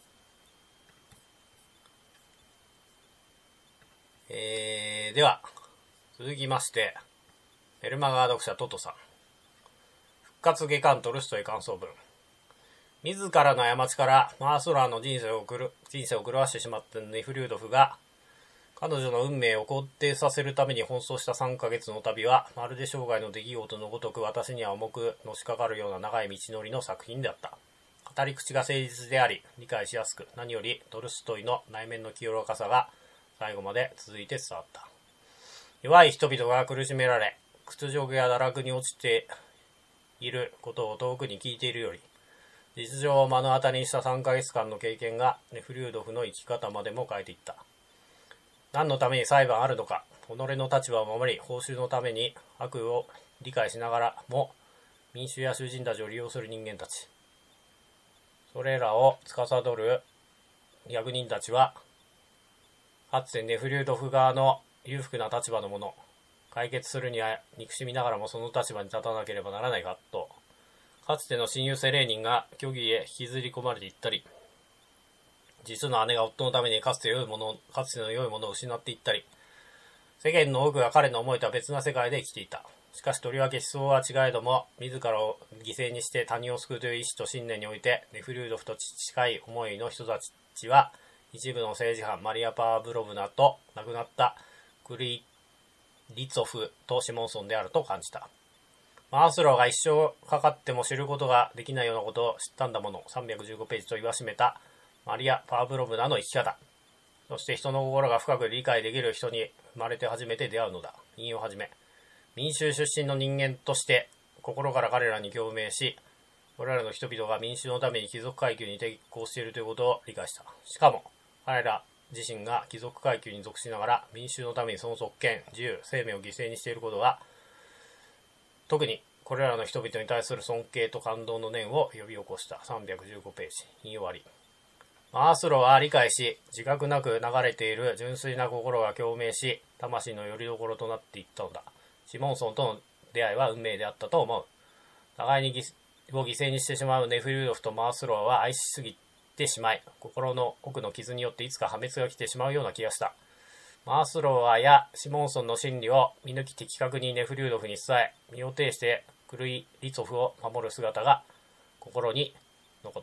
えー、では、続きまして、メルマガ読者トトさん。復活下巻トルストイ感想文。自らの過ちからマースラーの人生を狂人生を狂わしてしまったネフリュードフが、彼女の運命を肯定させるために奔走したさんかげつの旅は、まるで生涯の出来事のごとく私には重くのしかかるような長い道のりの作品であった。語り口が誠実であり、理解しやすく、何よりトルストイの内面の清らかさが最後まで続いて伝わった。弱い人々が苦しめられ、屈辱や堕落に落ちていることを遠くに聞いているより、実情を目の当たりにしたさんかげつかんの経験がネフリュードフの生き方までも変えていった。何のために裁判あるのか、己の立場を守り、報酬のために悪を理解しながらも、民衆や囚人たちを利用する人間たち。それらを司る役人たちは、かつてネフリュードフ側の裕福な立場の者、解決するには憎しみながらもその立場に立たなければならないか、と、かつての親友セレーニンが虚偽へ引きずり込まれていったり、実の姉が夫のためにかつて良いもの、かつての良いものを失っていったり、世間の多くが彼の思いとは別な世界で生きていた。しかしとりわけ思想は違えども、自らを犠牲にして他人を救うという意志と信念において、ネフリュードフと近い思いの人たちは、一部の政治犯マリア・パーブロブナと亡くなったクリリツォフとシモンソンであると感じた。マースローが一生かかっても知ることができないようなことを知ったんだもの、さんびゃくじゅうごページと言わしめたマリア・パーブロブナの生き方。そして人の心が深く理解できる人に生まれて初めて出会うのだ。引用をはじめ。民衆出身の人間として心から彼らに共鳴し、これらの人々が民衆のために貴族階級に抵抗しているということを理解した。しかも、彼ら自身が貴族階級に属しながら民衆のためにその特権、自由、生命を犠牲にしていることが、特にこれらの人々に対する尊敬と感動の念を呼び起こした。さんびゃくじゅうごページ。引用終わり。マースロは理解し、自覚なく流れている純粋な心が共鳴し、魂の拠り所となっていったのだ。シモンソンとの出会いは運命であったと思う。互いにを犠牲にしてしまうネフリュードフとマースロは愛しすぎてしまい、心の奥の傷によっていつか破滅が来てしまうような気がした。マースローやシモンソンの真理を見抜き的確にネフリュードフに伝え、身を挺してクルイ・リツォフを守る姿が心に残った。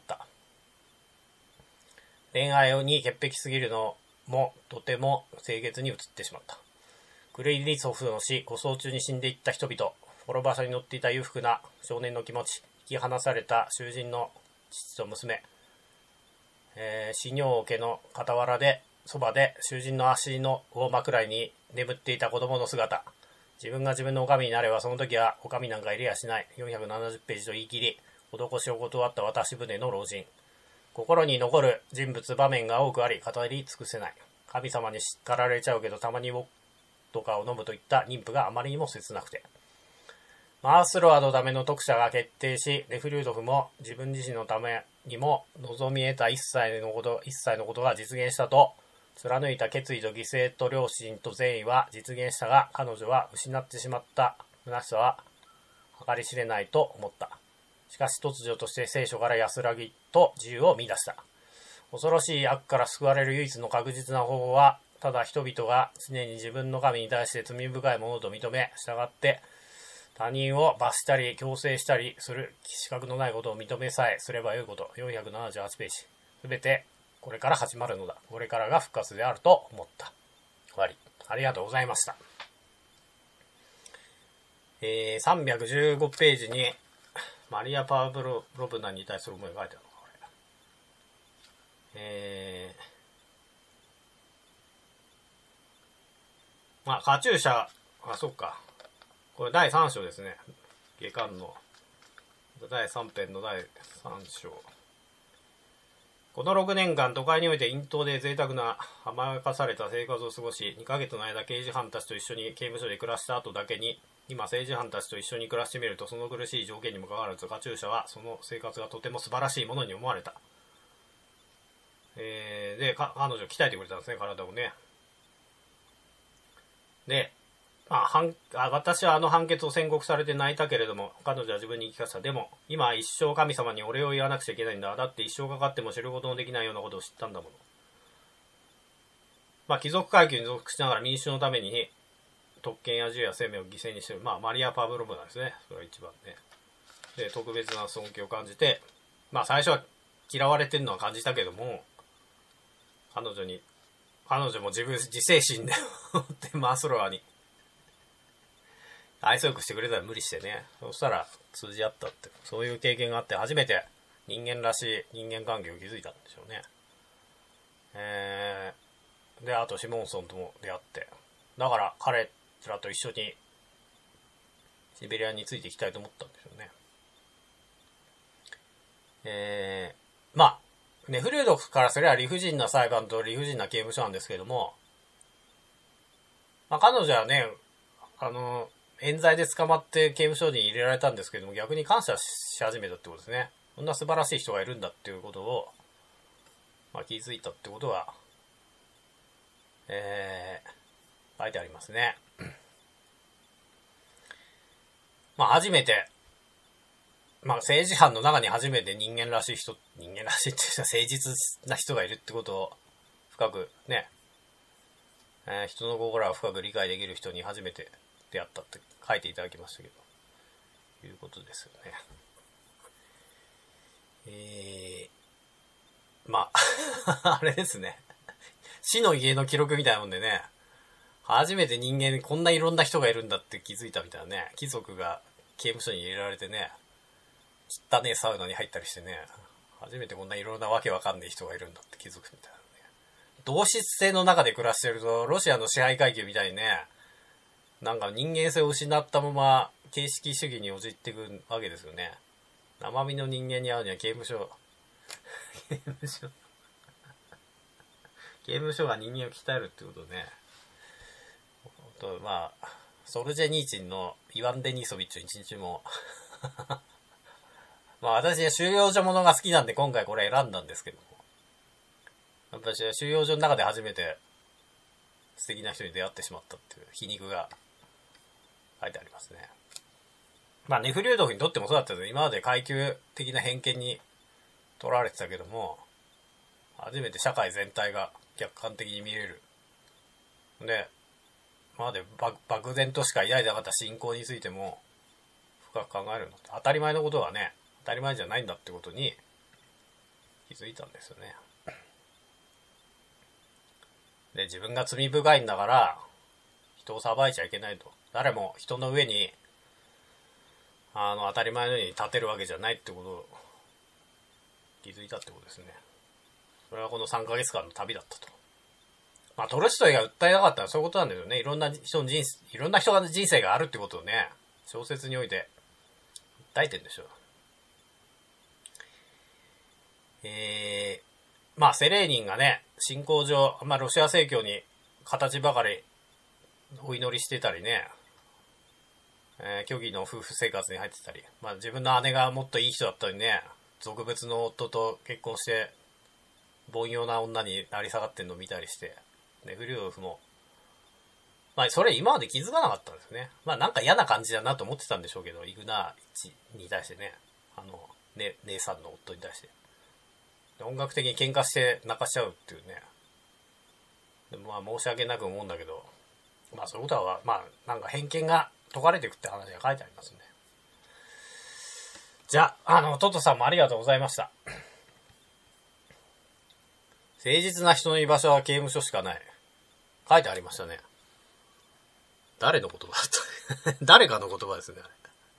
恋愛に潔癖すぎるのもとても清潔に映ってしまった。クルイ・リツォフの死、護送中に死んでいった人々、滅場所に乗っていた裕福な少年の気持ち、引き離された囚人の父と娘、えー、死尿家の傍らで、そばで囚人の足の大枕に眠っていた子供の姿。自分が自分の女将になればその時は女将なんかいりやしない。よんひゃくななじゅうページと言い切り、施しを断った渡し船の老人。心に残る人物場面が多くあり、語り尽くせない。神様に叱られちゃうけどたまにウォッドカを飲むといった妊婦があまりにも切なくて。マースロアのための特赦が決定し、ネフリュードフも自分自身のためにも望み得た一切のこと、一切のことが実現したと、貫いた決意と犠牲と良心と善意は実現したが、彼女は失ってしまった虚しさは計り知れないと思った。しかし突如として聖書から安らぎと自由を見出した。恐ろしい悪から救われる唯一の確実な方法は、ただ人々が常に自分の神に対して罪深いものと認め、従って他人を罰したり強制したりする資格のないことを認めさえすればよいこと。よんひゃくななじゅうはちページ。すべてこれから始まるのだ。これからが復活であると思った。終わり。ありがとうございました。えー、さんびゃくじゅうごページにマリア・パーブロ・ロブナに対する思いが書いてあるのか、これ。えー、まあ、カチューシャ、あ、そっか。これだいさん章ですね。下巻のだいさん編のだいさん章。このろくねんかん、都会において陰頭で贅沢な甘やかされた生活を過ごし、にかげつの間刑事犯たちと一緒に刑務所で暮らした後だけに、今政治犯たちと一緒に暮らしてみると、その苦しい条件にもかかわらず、カチューシャはその生活がとても素晴らしいものに思われた。 えー、で、か、彼女鍛えてくれたんですね、体をね。で、まあ、判あ私はあの判決を宣告されて泣いたけれども、彼女は自分に言い聞かせた。でも、今は一生神様にお礼を言わなくちゃいけないんだ。だって一生かかっても知ることのできないようなことを知ったんだもの。まあ、貴族階級に属しながら民主のために、特権や自由や生命を犠牲にしている。まあ、マリア・パブロブなんですね。それが一番ね。で、特別な尊敬を感じて、まあ、最初は嫌われてるのは感じたけども、彼女に、彼女も自分、自制心でもってマースロアに、愛想よくしてくれたら無理してね。そしたら通じ合ったって、そういう経験があって初めて人間らしい人間関係を築いたんでしょうね。えー、で、あとシモンソンとも出会って、だから彼らと一緒にシベリアについていきたいと思ったんでしょうね。えー、まあ、ネフリュードからすれば理不尽な裁判と理不尽な刑務所なんですけども、まあ彼女はね、あの、冤罪で捕まって刑務所に入れられたんですけども、逆に感謝し始めたってことですね。こんな素晴らしい人がいるんだっていうことを、まあ、気づいたってことは、えー、書いてありますね。まあ初めて、まあ政治犯の中に初めて人間らしい人、人間らしいっていうか誠実な人がいるってことを深くね、えー、人の心を深く理解できる人に初めて出会ったって書いていただきましたけど、いうことですよね。えー、まあ、あれですね。死の家の記録みたいなもんでね、初めて人間にこんないろんな人がいるんだって気づいたみたいなね、貴族が刑務所に入れられてね、汚ねえサウナに入ったりしてね、初めてこんないろんなわけわかんねえ人がいるんだって気づくみたいなね。同質性の中で暮らしてると、ロシアの支配階級みたいにね、なんか人間性を失ったまま形式主義に陥っていくわけですよね。生身の人間に会うには刑務所刑務所刑務所が人間を鍛えるってことね。とまあソルジェニーチンのイワン・デニソビッチ一日もまあ私は収容所ものが好きなんで今回これ選んだんですけども、私は収容所の中で初めて素敵な人に出会ってしまったっていう皮肉が書いてありますね。まあネフリュードフにとってもそうだったけど、今まで階級的な偏見に取られてたけども、初めて社会全体が客観的に見れる。で、今まで漠然としか抱いてなかった信仰についても深く考えるんだって。当たり前のことがね、当たり前じゃないんだってことに気づいたんですよね。で、自分が罪深いんだから人を裁いちゃいけないと。誰も人の上にあの当たり前のように立てるわけじゃないってことを気づいたってことですね。それはこのさんかげつかんの旅だったと。まあトルストイが訴えなかったのはそういうことなんですよね。いろんな人の人生、いろんな人が人生があるってことをね、小説において訴えてんでしょう。えー、まあセレーニンがね、信仰上、まあロシア正教に形ばかりお祈りしてたりね、えー、虚偽の夫婦生活に入ってたり、まあ自分の姉がもっといい人だったのにね、俗物の夫と結婚して凡庸な女になり下がってんのを見たりして、ネフリュードフもまあそれ今まで気づかなかったんですね。まあなんか嫌な感じだなと思ってたんでしょうけど、イグナーチに対してね、あの、ね、姉さんの夫に対して。音楽的に喧嘩して泣かしちゃうっていうね。でもまあ申し訳なく思うんだけど、まあそういうことは、まあなんか偏見が解かれていくって話が書いてありますね。じゃあ、あの、トトさんもありがとうございました。誠実な人の居場所は刑務所しかない。書いてありましたね。誰の言葉だった誰かの言葉ですね、あれ。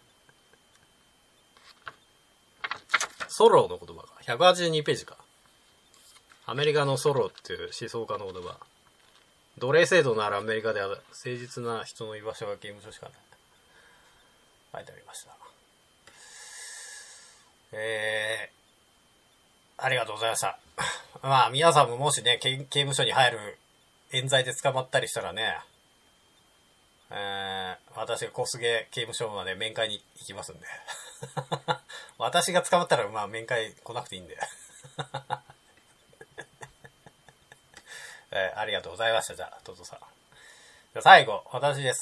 ソローの言葉か。ひゃくはちじゅうにページか。アメリカのソローっていう思想家の言葉。奴隷制度のあるアメリカでは誠実な人の居場所が刑務所しかない。書いてありました。えー、ありがとうございました。まあ皆さんももしね、刑務所に入る冤罪で捕まったりしたらね、えー、私が小菅刑務所まで面会に行きますんで。私が捕まったらまあ面会来なくていいんで。 えー、ありがとうございました。じゃあ、トトさん。じゃあ最後、私です。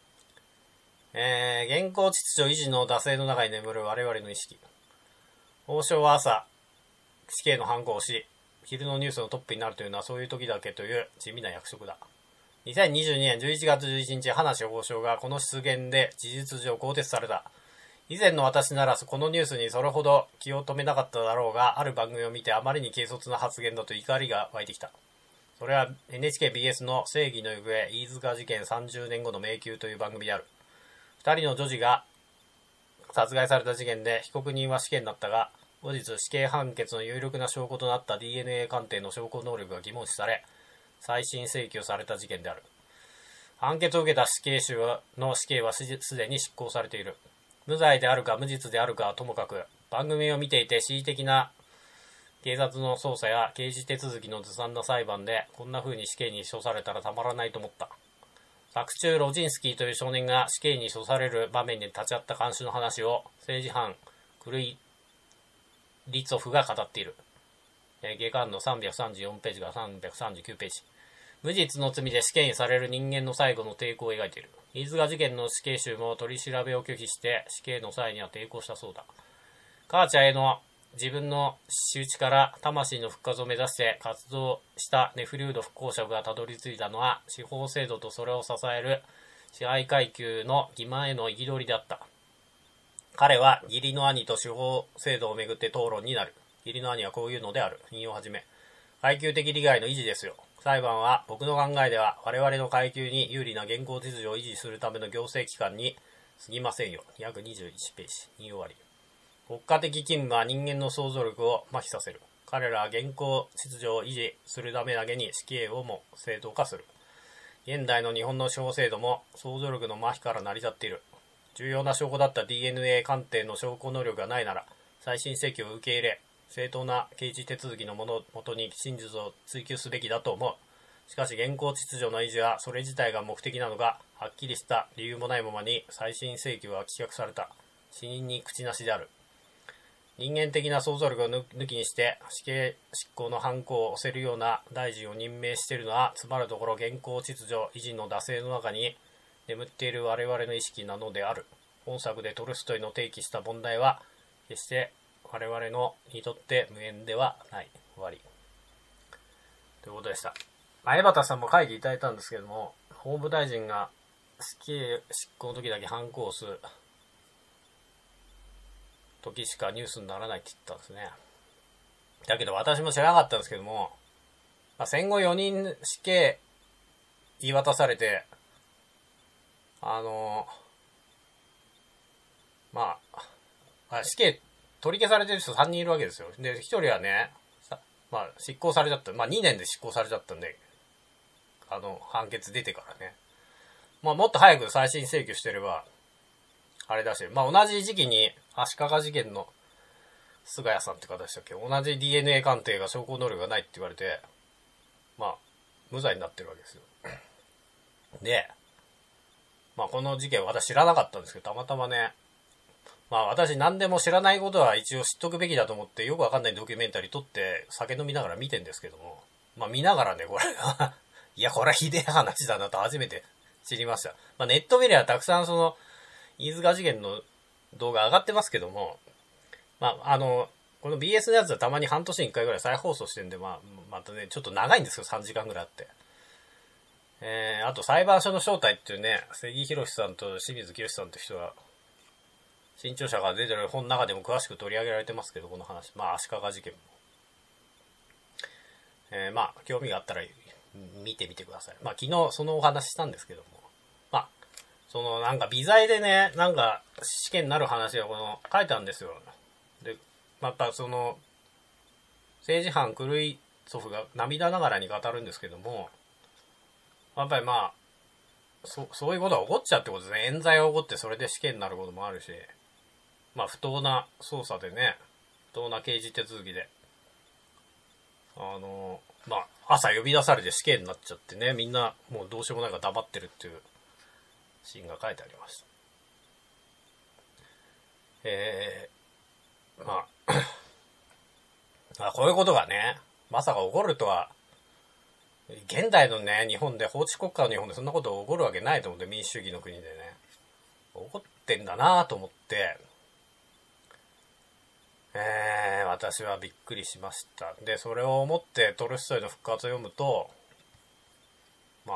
えー、現行秩序維持の惰性の中に眠る我々の意識。王将は朝、死刑の反抗をし、昼のニュースのトップになるというのはそういう時だけという地味な約束だ。にせんにじゅうにねんじゅういちがつじゅういちにち、葉梨法相がこの失言で事実上更迭された。以前の私ならこのニュースにそれほど気を止めなかっただろうが、ある番組を見てあまりに軽率な発言だと怒りが湧いてきた。それは エヌエイチケービーエス の正義の行方、飯塚事件さんじゅうねんごの迷宮という番組である。二人の女児が殺害された事件で被告人は死刑になったが、後日死刑判決の有力な証拠となった ディーエヌエー 鑑定の証拠能力が疑問視され、再審請求された事件である。判決を受けた死刑囚の死刑はすでに執行されている。無罪であるか無実であるかはともかく、番組を見ていて恣意的な警察の捜査や刑事手続きのずさんな裁判でこんな風に死刑に処されたらたまらないと思った。作中ロジンスキーという少年が死刑に処される場面に立ち会った看守の話を政治犯クルイリツォフが語っている。下巻のさんびゃくさんじゅうよんページがさんびゃくさんじゅうきゅうページ。無実の罪で死刑にされる人間の最後の抵抗を描いている。飯塚事件の死刑囚も取り調べを拒否して死刑の際には抵抗したそうだ。母ちゃんへの自分の仕打ちから魂の復活を目指して活動したネフリュード復興者がたどり着いたのは司法制度とそれを支える支配階級の欺瞞への憤りであった。彼は義理の兄と司法制度をめぐって討論になる。義理の兄はこういうのである。引用をはじめ。階級的利害の維持ですよ。裁判は僕の考えでは我々の階級に有利な現行秩序を維持するための行政機関に過ぎませんよ。にひゃくにじゅういちページ。引用終わり。国家的勤務は人間の想像力を麻痺させる。彼らは現行秩序を維持するためだけに死刑をも正当化する。現代の日本の司法制度も想像力の麻痺から成り立っている。重要な証拠だった ディーエヌエー 鑑定の証拠能力がないなら、再審請求を受け入れ、正当な刑事手続きのものもとに真実を追求すべきだと思う。しかし現行秩序の維持はそれ自体が目的なのが、はっきりした理由もないままに再審請求は棄却された。死人に口なしである。人間的な想像力を抜きにして死刑執行の判子を押せるような大臣を任命しているのは、つまるところ現行秩序維持の惰性の中に眠っている我々の意識なのである。本作でトルストイの提起した問題は決して我々のにとって無縁ではない。終わりということでした。江端さんも書いていただいたんですけども、法務大臣が死刑執行の時だけハンコを押す時しかニュースにならないって言ったんですね。だけど私も知らなかったんですけども、まあ、戦後よにん死刑言い渡されて、あのまあ死刑取り消されてる人さんにんいるわけですよ。でひとりはね、まあ執行されちゃった、まあにねんで執行されちゃったんで、あの判決出てからね、まあもっと早く再審請求してればあれだし、まあ同じ時期に足利事件の菅谷さんって方でしたっけ、同じ ディーエヌエー 鑑定が証拠能力がないって言われて、まあ無罪になってるわけですよ。で、まあこの事件私知らなかったんですけど、たまたまね、まあ私何でも知らないことは一応知っとくべきだと思ってよくわかんないドキュメンタリー撮って酒飲みながら見てんですけども、まあ見ながらね、これいやこれはひでえ話だなと初めて知りました。まあネット見ればたくさんその飯塚事件の動画上がってますけども、まああのこの ビーエス のやつはたまに半年にいっかいぐらい再放送してるんで、まあまたねちょっと長いんですよ、さんじかんぐらいあって。えー、あと裁判所の正体っていうね、関博さんと清水清さんって人が新潮社が出てる本の中でも詳しく取り上げられてますけど、この話、まあ足利事件も、えー、まあ興味があったら見てみてください。まあ昨日そのお話したんですけども、まあそのなんか微罪でね、なんか試験になる話がこの書いてあるんですよ。で、またその政治犯クルイツォフが涙ながらに語るんですけども、やっぱりまあそそういうことが起こっちゃうってことですね。冤罪が起こってそれで死刑になることもあるし、まあ不当な捜査でね、不当な刑事手続きで、あのまあ朝呼び出されて死刑になっちゃってね、みんなもうどうしようもないから黙ってるっていうシーンが書いてありました。えー、まあ、まあこういうことがね、まさか起こるとは現代のね、日本で、法治国家の日本でそんなこと起こるわけないと思って、民主主義の国でね。起こってんだなと思って、えー、私はびっくりしました。で、それを思ってトルストイの復活を読むと、まあ、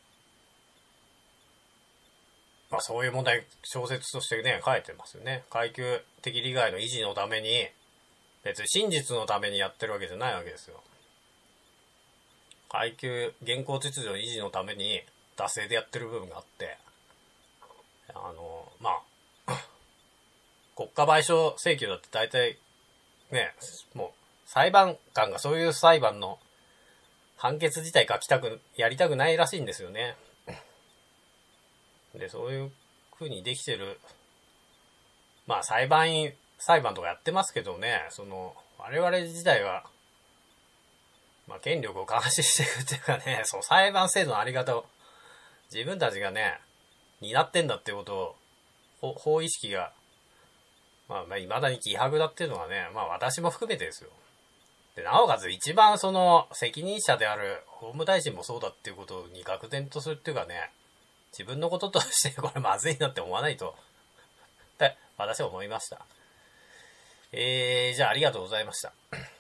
まあそういう問題、小説としてね、書いてますよね。階級的利害の維持のために、別に真実のためにやってるわけじゃないわけですよ。階級、現行秩序の維持のために、惰性でやってる部分があって、あの、まあ、国家賠償請求だって大体、ね、もう、裁判官がそういう裁判の判決自体書きたく、やりたくないらしいんですよね。で、そういう風にできてる、まあ裁判員、裁判とかやってますけどね、その、我々自体が、まあ権力を監視していくっていうかね、そう、裁判制度のあり方を、自分たちがね、担ってんだっていうことを、法意識が、まあ、まあ、未だに希薄だっていうのはね、まあ私も含めてですよ。で、なおかつ一番その責任者である法務大臣もそうだっていうことに愕然とするっていうかね、自分のこととしてこれまずいなって思わないと、って私は思いました。えー、じゃあありがとうございました。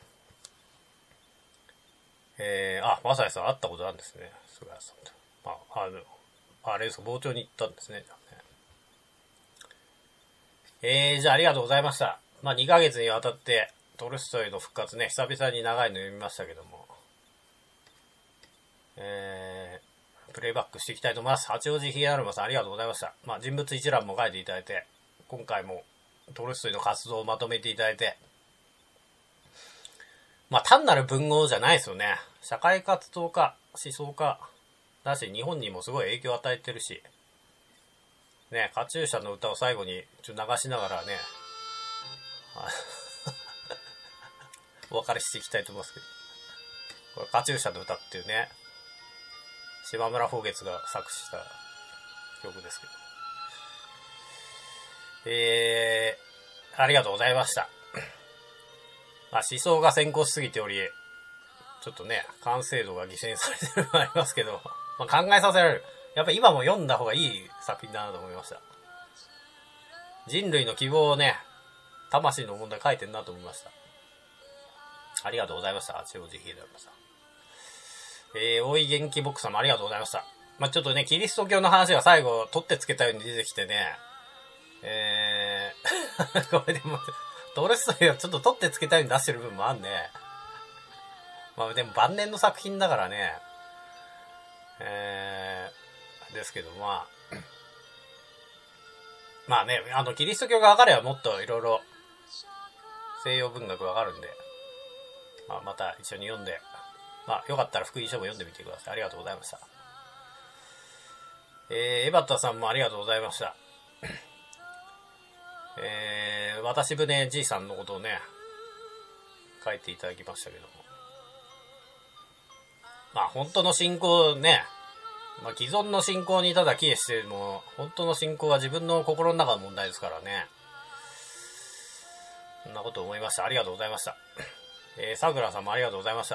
えー、あ、まさやさん会ったことあるんですね。菅谷さんと。まあ、あの、あれですか、傍聴に行ったんですね。じゃあねえー、じゃあありがとうございました。まあにかげつにわたってトルストイの復活ね、久々に長いの読みましたけども、えー、プレイバックしていきたいと思います。八王子ヒゲアルマさんありがとうございました。まあ人物一覧も書いていただいて、今回もトルストイの活動をまとめていただいて、まあ単なる文豪じゃないですよね。社会活動家、思想家だし、日本にもすごい影響を与えてるし、ね、カチューシャの歌を最後にちょっと流しながらね、お別れしていきたいと思いますけど、これカチューシャの歌っていうね、島村芳月が作詞した曲ですけど、えー、ありがとうございました。まあ、思想が先行しすぎており、ちょっとね、完成度が犠牲にされてるのもありますけど、まあ、考えさせられる。やっぱり今も読んだ方がいい作品だなと思いました。人類の希望をね、魂の問題書いてんなと思いました。ありがとうございました。八王子ヒーダーさん。えー、大井元気ボックさんもありがとうございました。まあ、ちょっとね、キリスト教の話が最後、取ってつけたように出てきてね、えー、これでも、トルストイはちょっと取ってつけたように出してる部分もあんね。まあでも晩年の作品だからね、えー、ですけど、まあ、まあね、あの、キリスト教が分かればもっといろいろ西洋文学分かるんで、まあまた一緒に読んで、まあよかったら福音書も読んでみてください。ありがとうございました。えー、エバッタさんもありがとうございました。えー、渡し船じいさんのことをね、書いていただきましたけども。まあ本当の信仰ね、まあ既存の信仰にただ帰依しても、本当の信仰は自分の心の中の問題ですからね。そんなこと思いました。ありがとうございました。えー、さくらさんもありがとうございました。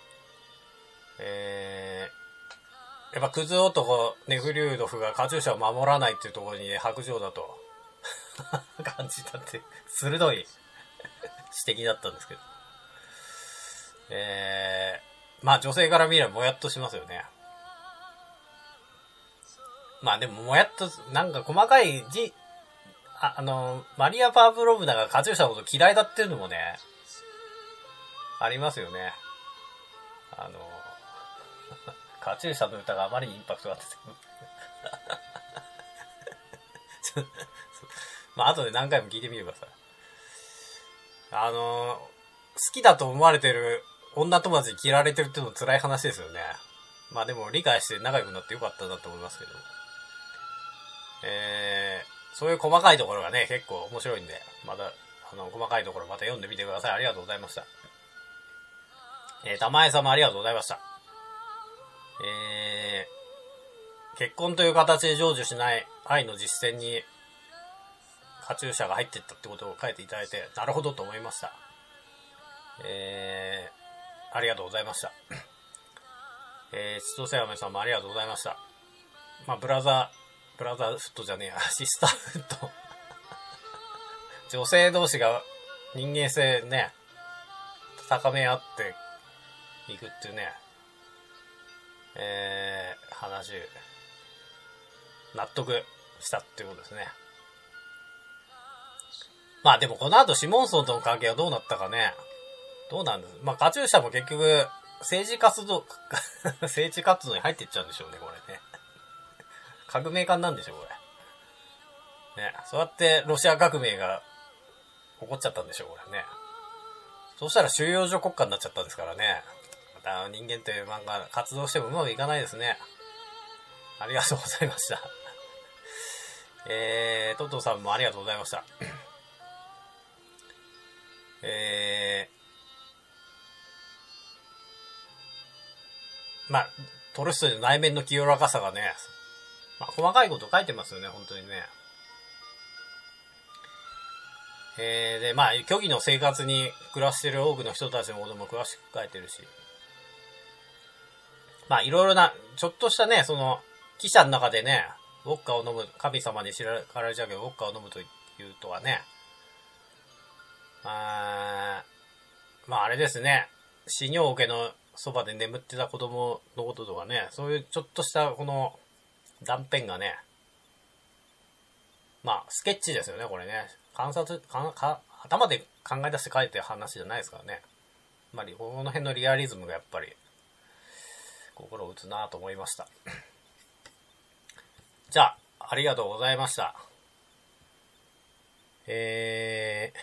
えー、やっぱクズ男、ネフリュードフがカチューシャを守らないっていうところにね、白状だと感じたって、鋭い指摘だったんですけど。えー、まあ女性から見ればもやっとしますよね。まあでももやっと、なんか細かいじ、あ、あの、マリア・パーブロブナがカチューシャのこと嫌いだっていうのもね、ありますよね。あの、カチューシャの歌があまりにインパクトがあってまあ後で何回も聞いてみてください。あの、好きだと思われてる女友達に嫌われてるっていうのも辛い話ですよね。まあでも理解して仲良くなってよかったなと思いますけど。えー、そういう細かいところがね、結構面白いんで、また、あの、細かいところまた読んでみてください。ありがとうございました。えー、玉江さんもありがとうございました。えー、結婚という形で成就しない愛の実践に、カチューシャが入っていったってことを書いていただいて、なるほどと思いました。えー、ありがとうございました。 えー、千歳飴さんもありがとうございました。まあ、ブラザー、ブラザーフットじゃねえや、シスターフット。女性同士が人間性ね、高め合っていくっていうね、えー、話、納得したっていうことですね。まあでもこの後シモンソンとの関係はどうなったかね。どうなんです。まあカチューシャも結局政治活動、政治活動に入っていっちゃうんでしょうね、これね。革命家なんでしょう、これ。ね、そうやってロシア革命が起こっちゃったんでしょう、これね。そうしたら収容所国家になっちゃったんですからね。また人間という漫画活動してもうまくいかないですね。ありがとうございました。えー、トトさんもありがとうございました。えー、まあ、トルストイの内面の清らかさがね、まあ、細かいこと書いてますよね、本当にね。えー、で、まあ、虚偽の生活に暮らしている多くの人たちのことも詳しく書いてるし。まあ、いろいろな、ちょっとしたね、その、記者の中でね、ウォッカを飲む、神様に知られちゃうけど、ウォッカを飲むというとはね、あまあ、あれですね、死尿桶のそばで眠ってた子供のこととかね、そういうちょっとしたこの断片がね、まあ、スケッチですよね、これね。観察、かか頭で考え出して書いてる話じゃないですからね。まあ、この辺のリアリズムがやっぱり、心を打つなと思いました。じゃあ、ありがとうございました。えー、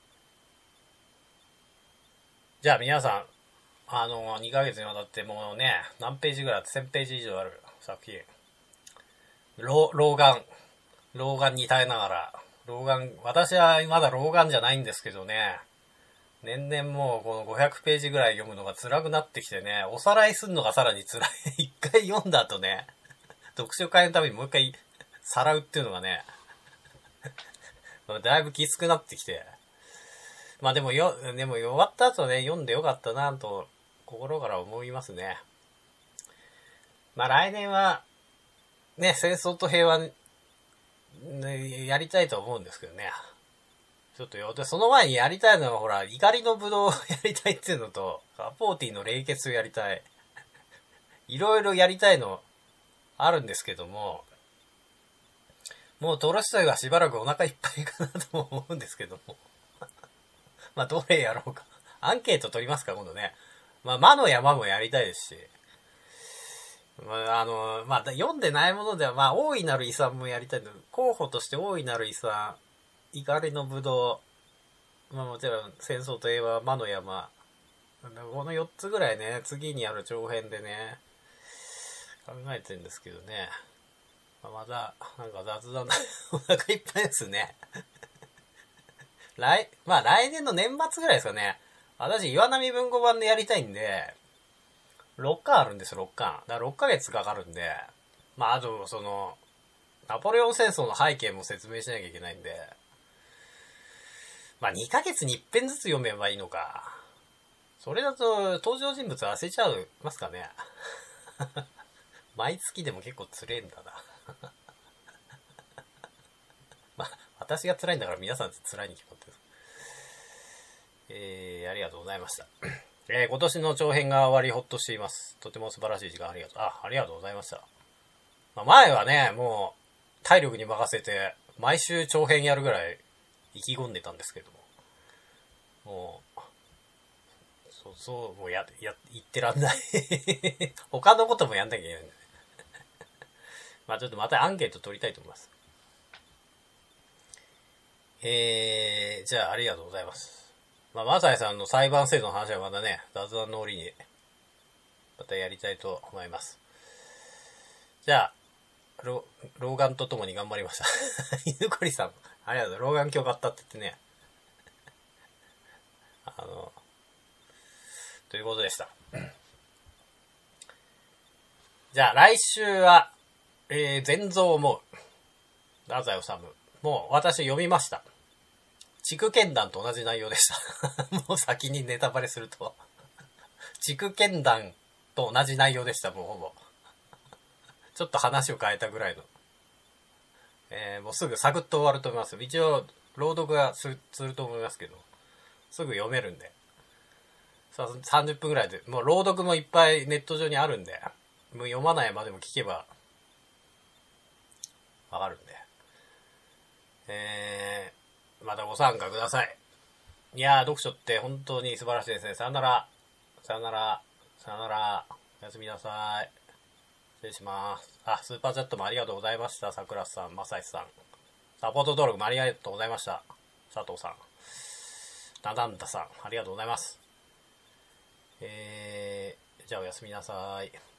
じゃあ皆さん、あの、にかげつにわたってもうね、何ページぐらいあってせんページ以上ある作品。老、老眼。老眼に耐えながら。老眼、私はまだ老眼じゃないんですけどね。年々もうこのごひゃくページぐらい読むのが辛くなってきてね、おさらいするのがさらに辛い。一回読んだ後ね、読書会のためにもう一回さらうっていうのがね、だいぶきつくなってきて。まあでもよ、でも終わった後ね、読んでよかったなと、心から思いますね。まあ来年は、ね、戦争と平和、ね、やりたいと思うんですけどね。ちょっとよ、で、その前にやりたいのはほら、怒りのぶどうをやりたいっていうのと、アポーティの冷血をやりたい。いろいろやりたいのあるんですけども、もうトルストイがしばらくお腹いっぱいかなと思うんですけども。まあ、どれやろうか。アンケート取りますか、今度ね。まあ、魔の山もやりたいですし。まあ、あの、まあ、読んでないものでは、まあ、大いなる遺産もやりたいの。候補として大いなる遺産、怒りのぶどう、まあ、もちろん、戦争といえば魔の山。このよっつぐらいね、次にある長編でね、考えてるんですけどね。まあ、また、なんか雑談、お腹いっぱいですね。来、まあ来年の年末ぐらいですかね。私、岩波文庫版でやりたいんで、ろっかんあるんですよ、ろっかん。だからろっかげつかかるんで、まああと、その、ナポレオン戦争の背景も説明しなきゃいけないんで、まあにかげつに一遍ずつ読めばいいのか。それだと登場人物忘れちゃいますかね。毎月でも結構つれえんだな。まあ、私が辛いんだから皆さん辛いに決まってる。えー、ありがとうございました。えー、今年の長編が終わりほっとしています。とても素晴らしい時間ありがとう。あ、ありがとうございました。まあ、前はね、もう、体力に任せて、毎週長編やるぐらい意気込んでたんですけども。もう、そうそう、もうや、や、言ってらんない。他のこともやんなきゃいけないんだね。まあちょっとまたアンケート取りたいと思います。えー、じゃあありがとうございます。まあ、マサイさんの裁判制度の話はまたね、雑談の折に、またやりたいと思います。じゃあ、老、老眼とともに頑張りました。犬こりさん、ありがとう。老眼鏡買ったって言ってね。あの、ということでした。じゃあ来週は、えー、全蔵思う。太宰治。もう私読みました。筑剣団と同じ内容でした。もう先にネタバレすると。筑剣団と同じ内容でした、もうほぼ。ちょっと話を変えたぐらいの。えー、もうすぐサクッと終わると思います。一応、朗読はするすると思いますけど、すぐ読めるんで。ささんじゅっぷんぐらいで、もう朗読もいっぱいネット上にあるんで、もう読まないまでも聞けば、わかるんで。えー、またご参加ください。いやー、読書って本当に素晴らしいですね。さよなら。さよなら。さよなら。おやすみなさい。失礼します。あ、スーパーチャットもありがとうございました。さくらさん、まさしさん。サポート登録もありがとうございました。佐藤さん。ナダンダさん、ありがとうございます。えー、じゃあおやすみなさい。